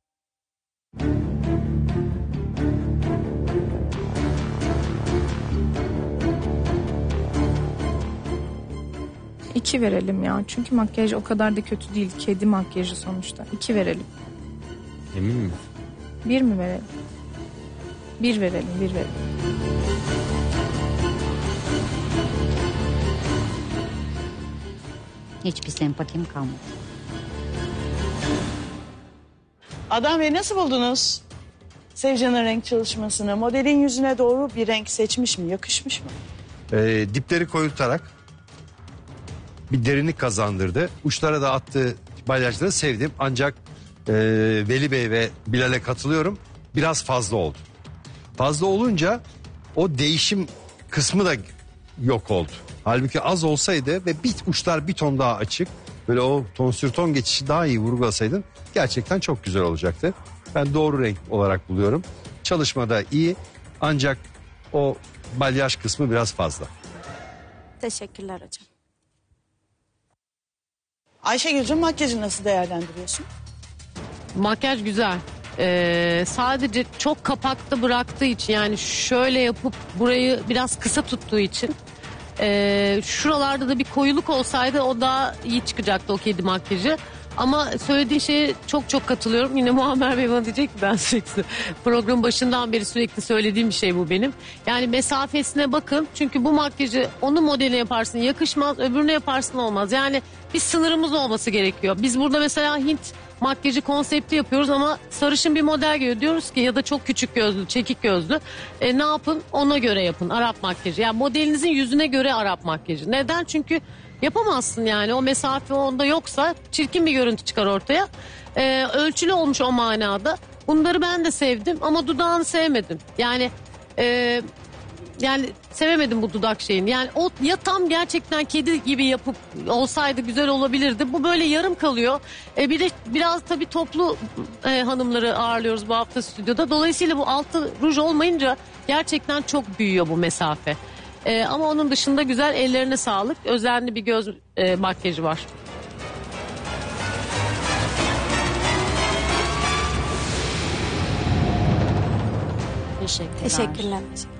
İki verelim ya. Çünkü makyaj o kadar da kötü değil. Kedi makyajı sonuçta. 2 verelim. Emin misin? 1 mi verelim? 1 verelim, 1 verelim. Hiçbir sempatim kalmadı. Adnan Bey nasıl buldunuz? Sevcan'ın renk çalışmasını. Modelin yüzüne doğru bir renk seçmiş mi? Yakışmış mı? Dipleri koyutarak bir derinlik kazandırdı. Uçlara da attığı balyajları sevdim. Ancak Veli Bey ve Bilal'e katılıyorum. Biraz fazla oldu. Fazla olunca o değişim kısmı da yok oldu. Halbuki az olsaydı ve uçlar bir ton daha açık. Böyle o ton sür ton geçişi daha iyi vurgulasaydın gerçekten çok güzel olacaktı. Ben doğru renk olarak buluyorum. Çalışmada iyi ancak o balyaj kısmı biraz fazla. Teşekkürler hocam. Ayşegül'cüğüm makyajı nasıl değerlendiriyorsun? Makyaj güzel. Sadece çok kapakta bıraktığı için yani şöyle yapıp burayı biraz kısa tuttuğu için şuralarda da bir koyuluk olsaydı o daha iyi çıkacaktı o kedi makyajı. Ama söylediği şeye çok katılıyorum. Yine Muammer Bey bana diyecek ki ben sürekli program başından beri sürekli söylediğim bir şey bu benim. Yani mesafesine bakın. Çünkü bu makyajı onu modeline yaparsın yakışmaz. Öbürüne yaparsın olmaz. Yani bir sınırımız olması gerekiyor. Biz burada mesela Hint makyajı konsepti yapıyoruz ama sarışın bir model geliyor. Diyoruz ki ya da çok küçük gözlü, çekik gözlü. Ne yapın? Ona göre yapın Arap makyajı. Yani modelinizin yüzüne göre Arap makyajı. Neden? Çünkü yapamazsın yani o mesafe onda yoksa çirkin bir görüntü çıkar ortaya. Ölçülü olmuş o manada. Bunları ben de sevdim ama dudağını sevmedim. Yani sevemedim bu dudak şeyini. Yani o ya tam gerçekten kedi gibi yapıp olsaydı güzel olabilirdi. Bu böyle yarım kalıyor. Bir de biraz tabii toplu hanımları ağırlıyoruz bu hafta stüdyoda. Dolayısıyla bu altta ruj olmayınca gerçekten çok büyüyor bu mesafe. Ama onun dışında güzel, ellerine sağlık. Özenli bir göz makyajı var. Teşekkürler.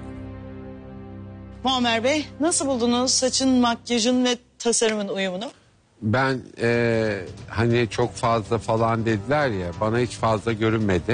Muammer Bey, nasıl buldunuz saçın, makyajın ve tasarımın uyumunu? Ben hani çok fazla falan dediler ya, bana hiç fazla görünmedi.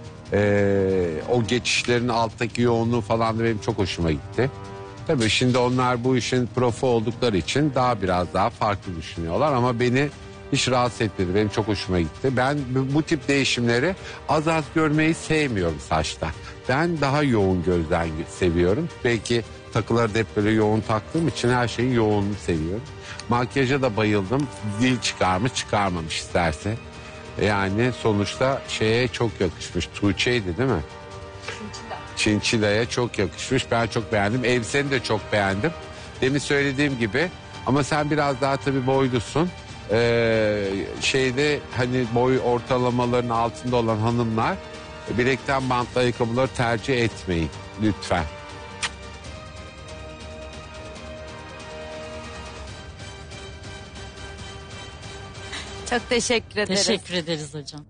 O geçişlerin alttaki yoğunluğu falan da benim çok hoşuma gitti. Tabii şimdi onlar bu işin profu oldukları için biraz daha farklı düşünüyorlar ama beni hiç rahatsız etmedi. Benim çok hoşuma gitti. Ben bu tip değişimleri az görmeyi sevmiyorum saçta. Ben daha yoğun gözden seviyorum. Belki takıları da hep böyle yoğun taktığım için her şeyin yoğunluğunu seviyorum. Makyaja da bayıldım. Dil çıkarmış çıkarmamış isterse. Yani sonuçta şeye çok yakışmış. Tuğçe'ydi değil mi? Çinçila'ya çok yakışmış. Ben çok beğendim. Elbiseni de çok beğendim. Demin söylediğim gibi. Ama sen biraz daha tabii boylusun. Hani boy ortalamalarının altında olan hanımlar bilekten bantlı ayakkabıları tercih etmeyin. Lütfen. Çok teşekkür ederiz. Teşekkür ederiz hocam.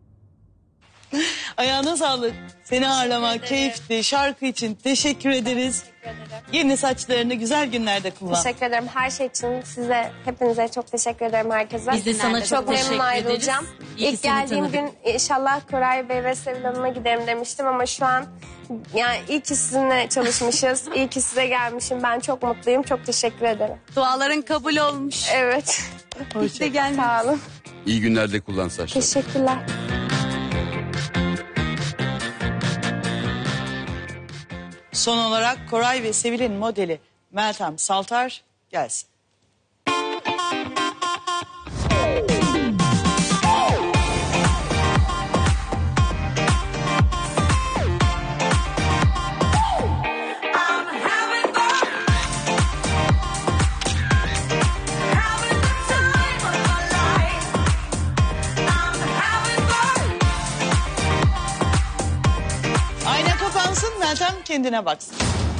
Ayağına sağlık. Seni ağırlamak keyifli. Şarkı için teşekkür ederiz. Yeni saçlarını güzel günlerde kullan. Teşekkür ederim her şey için size, hepinize çok teşekkür ederim herkese. Biz de sana çok memnun teşekkür ayrılacağım. ederiz. İyi ki İlk seni geldiğim tanıdık. gün inşallah Koray Bey ve Sevil Hanım'a giderim demiştim ama şu an yani iyi ki sizinle çalışmışız. İyi ki size gelmişim. Ben çok mutluyum. Çok teşekkür ederim. Duaların kabul olmuş. Evet. İşte gelmiş. Sağ olun. İyi günlerde kullan saçları. Teşekkürler. Son olarak Koray ve Sevil'in modeli Meltem Saltar gelsin. Ayna kapansın, Meltem kendine baksın.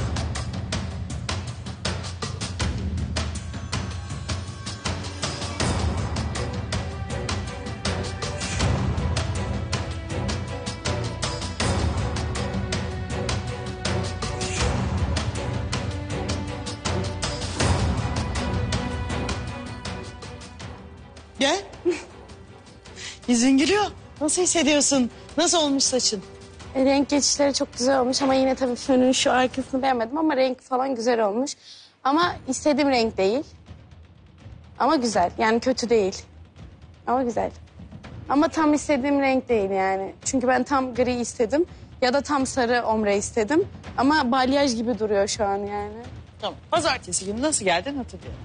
Gel. Yüzün gülüyor. Nasıl hissediyorsun? Nasıl olmuş saçın? Renk geçişleri çok güzel olmuş ama yine tabii fönün şu arkasını beğenmedim ama renk falan güzel olmuş. Ama istediğim renk değil. Ama güzel. Yani kötü değil. Ama güzel. Ama tam istediğim renk değil yani. Çünkü ben tam gri istedim ya da tam sarı ombre istedim. Ama balyaj gibi duruyor şu an yani. Tamam. Pazartesi günü nasıl geldin hatırlıyorum.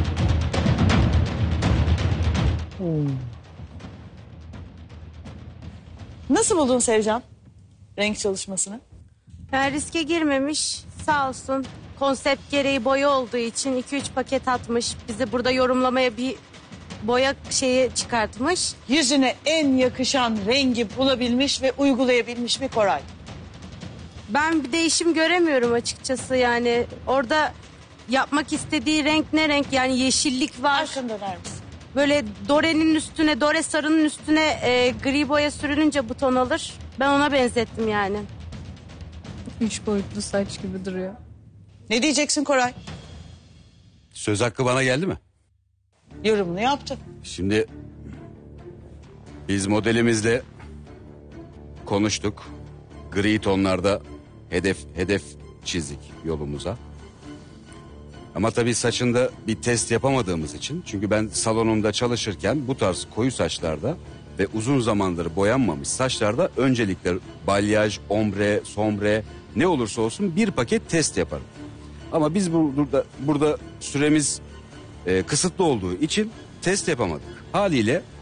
Nasıl buldun Sevcan renk çalışmasını? Yani riske girmemiş sağ olsun. Konsept gereği boya olduğu için 2-3 paket atmış. Bizi burada yorumlamaya bir boya şeyi çıkartmış. Yüzüne en yakışan rengi bulabilmiş ve uygulayabilmiş mi Koray? Ben bir değişim göremiyorum açıkçası yani. Orada yapmak istediği renk ne renk? Yani yeşillik var. Arkana döner misin? Böyle Dore'nin üstüne, Dore sarının üstüne gri boya sürülünce bu ton alır. Ben ona benzettim yani. 3 boyutlu saç gibi duruyor. Ne diyeceksin Koray? Söz hakkı bana geldi mi? Yorumunu yaptı. Şimdi biz modelimizle konuştuk. Gri tonlarda hedef çizdik yolumuza. Ama tabii saçında bir test yapamadığımız için, çünkü ben salonumda çalışırken bu tarz koyu saçlarda ve uzun zamandır boyanmamış saçlarda öncelikle balyaj, ombre, sombre ne olursa olsun bir paket test yaparım. Ama biz burada süremiz kısıtlı olduğu için test yapamadık. Haliyle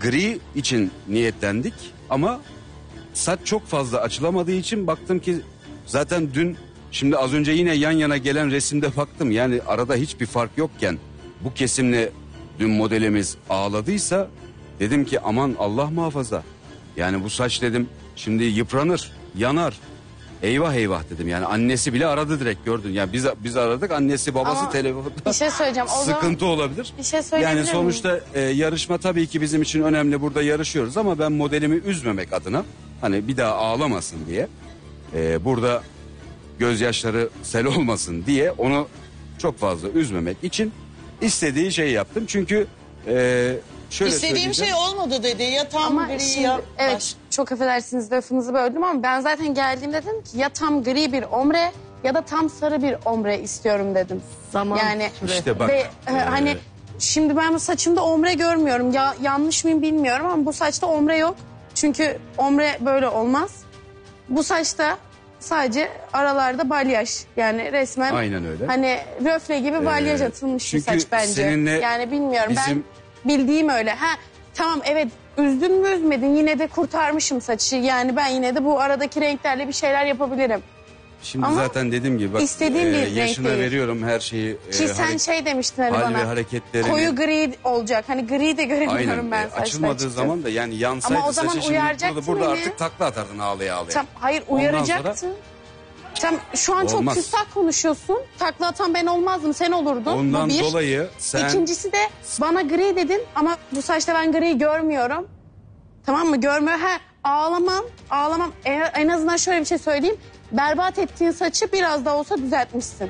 gri için niyetlendik ama saç çok fazla açılamadığı için baktım ki zaten dün şimdi az önce yine yan yana gelen resimde baktım. Yani arada hiçbir fark yokken bu kesimle dün modelimiz ağladıysa dedim ki aman Allah muhafaza. Yani bu saç dedim şimdi yıpranır, yanar. Eyvah eyvah dedim. Yani annesi bile aradı direkt gördün. Yani biz aradık, annesi babası Ama bir telefonda şey söyleyeceğim. O zaman sıkıntı olabilir. bir şey söyleyebilir Yani sonuçta yarışma tabii ki bizim için önemli, burada yarışıyoruz ama ben modelimi üzmemek adına hani bir daha ağlamasın diye burada gözyaşları sel olmasın diye onu çok fazla üzmemek için istediği şeyi yaptım. Çünkü şöyle İstediğim şey söyleyeceğim. olmadı dedi. Ya tam Ama gri şimdi, ya evet baş. çok affedersiniz lafınızı böldüm ama ben zaten geldiğimde dedim ki ya tam gri bir ombre ya da tam sarı bir ombre istiyorum dedim. Zaman yani İşte bak, ve hani şimdi ben bu saçımda ombre görmüyorum. Ya yanlış mıyım bilmiyorum ama bu saçta ombre yok. Çünkü ombre böyle olmaz. Bu saçta sadece aralarda balyaj. Yani resmen Aynen öyle. hani röfle gibi balyaj atılmış bir çünkü saç bence. seninle Yani bilmiyorum bizim- ben bildiğim öyle. Ha tamam evet üzdün mü üzmedin yine de kurtarmışım saçı. Yani ben yine de bu aradaki renklerle bir şeyler yapabilirim. Şimdi Ama zaten dediğim gibi bak istediğim bir renk yaşına değil. veriyorum her şeyi. Ki sen şey demiştin hani hal bana. ve hareketlerini. Koyu gri olacak. Hani gri de göremiyorum Aynen ben saçta açılmadığı açıkçası. zaman da yani yansaydı Ama o zaman saçı şimdi uyaracaktın burada beni. artık takla atardın ağlaya ağlaya. Tam, hayır Ondan uyaracaktın. sonra- Tam şu an çok Olmaz. küstah konuşuyorsun. Takla atan ben olmazdım sen olurdun. Ondan bu bir. dolayı sen- İkincisi de bana gri dedin ama bu saçta ben gri görmüyorum. Tamam mı? Görmüyor. Ağlamam. En azından şöyle bir şey söyleyeyim. Berbat ettiğin saçı biraz da olsa düzeltmişsin.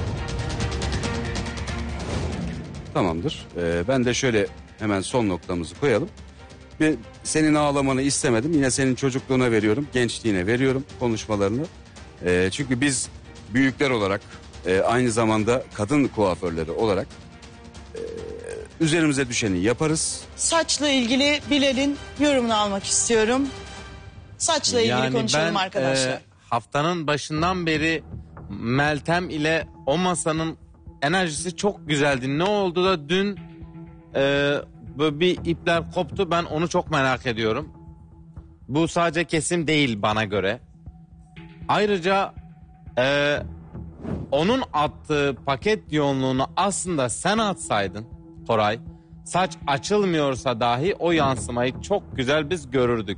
Tamamdır. Ben de şöyle hemen son noktamızı koyalım. Senin ağlamanı istemedim. Yine senin çocukluğuna veriyorum, gençliğine veriyorum konuşmalarını. Çünkü biz büyükler olarak aynı zamanda kadın kuaförleri olarak üzerimize düşeni yaparız. Saçla ilgili Bilal'in yorumunu almak istiyorum. Saçla ilgili konuşalım arkadaşlar. Haftanın başından beri Meltem ile o masanın enerjisi çok güzeldi. Ne oldu da dün böyle bir ipler koptu, ben onu çok merak ediyorum. Bu sadece kesim değil bana göre. Ayrıca onun attığı paket yoğunluğunu aslında sen atsaydın Koray, saç açılmıyorsa dahi o yansımayı çok güzel biz görürdük.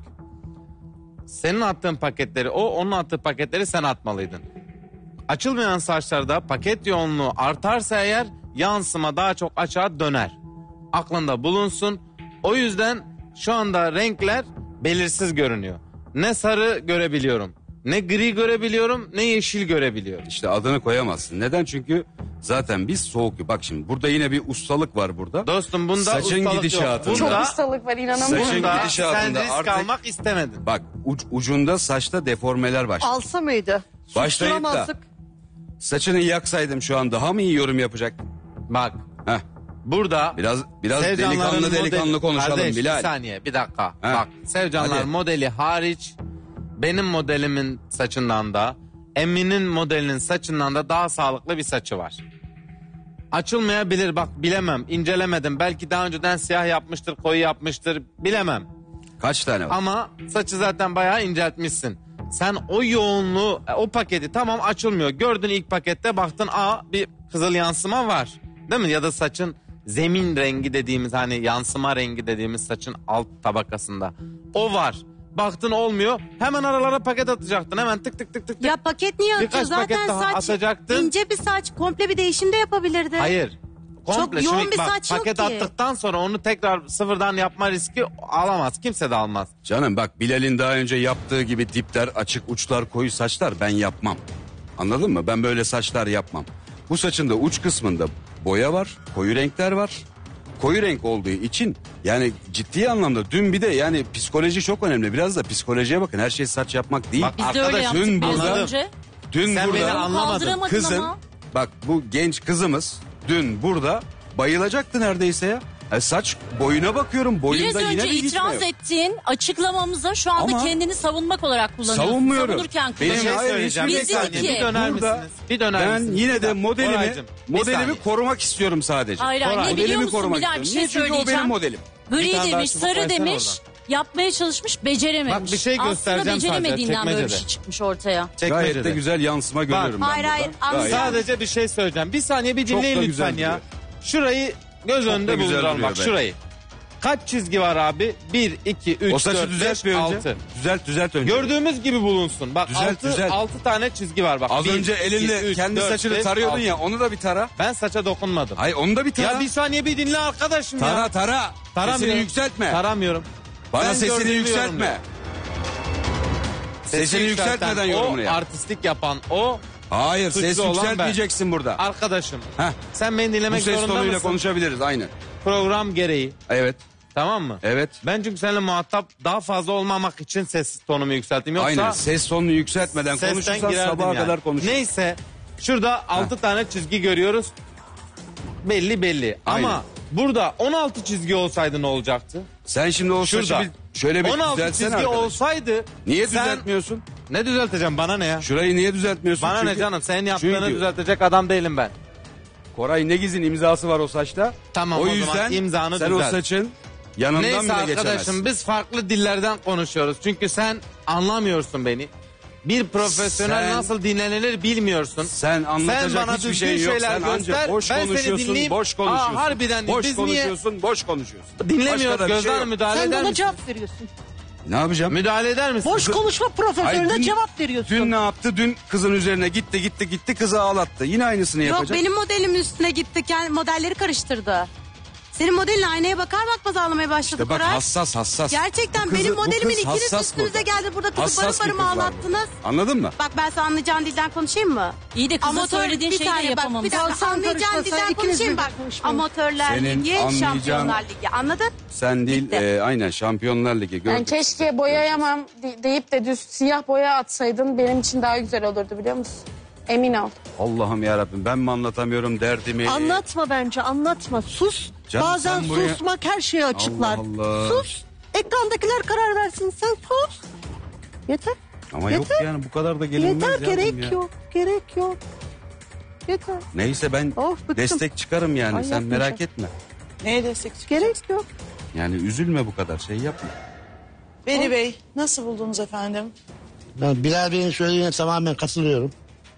Senin attığın paketleri onun attığı paketleri sen atmalıydın. Açılmayan saçlarda paket yoğunluğu artarsa eğer yansıma daha çok açığa döner. Aklında bulunsun. O yüzden şu anda renkler belirsiz görünüyor. Ne sarı görebiliyorum, ne gri görebiliyorum, ne yeşil görebiliyorum. İşte adını koyamazsın. Neden? Çünkü zaten biz soğuk. Bak şimdi burada yine bir ustalık var burada. Dostum bunda saçın ustalık gidişatında. yok. Çok ustalık var inanamıyorum. Saçın Bunda gidişatında sen risk artık- almak istemedin. Bak ucunda saçta deformeler başladı. Alsa mıydı? Başlayıp da Susturamazdık. saçını yaksaydım şu an daha mı iyi yorum yapacak? Bak Heh. burada Biraz Sevcanların delikanlı modeli- konuşalım Kardeş, Bilal. Bir saniye bir dakika. Heh. Bak Sevcanlar Hadi. modeli hariç benim modelimin saçından da Emin'in modelinin saçından da daha sağlıklı bir saçı var. Açılmayabilir, bak bilemem, incelemedim, belki daha önceden siyah yapmıştır, koyu yapmıştır, bilemem. Kaç tane var? Ama saçı zaten bayağı inceltmişsin. Sen o yoğunluğu, o paketi tamam açılmıyor. Gördün ilk pakette, baktın bir kızıl yansıma var. Değil mi? Ya da saçın zemin rengi dediğimiz, hani yansıma rengi dediğimiz saçın alt tabakasında. O var. Baktın olmuyor. Hemen aralara paket atacaktın. Hemen tık tık tık tık. Ya paket niye atıyor? Birkaç paket Zaten daha saç atacaktın. ince bir saç. Komple bir değişim de yapabilirdi. Hayır. Komple. Çok yoğun Şimdi bir bak, saç yok paket ki. attıktan sonra onu tekrar sıfırdan yapma riski alamaz. Kimse de almaz. Canım bak Bilal'in daha önce yaptığı gibi dipler, açık uçlar, koyu saçlar ben yapmam. Anladın mı? Ben böyle saçlar yapmam. Bu saçın da uç kısmında boya var, koyu renkler var. Koyu renk olduğu için yani ciddi anlamda dün bir de yani psikoloji çok önemli. Biraz da psikolojiye bakın. Her şey saç yapmak değil. Bak, biz de öyle yaptık dün biraz burada, önce. dün Sen beni burada anlamadın. kızın, bak bu genç kızımız dün burada bayılacaktı neredeyse ya. Saç boyuna bakıyorum. Boyunda Biraz yine önce bir gitme itiraz yok. ettiğin açıklamamıza şu anda Ama kendini savunmak olarak kullanıyorsun. Savunmuyorum. Savunurken Benim kullanıyorsun. hayır, söyleyeceğim. hiçbir Biz saniye. dedik ki- Bir döner Burada misiniz? Bir döner ben misiniz? yine Bir de dakika. Koraycığım, bir modelimi saniye. korumak istiyorum sadece. Hayır, hayır, ne biliyor Modelimi musun? korumak Bilal, bir istiyorum. şey Niye? Çünkü o söyleyeceğim. benim modelim. Bir Gri tane daha demiş, çubuk sarı versene demiş. oradan. Yapmaya çalışmış, becerememiş. Bak bir şey göstereceğim Aslında beceremediğinden sadece, böyle bir çekmecede. şey çıkmış ortaya. Gayet de güzel yansıma görüyorum ben Hayır, burada. hayır, Gayet. Sadece bir şey söyleyeceğim. Bir saniye bir Çok dinleyin da lütfen güzel ya. duruyor. Şurayı göz Çok da önünde güzel bulunduralım duruyor bak be. şurayı. Kaç çizgi var abi? 1, 2, 3, O saçı 4, düzelt 5, bir önce. 6. Düzelt önce. Gördüğümüz gibi bulunsun. Bak Düzelt. 6 tane çizgi var bak. Az 1, önce 2, elinle 3, kendi 4, saçını 5, tarıyordun 6. ya, onu da bir tara. Ben saça dokunmadım. Hayır, onu da bir tara. Ya bir saniye bir dinle arkadaşım ya. Tara. Taramıyorum. Sesini yükseltme. Taramıyorum. Bana Ben sesini gördüğümü yükseltme. yorumluyorum. Sesini yükseltmeden o, yorumunu yap. artistlik yapan o. Hayır, suçlu ses olan yükseltmeyeceksin burada. Arkadaşım. Heh. Sen beni Bu dinlemek ses zorunda tonuyla mısın? konuşabiliriz, aynen. Program gereği. Evet. Tamam mı? Evet. Ben çünkü seninle muhatap daha fazla olmamak için ses tonumu yükselttim. Yoksa Aynen, ses tonunu yükseltmeden sesten konuşursan girerdim sabaha yani. kadar konuşuruz. Neyse şurada 6 tane çizgi görüyoruz. Belli. Aynen. Ama burada 16 çizgi olsaydı ne olacaktı? Sen şimdi o saçı Şurada. şöyle bir 16 düzeltsene çizgi arkadaş. olsaydı Niye sen- düzeltmiyorsun? Ne düzelteceğim, bana ne ya? Şurayı niye düzeltmiyorsun? Bana ne Çünkü- canım, senin yaptığını çünkü düzeltecek adam değilim ben. Koray Negiz'in imzası var o saçta. Tamam, o o zaman yüzden imzanı sen düzelt. o saçın yanından Neyse bile arkadaşım, geçemezsin. biz farklı dillerden konuşuyoruz. Çünkü sen anlamıyorsun beni. Bir profesyonel Sen- nasıl dinlenilir bilmiyorsun. Sen anlatacak bana hiçbir düzgün şey yok. şeyler Sen ancak göster, boş ben seni konuşuyorsun, dinleyeyim. boş konuşuyorsun. Harbiden boş biz niye konuşuyorsun, boş konuşuyorsun. dinlemiyoruz? Başka da bir şey Gözden yok. müdahale Sen eder bana misin? cevap veriyorsun. Ne yapacağım? Müdahale eder misin? Boş konuşma profesörüne Hayır, dün- cevap veriyorsun. Dün ne yaptı? Dün kızın üzerine gitti kızı ağlattı. Yine aynısını Yok, yapacak. benim modelimin üstüne gitti. Modelleri karıştırdı. Senin modelin aynaya bakar bakmaz ağlamaya başladı İşte bak, Koray. hassas. Gerçekten Bu kızı- benim bu modelimin kız ikiniz hassas üstünüze burada. geldi. Burada kızı Hassas barım bir barım kız var ağlattınız. Anladın mı? Bak, ben sana anlayacağın dilden konuşayım mı? İyi de kızın söylediğin bir şeyi de saniye bak, yapamamış. bir dakika, Sen anlayacağın karışma, dilden sen ikiniz konuşayım birden bak. konuşmayın. Amatörler Senin Ligi, anlayacağın- Şampiyonlar Ligi, anladın? Sen değil, aynen Şampiyonlar Ligi Yani gördük. keşke boyayamam deyip de düz siyah boya atsaydın benim için daha güzel olurdu, biliyor musun? Emin ol. Allah'ım yarabbim, ben mi anlatamıyorum derdimi? Anlatma bence, anlatma. Sus. Canım, Bazen sen buraya- susmak her şeyi açıklar. Allah Allah. Sus. Ekrandakiler karar versin, sen sus. Yeter. Ama Yeter. yok yani, bu kadar da gelinmez. Yeter, yavrum gerek ya. yok. Gerek yok. Yeter. Neyse, ben bıktım. destek çıkarım yani, Ay, sen yapmayacağım. merak etme. Neye destek çıkacağız? Gerek yok. Yani üzülme, bu kadar şey yapma. Veli Bey nasıl buldunuz efendim? Ben Bilal Bey'in söylediğine tamamen katılıyorum.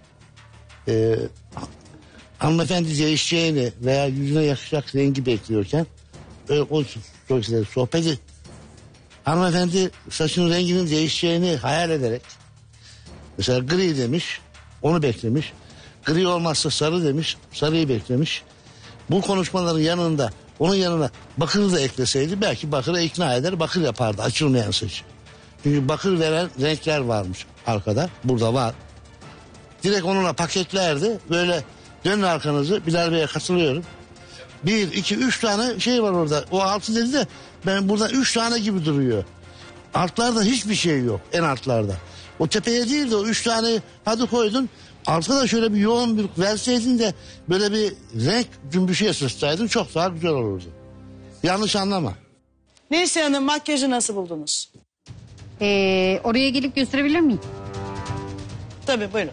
Hanımefendi değişeceğini veya yüzüne yakışacak rengi bekliyorken öyle olsun, çok güzel sohbeti. Hanımefendi saçın renginin değişeceğini hayal ederek mesela gri demiş, onu beklemiş. Gri olmazsa sarı demiş, sarıyı beklemiş. Bu konuşmaların yanında, onun yanına bakırı da ekleseydi belki bakırı ikna eder, bakır yapardı açılmayan saçı. Çünkü bakır veren renkler varmış arkada, burada var. Direkt onunla paketlerdi. Böyle dönün arkanızı, Bilal Bey'e katılıyorum. 1, 2, 3 tane şey var orada. O 6 dedi de ben burada 3 tane gibi duruyor. Altlarda hiçbir şey yok, en altlarda. O tepeye değil de o 3 tane hadi koydun. Altta da şöyle bir yoğun bir verseydin de böyle bir renk cümbüşü yasasaydın çok daha güzel olurdu. Yanlış anlama. Neyse Hanım, makyajı nasıl buldunuz? Oraya gelip gösterebilir miyim? Tabii, buyurun.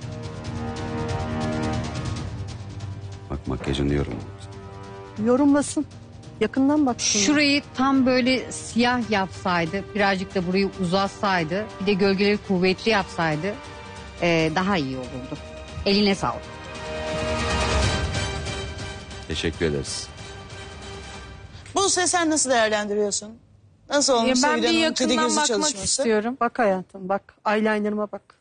Bak, makyajını yorum. Yorumlasın. Yakından bak. Şurayı tam böyle siyah yapsaydı, birazcık da burayı uzatsaydı, bir de gölgeleri kuvvetli yapsaydı daha iyi olurdu. Eline sağlık. Teşekkür ederiz. Buse, sen nasıl değerlendiriyorsun? Nasıl olmuş Ben bir Sevil Hanım'ın yakından kedi gözü bakmak çalışması? istiyorum. Bak hayatım, bak. Eyeliner'ıma bak.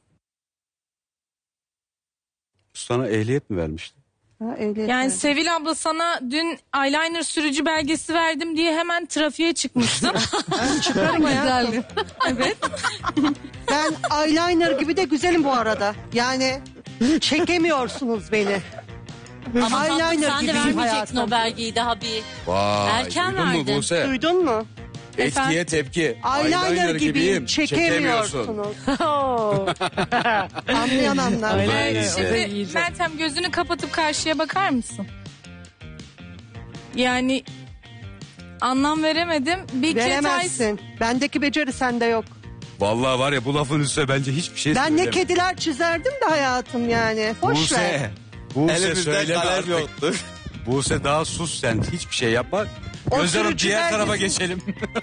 Sana ehliyet mi vermişti? Ha, ehliyet Yani verdim. Sevil abla, sana dün eyeliner sürücü belgesi verdim diye hemen trafiğe çıkmıştın. Ben çıkarım hayatım. Evet. Ben eyeliner gibi de güzelim bu arada. Yani çekemiyorsunuz beni. Ama tatlım, Eyeliner sen de gibiyim vermeyeceksin hayatım. o belgeyi daha bir. Vay, Erken duydun mu verdin. Buse? Duydun mu? Etkiye tepki. Eyeliner gibiyim, çekemiyorsunuz. Anlayan anlar. Şimdi Meltem, gözünü kapatıp karşıya bakar mısın? Yani anlam veremedim. Bir Veremezsin. Bendeki beceri sende yok. Vallahi var ya, bu lafın üstüne bence hiçbir şey Ben ne söyleme. kediler çizerdim de hayatım yani. Boş ver. Buse Elimizde söyleme kalem artık. yoktu. Buse daha sus sen, hiçbir şey yapma. Gözde Hanım sürücüler diğer tarafa bizim- geçelim.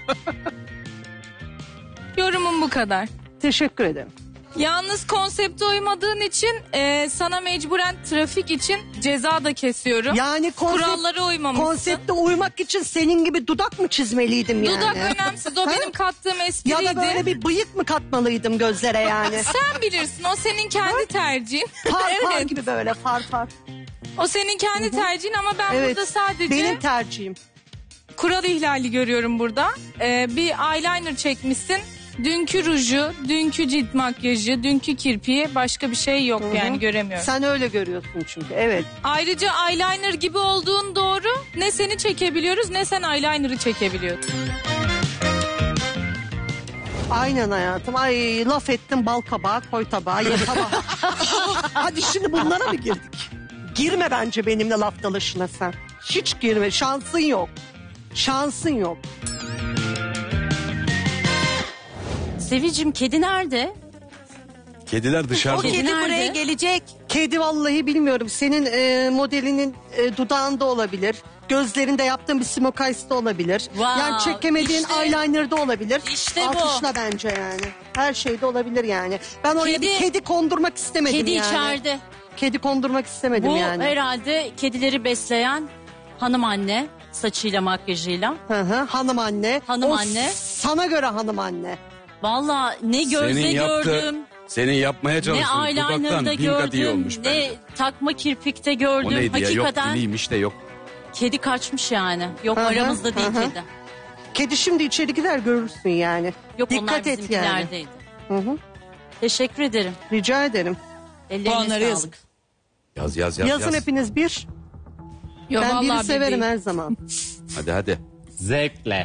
Yorumum bu kadar. Teşekkür ederim. Yalnız konsepte uymadığın için sana mecburen trafik için ceza da kesiyorum. Yani kurallara uymamışsın. Konsepte uymak için senin gibi dudak mı çizmeliydim yani? Dudak önemsiz. O Ha? benim kattığım espriydi. Ya da böyle bir bıyık mı katmalıydım gözlere yani? Sen bilirsin. O senin kendi tercihin. Far gibi böyle far. O senin kendi tercihin ama ben Evet, burada sadece... benim tercihim. Kural ihlali görüyorum burada. Bir eyeliner çekmişsin. Dünkü ruju, dünkü cilt makyajı, dünkü kirpiği, başka bir şey yok yani göremiyorum. Sen öyle görüyorsun çünkü, evet. Ayrıca eyeliner gibi olduğun doğru. Ne seni çekebiliyoruz ne sen eyeliner'ı çekebiliyorsun. Aynen hayatım. Ay laf ettim, bal kabağı, koy tabağı, ye tabağı. Hadi şimdi bunlara mı girdik? Girme bence benimle laf dalaşına sen. Hiç girme, şansın yok. Şansın yok. Sevicim, kedi nerede? Kediler dışarıda. O kedi nerede? buraya gelecek. Kedi vallahi bilmiyorum. Senin modelinin dudağında olabilir. Gözlerinde yaptığın bir smoke eyes'te olabilir. Wow, Yani çekemediğin işte- eyeliner'da olabilir. İşte bu. Alkışla bence yani. Her şeyde olabilir yani. Ben oraya Kedi- bir kedi kondurmak istemedim Kedi yani. içeride. Kedi kondurmak istemedim Bu yani. herhalde kedileri besleyen hanım anne, saçıyla makyajıyla. Hanım anne. Hanım O anne. Sana göre hanım anne. Valla ne gözle gördüm. Senin yapmaya Ne çalıştığın dudaktan eyeliner'da bin kat iyi gördüm, olmuş ne bence. takma kirpikte O gördüm. neydi ya, yok Hakikaten diliymiş de yok. kedi kaçmış yani. Yok Hı hı, aramızda değil hı hı. kedi. Kedi şimdi içeri gider görürsün yani. Yok onlar Dikkat et yani. bizimkilerdeydi. Hı hı. Teşekkür ederim. Rica ederim. Ellerine Puanları sağlık. yazık. Yaz. Yazın hepiniz bir. Yo, Ben biri vallahi severim değil. her zaman. Hadi. Zevkle.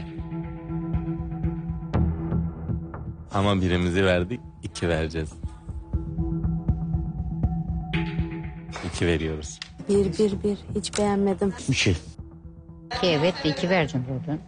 Ama birimizi verdik, 2 vereceğiz. 2 veriyoruz. Bir. Hiç beğenmedim. Bir şey. Evet, 2 vereceğim buradan.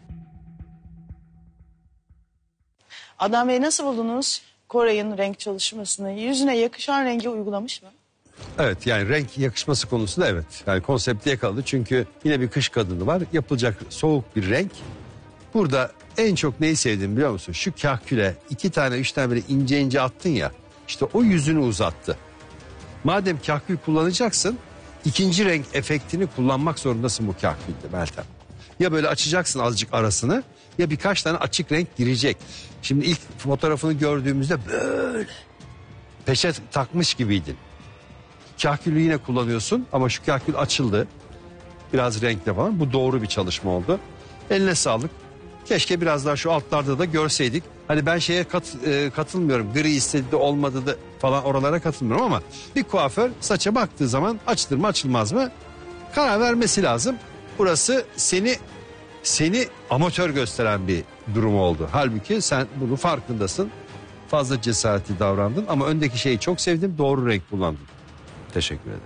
Adnan Bey, nasıl buldunuz Koray'ın renk çalışmasını? Yüzüne yakışan rengi uygulamış mı? Evet, yani renk yakışması konusunda evet. Yani konsepti yakaladı çünkü yine bir kış kadını var. Yapılacak soğuk bir renk. Burada en çok neyi sevdim biliyor musun? Şu kahküle 2 tane 3 tane böyle ince ince attın ya. İşte o yüzünü uzattı. Madem kahkül kullanacaksın, ikinci renk efektini kullanmak zorundasın bu kahkülde Meltem. Ya böyle açacaksın azıcık arasını, ya birkaç tane açık renk girecek. Şimdi ilk fotoğrafını gördüğümüzde böyle peşe takmış gibiydin. Kahkülü yine kullanıyorsun ama şu kahkül açıldı. Biraz renkli falan. Bu doğru bir çalışma oldu. Eline sağlık. Keşke biraz daha şu altlarda da görseydik. Hani ben şeye katılmıyorum. Gri istedi de olmadı da falan, oralara katılmıyorum ama bir kuaför saça baktığı zaman açılır mı açılmaz mı karar vermesi lazım. Burası seni amatör gösteren bir durum oldu. Halbuki sen bunun farkındasın. Fazla cesaretli davrandın ama öndeki şeyi çok sevdim. Doğru renk kullandın. Teşekkür ederim.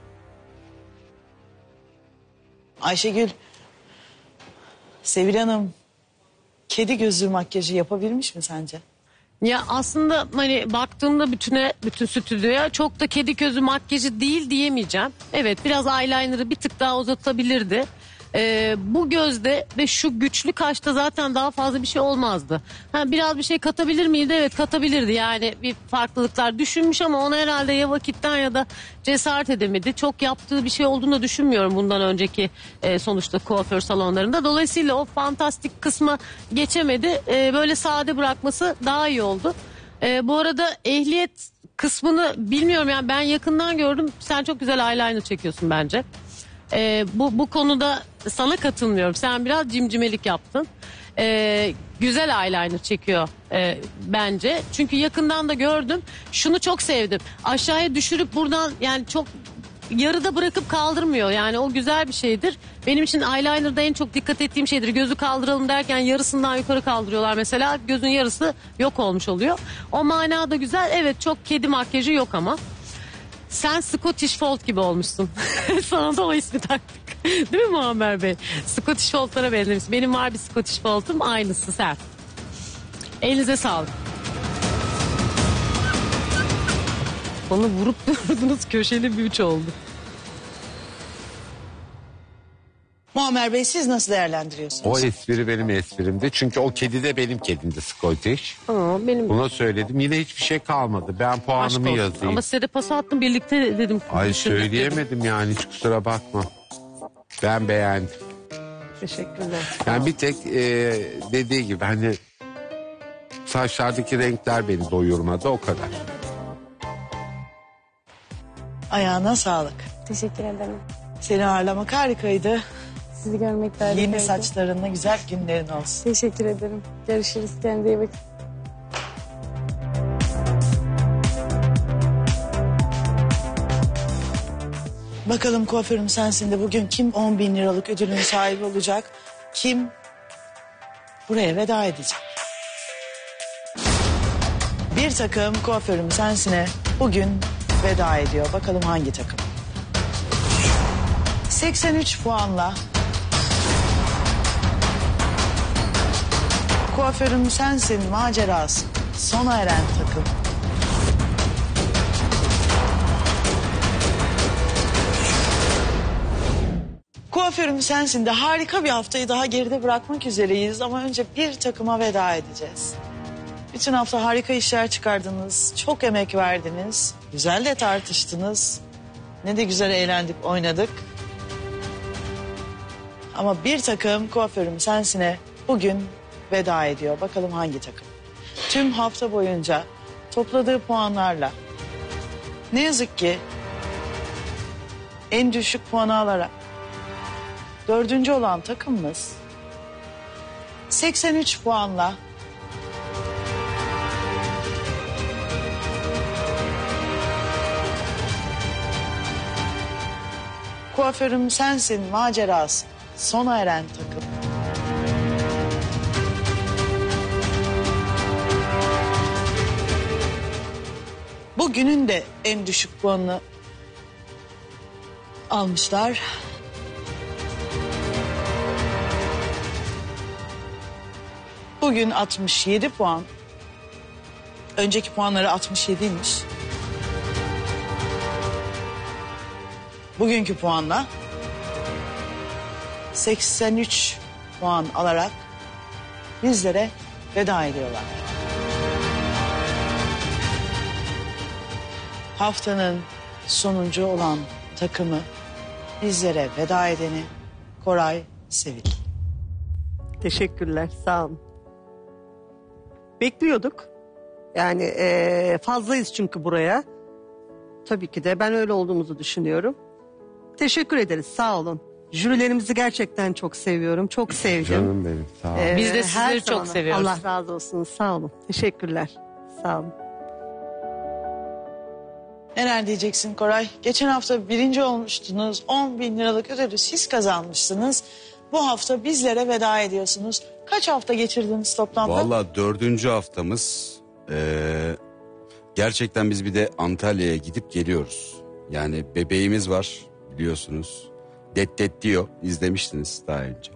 Ayşegül, Sevil Hanım kedi gözü makyajı yapabilmiş mi sence? Ya aslında hani baktığımda bütün stüdyoya çok da kedi gözü makyajı değil diyemeyeceğim. Evet, biraz eyeliner'ı bir tık daha uzatabilirdi. Bu gözde ve şu güçlü kaşta zaten daha fazla bir şey olmazdı. Biraz bir şey katabilir miydi? Evet, katabilirdi. Yani bir farklılıklar düşünmüş ama ona herhalde ya vakitten ya da cesaret edemedi. Çok yaptığı bir şey olduğunu da düşünmüyorum bundan önceki sonuçta kuaför salonlarında. Dolayısıyla o fantastik kısma geçemedi. Böyle sade bırakması daha iyi oldu. Bu arada ehliyet kısmını bilmiyorum, yani ben yakından gördüm. Sen çok güzel eyeliner çekiyorsun bence. Bu konuda sana katılmıyorum. Sen biraz cimcimelik yaptın. Güzel eyeliner çekiyor bence. Çünkü yakından da gördüm. Şunu çok sevdim. Aşağıya düşürüp buradan yani çok yarıda bırakıp kaldırmıyor. Yani o güzel bir şeydir. Benim için eyeliner'da en çok dikkat ettiğim şeydir. Gözü kaldıralım derken yarısından yukarı kaldırıyorlar mesela. Gözün yarısı yok olmuş oluyor. O manada güzel. Evet, çok kedi makyajı yok ama. Sen Scottish Fold gibi olmuşsun. Sana da o ismi taktık. Değil mi Muammer Bey? Scottish Fold'lara benzemişsin. Benim var bir Scottish Fold'um, aynısı sen. Elinize sağlık. Bana vurup durdunuz, köşeli bir 3 oldu. Muammer Bey siz nasıl değerlendiriyorsunuz? O espri benim esprimdi. Çünkü o kedi de benim kedimdi, Scottish. Benim. Buna söyledim. Yine hiçbir şey kalmadı. Ben Aşk puanımı olsun. yazayım. Ama size de pas attım birlikte dedim. Ay söyleyemedim yani, hiç kusura bakma. Ben beğendim. Teşekkürler. Yani bir tek dediği gibi hani saçlardaki renkler beni doyurmadı, o kadar. Ayağına sağlık. Teşekkür ederim. Seni ağırlamak harikaydı. Sizi görmek de harikaydı. Yeni saçlarınla güzel günlerin olsun. Teşekkür ederim. Görüşürüz. Kendine iyi bakın. Bakalım kuaförüm sensin de bugün kim 10.000 liralık ödülün sahibi olacak? Kim buraya veda edecek? Bir takım kuaförüm sensine bugün veda ediyor. Bakalım hangi takım? 83 puanla kuaförüm sensin macerası sona eren takım. Kuaförüm sensin de harika bir haftayı daha geride bırakmak üzereyiz ama önce bir takıma veda edeceğiz. Bütün hafta harika işler çıkardınız, çok emek verdiniz, güzel de tartıştınız. Ne de güzel eğlendik, oynadık. Ama bir takım kuaförüm sensine bugün veda ediyor. Bakalım hangi takım? Tüm hafta boyunca topladığı puanlarla ne yazık ki en düşük puanı alarak 4. olan takımımız 83 puanla kuaförüm sensin macerası sona eren takım. Bugünün de en düşük puanını almışlar. Bugün 67 puan. Önceki puanları 67'ymiş. Bugünkü puanla 83 puan alarak bizlere veda ediyorlar. Haftanın sonuncu olan takımı bizlere veda edeni Koray Sevil. Teşekkürler, sağ olun. Bekliyorduk. Yani fazlayız çünkü buraya. Tabii ki de ben öyle olduğumuzu düşünüyorum. Teşekkür ederiz, sağ olun. Jürilerimizi gerçekten çok seviyorum, çok sevdim. Canım benim, sağ ol. Biz de her sizleri çok zaman. seviyoruz. Allah razı olsun, sağ olun. Teşekkürler, sağ olun. Neler diyeceksin Koray? Geçen hafta 1. olmuştunuz. 10.000 liralık ödülü siz kazanmışsınız. Bu hafta bizlere veda ediyorsunuz. Kaç hafta geçirdiniz toplamda? Vallahi 4. haftamız. Gerçekten biz bir de Antalya'ya gidip geliyoruz. Yani bebeğimiz var biliyorsunuz. Det diyor, izlemiştiniz daha önce.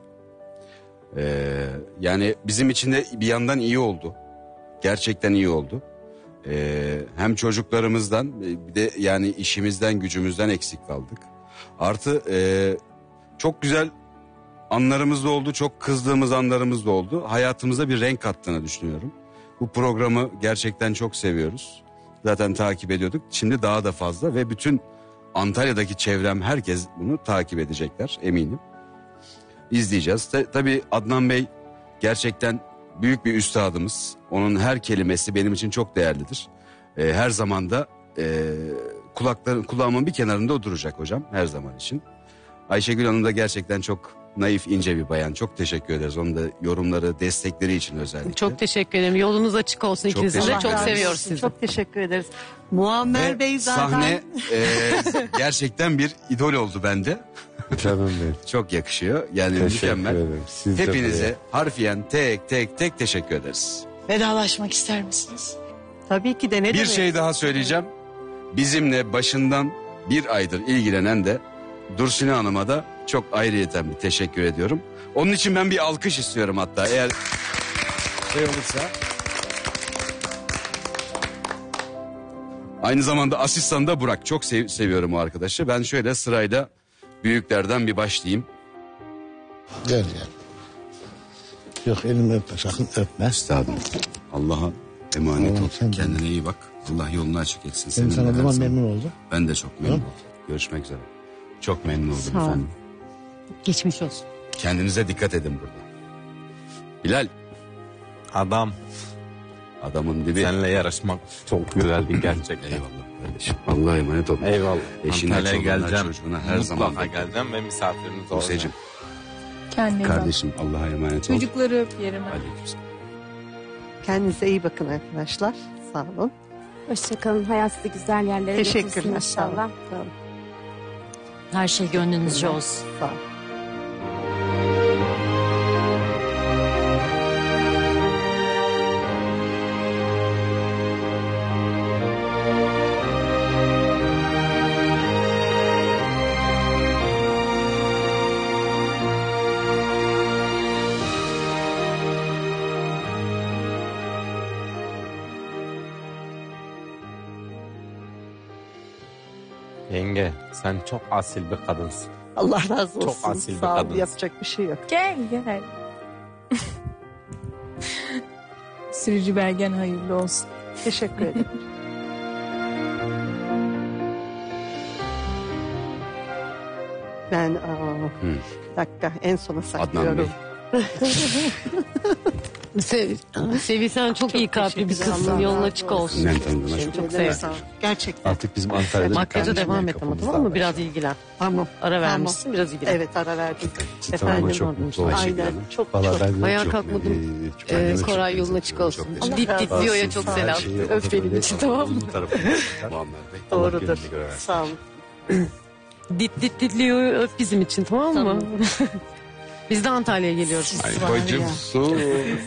Yani bizim için de bir yandan iyi oldu. Gerçekten iyi oldu. Hem çocuklarımızdan bir de yani işimizden gücümüzden eksik kaldık. Artı çok güzel anlarımız da oldu, çok kızdığımız anlarımız da oldu. Hayatımıza bir renk kattığını düşünüyorum. Bu programı gerçekten çok seviyoruz. Zaten takip ediyorduk. Şimdi daha da fazla ve bütün Antalya'daki çevrem, herkes bunu takip edecekler eminim. İzleyeceğiz. Tabii Adnan Bey gerçekten büyük bir üstadımız. Onun her kelimesi benim için çok değerlidir. Her zaman da kulağımın bir kenarında oturacak hocam, her zaman için. Ayşegül Hanım da gerçekten çok naif, ince bir bayan. Çok teşekkür ederiz. Onun da yorumları, destekleri için özellikle. Çok teşekkür ederim. Yolunuz açık olsun ikinizin de. Çok seviyoruz sizi. Çok teşekkür ederiz. Muammer Bey zaten... Sahne gerçekten bir idol oldu bende. Canım benim. Çok yakışıyor. Yani Teşekkür mükemmel. ederim. Siz de Hepinize buraya. harfiyen tek teşekkür ederiz. Vedalaşmak ister misiniz? Tabii ki de ne Bir demek? şey daha söyleyeceğim. Bizimle başından bir aydır ilgilenen de Dursine Hanım'a da çok ayrıyeten bir teşekkür ediyorum. Onun için ben bir alkış istiyorum hatta, eğer şey olursa. Aynı zamanda asistan da Burak. Çok seviyorum o arkadaşı. Ben şöyle sırayla büyüklerden bir başlayayım. Gel gel. Yok elimi öpme sakın öpme. Üstadım. Allah'a emanet ol. Kendine iyi bak. Allah yolunu açık etsin. Ben Seninle sana her zaman zaman. memnun oldum. Ben de çok memnun Tamam. oldum. Görüşmek üzere. Çok memnun oldum Sağ ol. efendim. Geçmiş olsun. Kendinize dikkat edin burada. Bilal. Adam. Adamın dibi. Seninle yarışmak çok güzeldi gerçekten. Eyvallah kardeşim. Allah'a emanet ol. Eyvallah. Eşine, Antalya'ya çoluğuna, geleceğim. çocuğuna her zaman Mutlaka beklerim. geleceğim ve misafiriniz olacağım. Buse'cim. Kendine iyi bak. Kardeşim Allah'a emanet ol. Çocukları öp yerime. Aleykümselam. Kendinize iyi bakın arkadaşlar. Sağ olun. Hoşçakalın. Hayat sizi güzel yerlere götürsün Teşekkürler. Sağ olun. inşallah. Sağ olun. Her şey gönlünüzce olsun. Sağ olun. Yenge sen çok asil bir kadınsın. Allah razı olsun. Çok asil bir Sağ ol. kadınsın. Yapacak bir şey yok. Gel gel. Sürücü belgen hayırlı olsun. Teşekkür ederim. Ben bir dakika en sona saklıyorum. Sevi sen çok iyi kalpli bir kızsın. Yolun açık olsun. Ben tanıdığıma çok Çok Ederim, sev. sağ ol. Gerçekten. Artık bizim Antalya'da Makyaja devam et ama tamam mı? Biraz ilgilen. Tamam. Ara vermişsin biraz ilgilen. Evet ara verdim. Tamam, Efendim, çok mutlu oldum. Aynen. Çok Vallahi çok. ben de Ayağa çok kalkmadım. çok anneme çok Koray yolun benziyorum. açık olsun. Çok teşekkür Dit ederim. dit diyor ya çok Her selam. şeyi Öp benim için tamam mı? olumlu tarafı. Muammer Bey. Doğrudur. Sağ olun. Dit dit ditliyor öp bizim için tamam mı? Biz de Antalya'ya geliyoruz. Ay bacım su.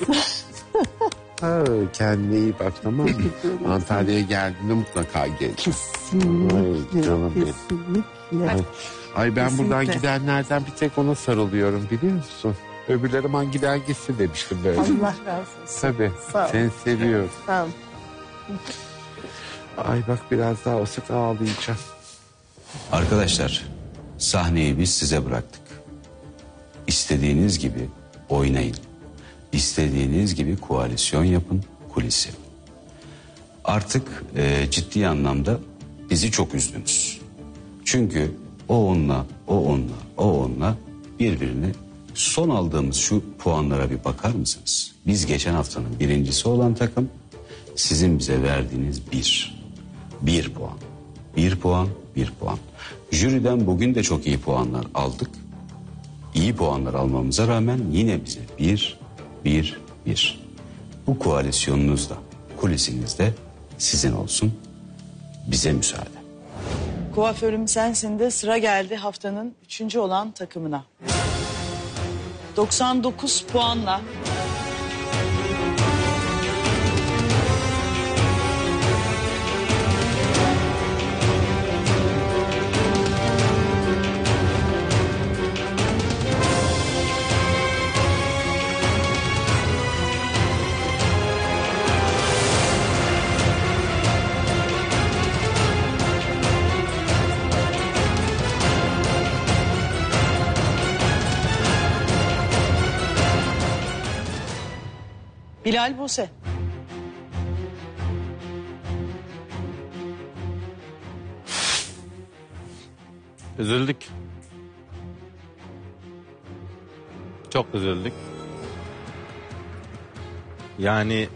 Ha, kendine iyi bak tamam mı? Antalya'ya geldiğinde mutlaka gel. Ay canım benim. Ay ben buradan gidenlerden bir tek ona sarılıyorum biliyor musun? Öbürleri man giden gitsin demiştim böyle. Allah razı olsun. Tabii Sağ ol. seni seviyorum. Sağ ol. Ay bak biraz daha olsa ağlayacağım. Arkadaşlar sahneyi biz size bıraktık. İstediğiniz gibi oynayın. İstediğiniz gibi koalisyon yapın, kulis yapın. Artık ciddi anlamda bizi çok üzdünüz. Çünkü o onunla, o onunla, o onunla birbirini son aldığımız şu puanlara bir bakar mısınız? Biz geçen haftanın birincisi olan takım sizin bize verdiğiniz bir puan. Bir puan, bir puan. Jüriden bugün de çok iyi puanlar aldık. İyi puanlar almamıza rağmen yine bize bir. Bu koalisyonunuz da kulisiniz de sizin olsun. Bize müsaade. Kuaförüm sensin de sıra geldi haftanın 3. olan takımına. 99 puanla Bilal Buse. Üzüldük. Çok üzüldük. Yani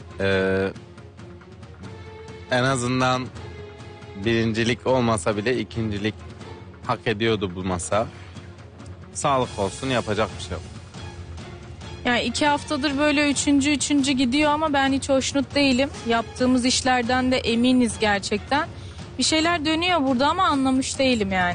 en azından birincilik olmasa bile ikincilik hak ediyordu bu masa. Sağlık olsun, yapacak bir şey yok. Yani 2 haftadır böyle üçüncü gidiyor ama ben hiç hoşnut değilim. Yaptığımız işlerden de eminiz gerçekten. Bir şeyler dönüyor burada ama anlamış değilim yani.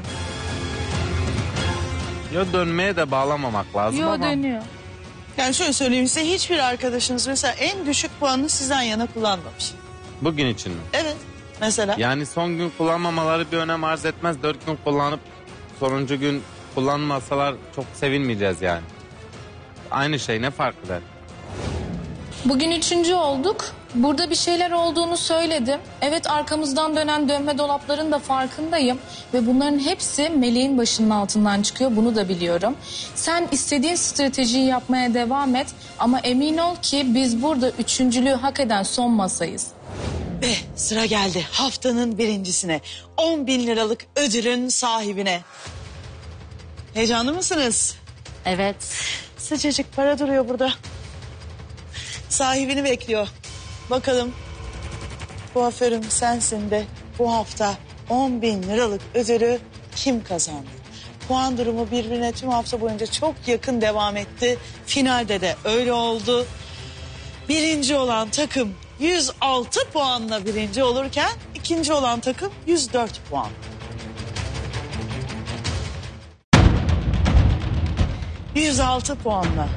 Ya dönmeye de bağlamamak lazım Yo ama. dönüyor. Yani şöyle söyleyeyim size, hiçbir arkadaşınız mesela en düşük puanını sizden yana kullanmamış. Bugün için mi? Evet. Mesela. Yani son gün kullanmamaları bir önem arz etmez. 4 gün kullanıp sonuncu gün kullanmasalar çok sevinmeyeceğiz yani. Aynı şey, ne fark eder? Bugün 3. olduk Burada bir şeyler olduğunu söyledim. Evet, arkamızdan dönen dönme dolapların da farkındayım. Ve bunların hepsi meleğin başının altından çıkıyor. Bunu da biliyorum. Sen istediğin stratejiyi yapmaya devam et. Ama emin ol ki biz burada üçüncülüğü hak eden son masayız. Ve sıra geldi haftanın birincisine. 10.000 liralık ödülün sahibine. Heyecanlı mısınız? Evet. Sıcacık para duruyor burada. Sahibini bekliyor. Bakalım kuaförüm sensin de bu hafta 10.000 liralık ödülü kim kazandı? Puan durumu birbirine tüm hafta boyunca çok yakın devam etti. Finalde de öyle oldu. Birinci olan takım 106 puanla birinci olurken ikinci olan takım 104 puan. ...106 puanla...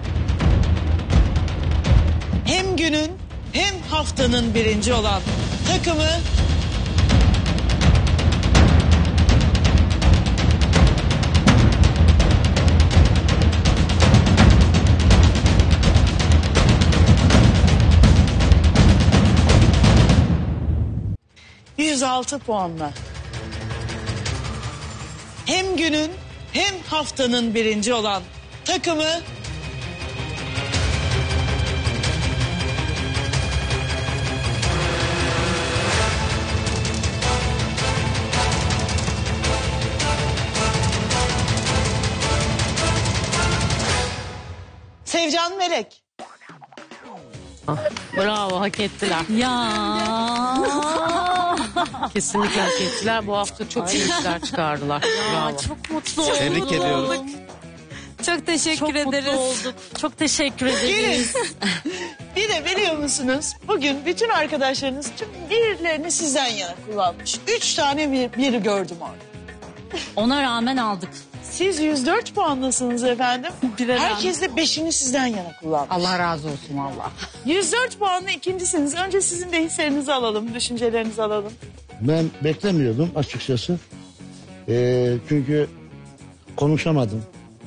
...hem günün hem haftanın birinci olan takımı... ...106 puanla... ...hem günün hem haftanın birinci olan takımı... Sevcan Melek. Bravo, hak ettiler. Ya. Kesinlikle hak ettiler. Bu hafta çok iyi işler çıkardılar. Bravo. Çok mutlu olduk. Tebrik ediyorum. Çok teşekkür ederiz. Mutlu olduk. Çok teşekkür ederiz. Bir de biliyor musunuz bugün bütün arkadaşlarınız tüm birilerini sizden yana kullanmış. 3 tane bir gördüm orada. Ona rağmen aldık. Siz 104 puanlısınız efendim. Herkes de 5'ini sizden yana kullanmış. Allah razı olsun Allah. 104 puanlı ikincisiniz. Önce sizin de hislerinizi alalım, düşüncelerinizi alalım. Ben beklemiyordum açıkçası. Çünkü konuşamadım.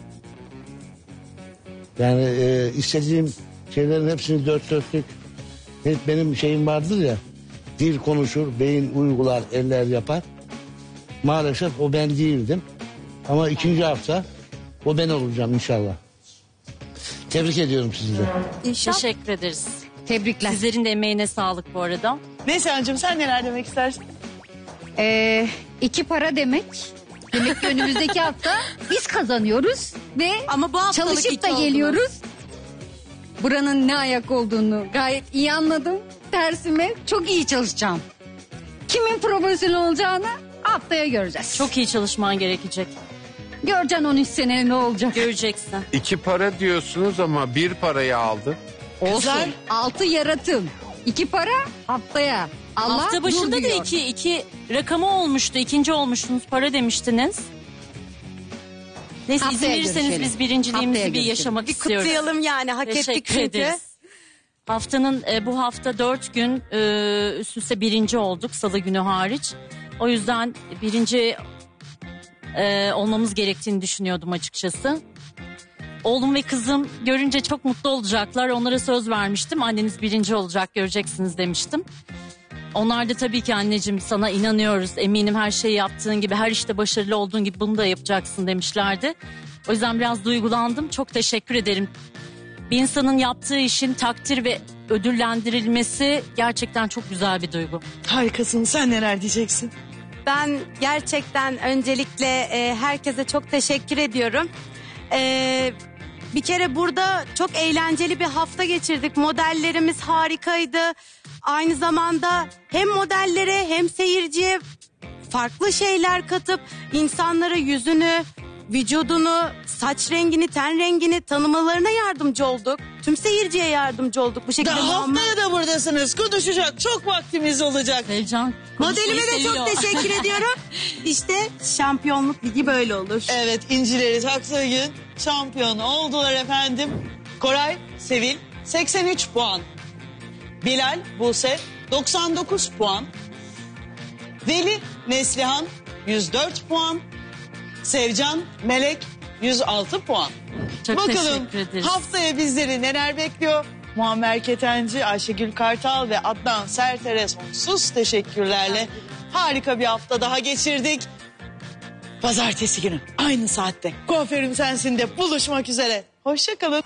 Yani istediğim şeylerin hepsini dört dörtlük. Hep benim şeyim vardır ya. Dil konuşur, beyin uygular, eller yapar. Maalesef o ben değildim. Ama ikinci hafta o ben olacağım inşallah. Tebrik ediyorum sizi de. Teşekkür ederiz. Tebrikler. Sizlerin de emeğine sağlık bu arada. Neslihan'cığım sen neler demek istersin? 2 para demek. Demek ki önümüzdeki hafta biz kazanıyoruz ve ama bu haftalık çalışıp iki da oldu. geliyoruz. Buranın ne ayak olduğunu gayet iyi anladım. Tersime çok iyi çalışacağım. Kimin profesyonel olacağını haftaya göreceğiz. Çok iyi çalışman gerekecek. Göreceksin 13 sene ne olacak. Göreceksin. 2 para diyorsunuz ama 1 parayı aldı. Olsun. 6 yaratım. 2 para haftaya. Allah Hafta başında dur da diyor. iki rakamı olmuştu. İkinci olmuştunuz. Para demiştiniz. Neyse izin Haftaya verirseniz görüşelim. biz birinciliğimizi Haftaya bir görüşelim. yaşamak Bir istiyoruz. kutlayalım yani, hak ettik Teşekkür çünkü. ederiz. Haftanın bu hafta 4 gün üst üste birinci olduk. Salı günü hariç. O yüzden birinci olmamız gerektiğini düşünüyordum açıkçası. Oğlum ve kızım görünce çok mutlu olacaklar. Onlara söz vermiştim. Anneniz birinci olacak, göreceksiniz demiştim. Onlar da tabii ki anneciğim sana inanıyoruz. Eminim her şeyi yaptığın gibi, her işte başarılı olduğun gibi bunu da yapacaksın demişlerdi. O yüzden biraz duygulandım. Çok teşekkür ederim. Bir insanın yaptığı işin takdir ve ödüllendirilmesi gerçekten çok güzel bir duygu. Harikasın. Sen neler diyeceksin? Ben gerçekten öncelikle herkese çok teşekkür ediyorum. Bir kere burada çok eğlenceli bir hafta geçirdik. Modellerimiz harikaydı. Aynı zamanda hem modellere hem seyirciye farklı şeyler katıp insanlara yüzünü, vücudunu, saç rengini, ten rengini tanımalarına yardımcı olduk. Tüm seyirciye yardımcı olduk bu şekilde. Haftaya da buradasınız. Konuşacak çok vaktimiz olacak. Heyecan. Modelime de çok teşekkür ediyorum. İşte şampiyonluk ligi böyle olur. Evet, İncileri taktığı gün şampiyon oldular efendim. Koray, Sevil 83 puan. Bilal, Buse 99 puan. Veli, Neslihan 104 puan. Sevcan, Melek 106 puan. Çok Bakalım teşekkür ederiz. haftaya bizleri neler bekliyor? Muammer Ketenci, Ayşegül Kartal ve Adnan Serter'e sonsuz teşekkürlerle harika bir hafta daha geçirdik. Pazartesi günü aynı saatte Kuaförüm Sensin'de buluşmak üzere. Hoşçakalın.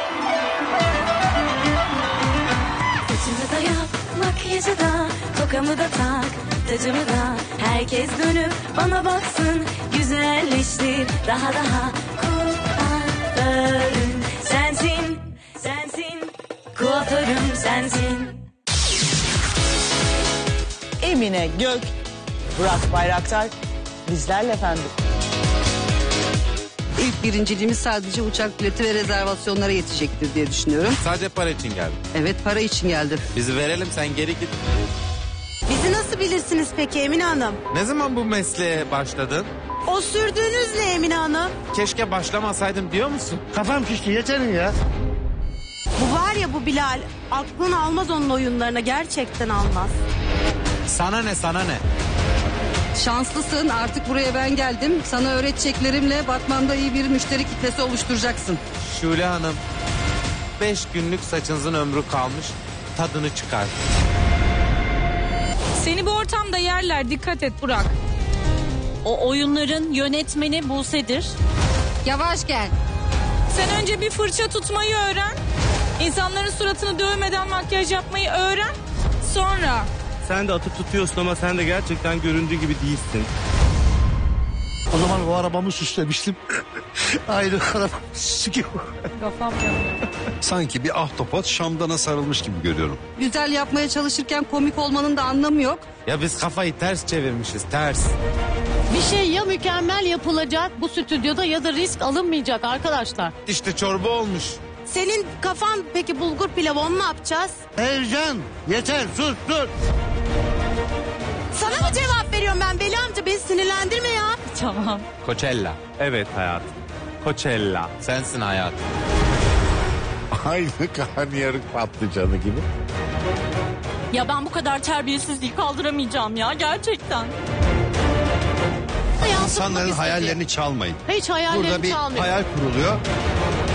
Saçımı da yap, makyajı da, tokamı da tak, tacımı da. Herkes dönüp bana baksın, güzelleştir daha daha. Kuaförüm sensin, sensin, kuaförüm sensin. Emine Gök, Burak Bayraktar bizlerle efendim. İlk birinciliğimiz sadece uçak bileti ve rezervasyonlara yetecektir diye düşünüyorum. Sadece para için geldim. Evet, para için geldim. Bizi verelim, sen geri git. Bizi nasıl bilirsiniz peki Emine Hanım? Ne zaman bu mesleğe başladın? O sürdüğünüz ne Emine Hanım? Keşke başlamasaydım diyor musun? Kafam şişti, yeterin ya. Bu var ya bu Bilal, aklını almaz onun oyunlarına, gerçekten almaz. Sana ne, sana ne? Şanslısın, artık buraya ben geldim. Sana öğreteceklerimle Batman'da iyi bir müşteri kitlesi oluşturacaksın. Şule Hanım, 5 günlük saçınızın ömrü kalmış, tadını çıkar. Seni bu ortamda yerler, dikkat et Burak. O oyunların yönetmeni Buse'dir. Yavaş gel. Sen önce bir fırça tutmayı öğren. İnsanların suratını dövmeden makyaj yapmayı öğren. Sonra... Sen de atıp tutuyorsun ama sen de gerçekten göründüğü gibi değilsin. O zaman o arabamı süslemiştim. Aynı arabamı süslemiştim. Kafam yanıyor. Sanki bir ahtapot şamdana sarılmış gibi görüyorum. Güzel yapmaya çalışırken komik olmanın da anlamı yok. Ya biz kafayı ters çevirmişiz, ters. Bir şey ya mükemmel yapılacak bu stüdyoda ya da risk alınmayacak arkadaşlar. İşte çorba olmuş. Senin kafan peki bulgur pilavı, onu ne yapacağız? Ercan yeter, sus dur. Sana mı cevap veriyorum ben Veli amca, beni sinirlendirme ya. Tamam. Coachella. Evet hayatım. Coachella. Sensin hayatım. Aynı karnıyarık patlıcanı gibi. Ya ben bu kadar terbiyesizliği kaldıramayacağım ya gerçekten. İnsanların hayallerini çalmayın. Hiç hayallerini Burada bir çalmıyor. hayal kuruluyor.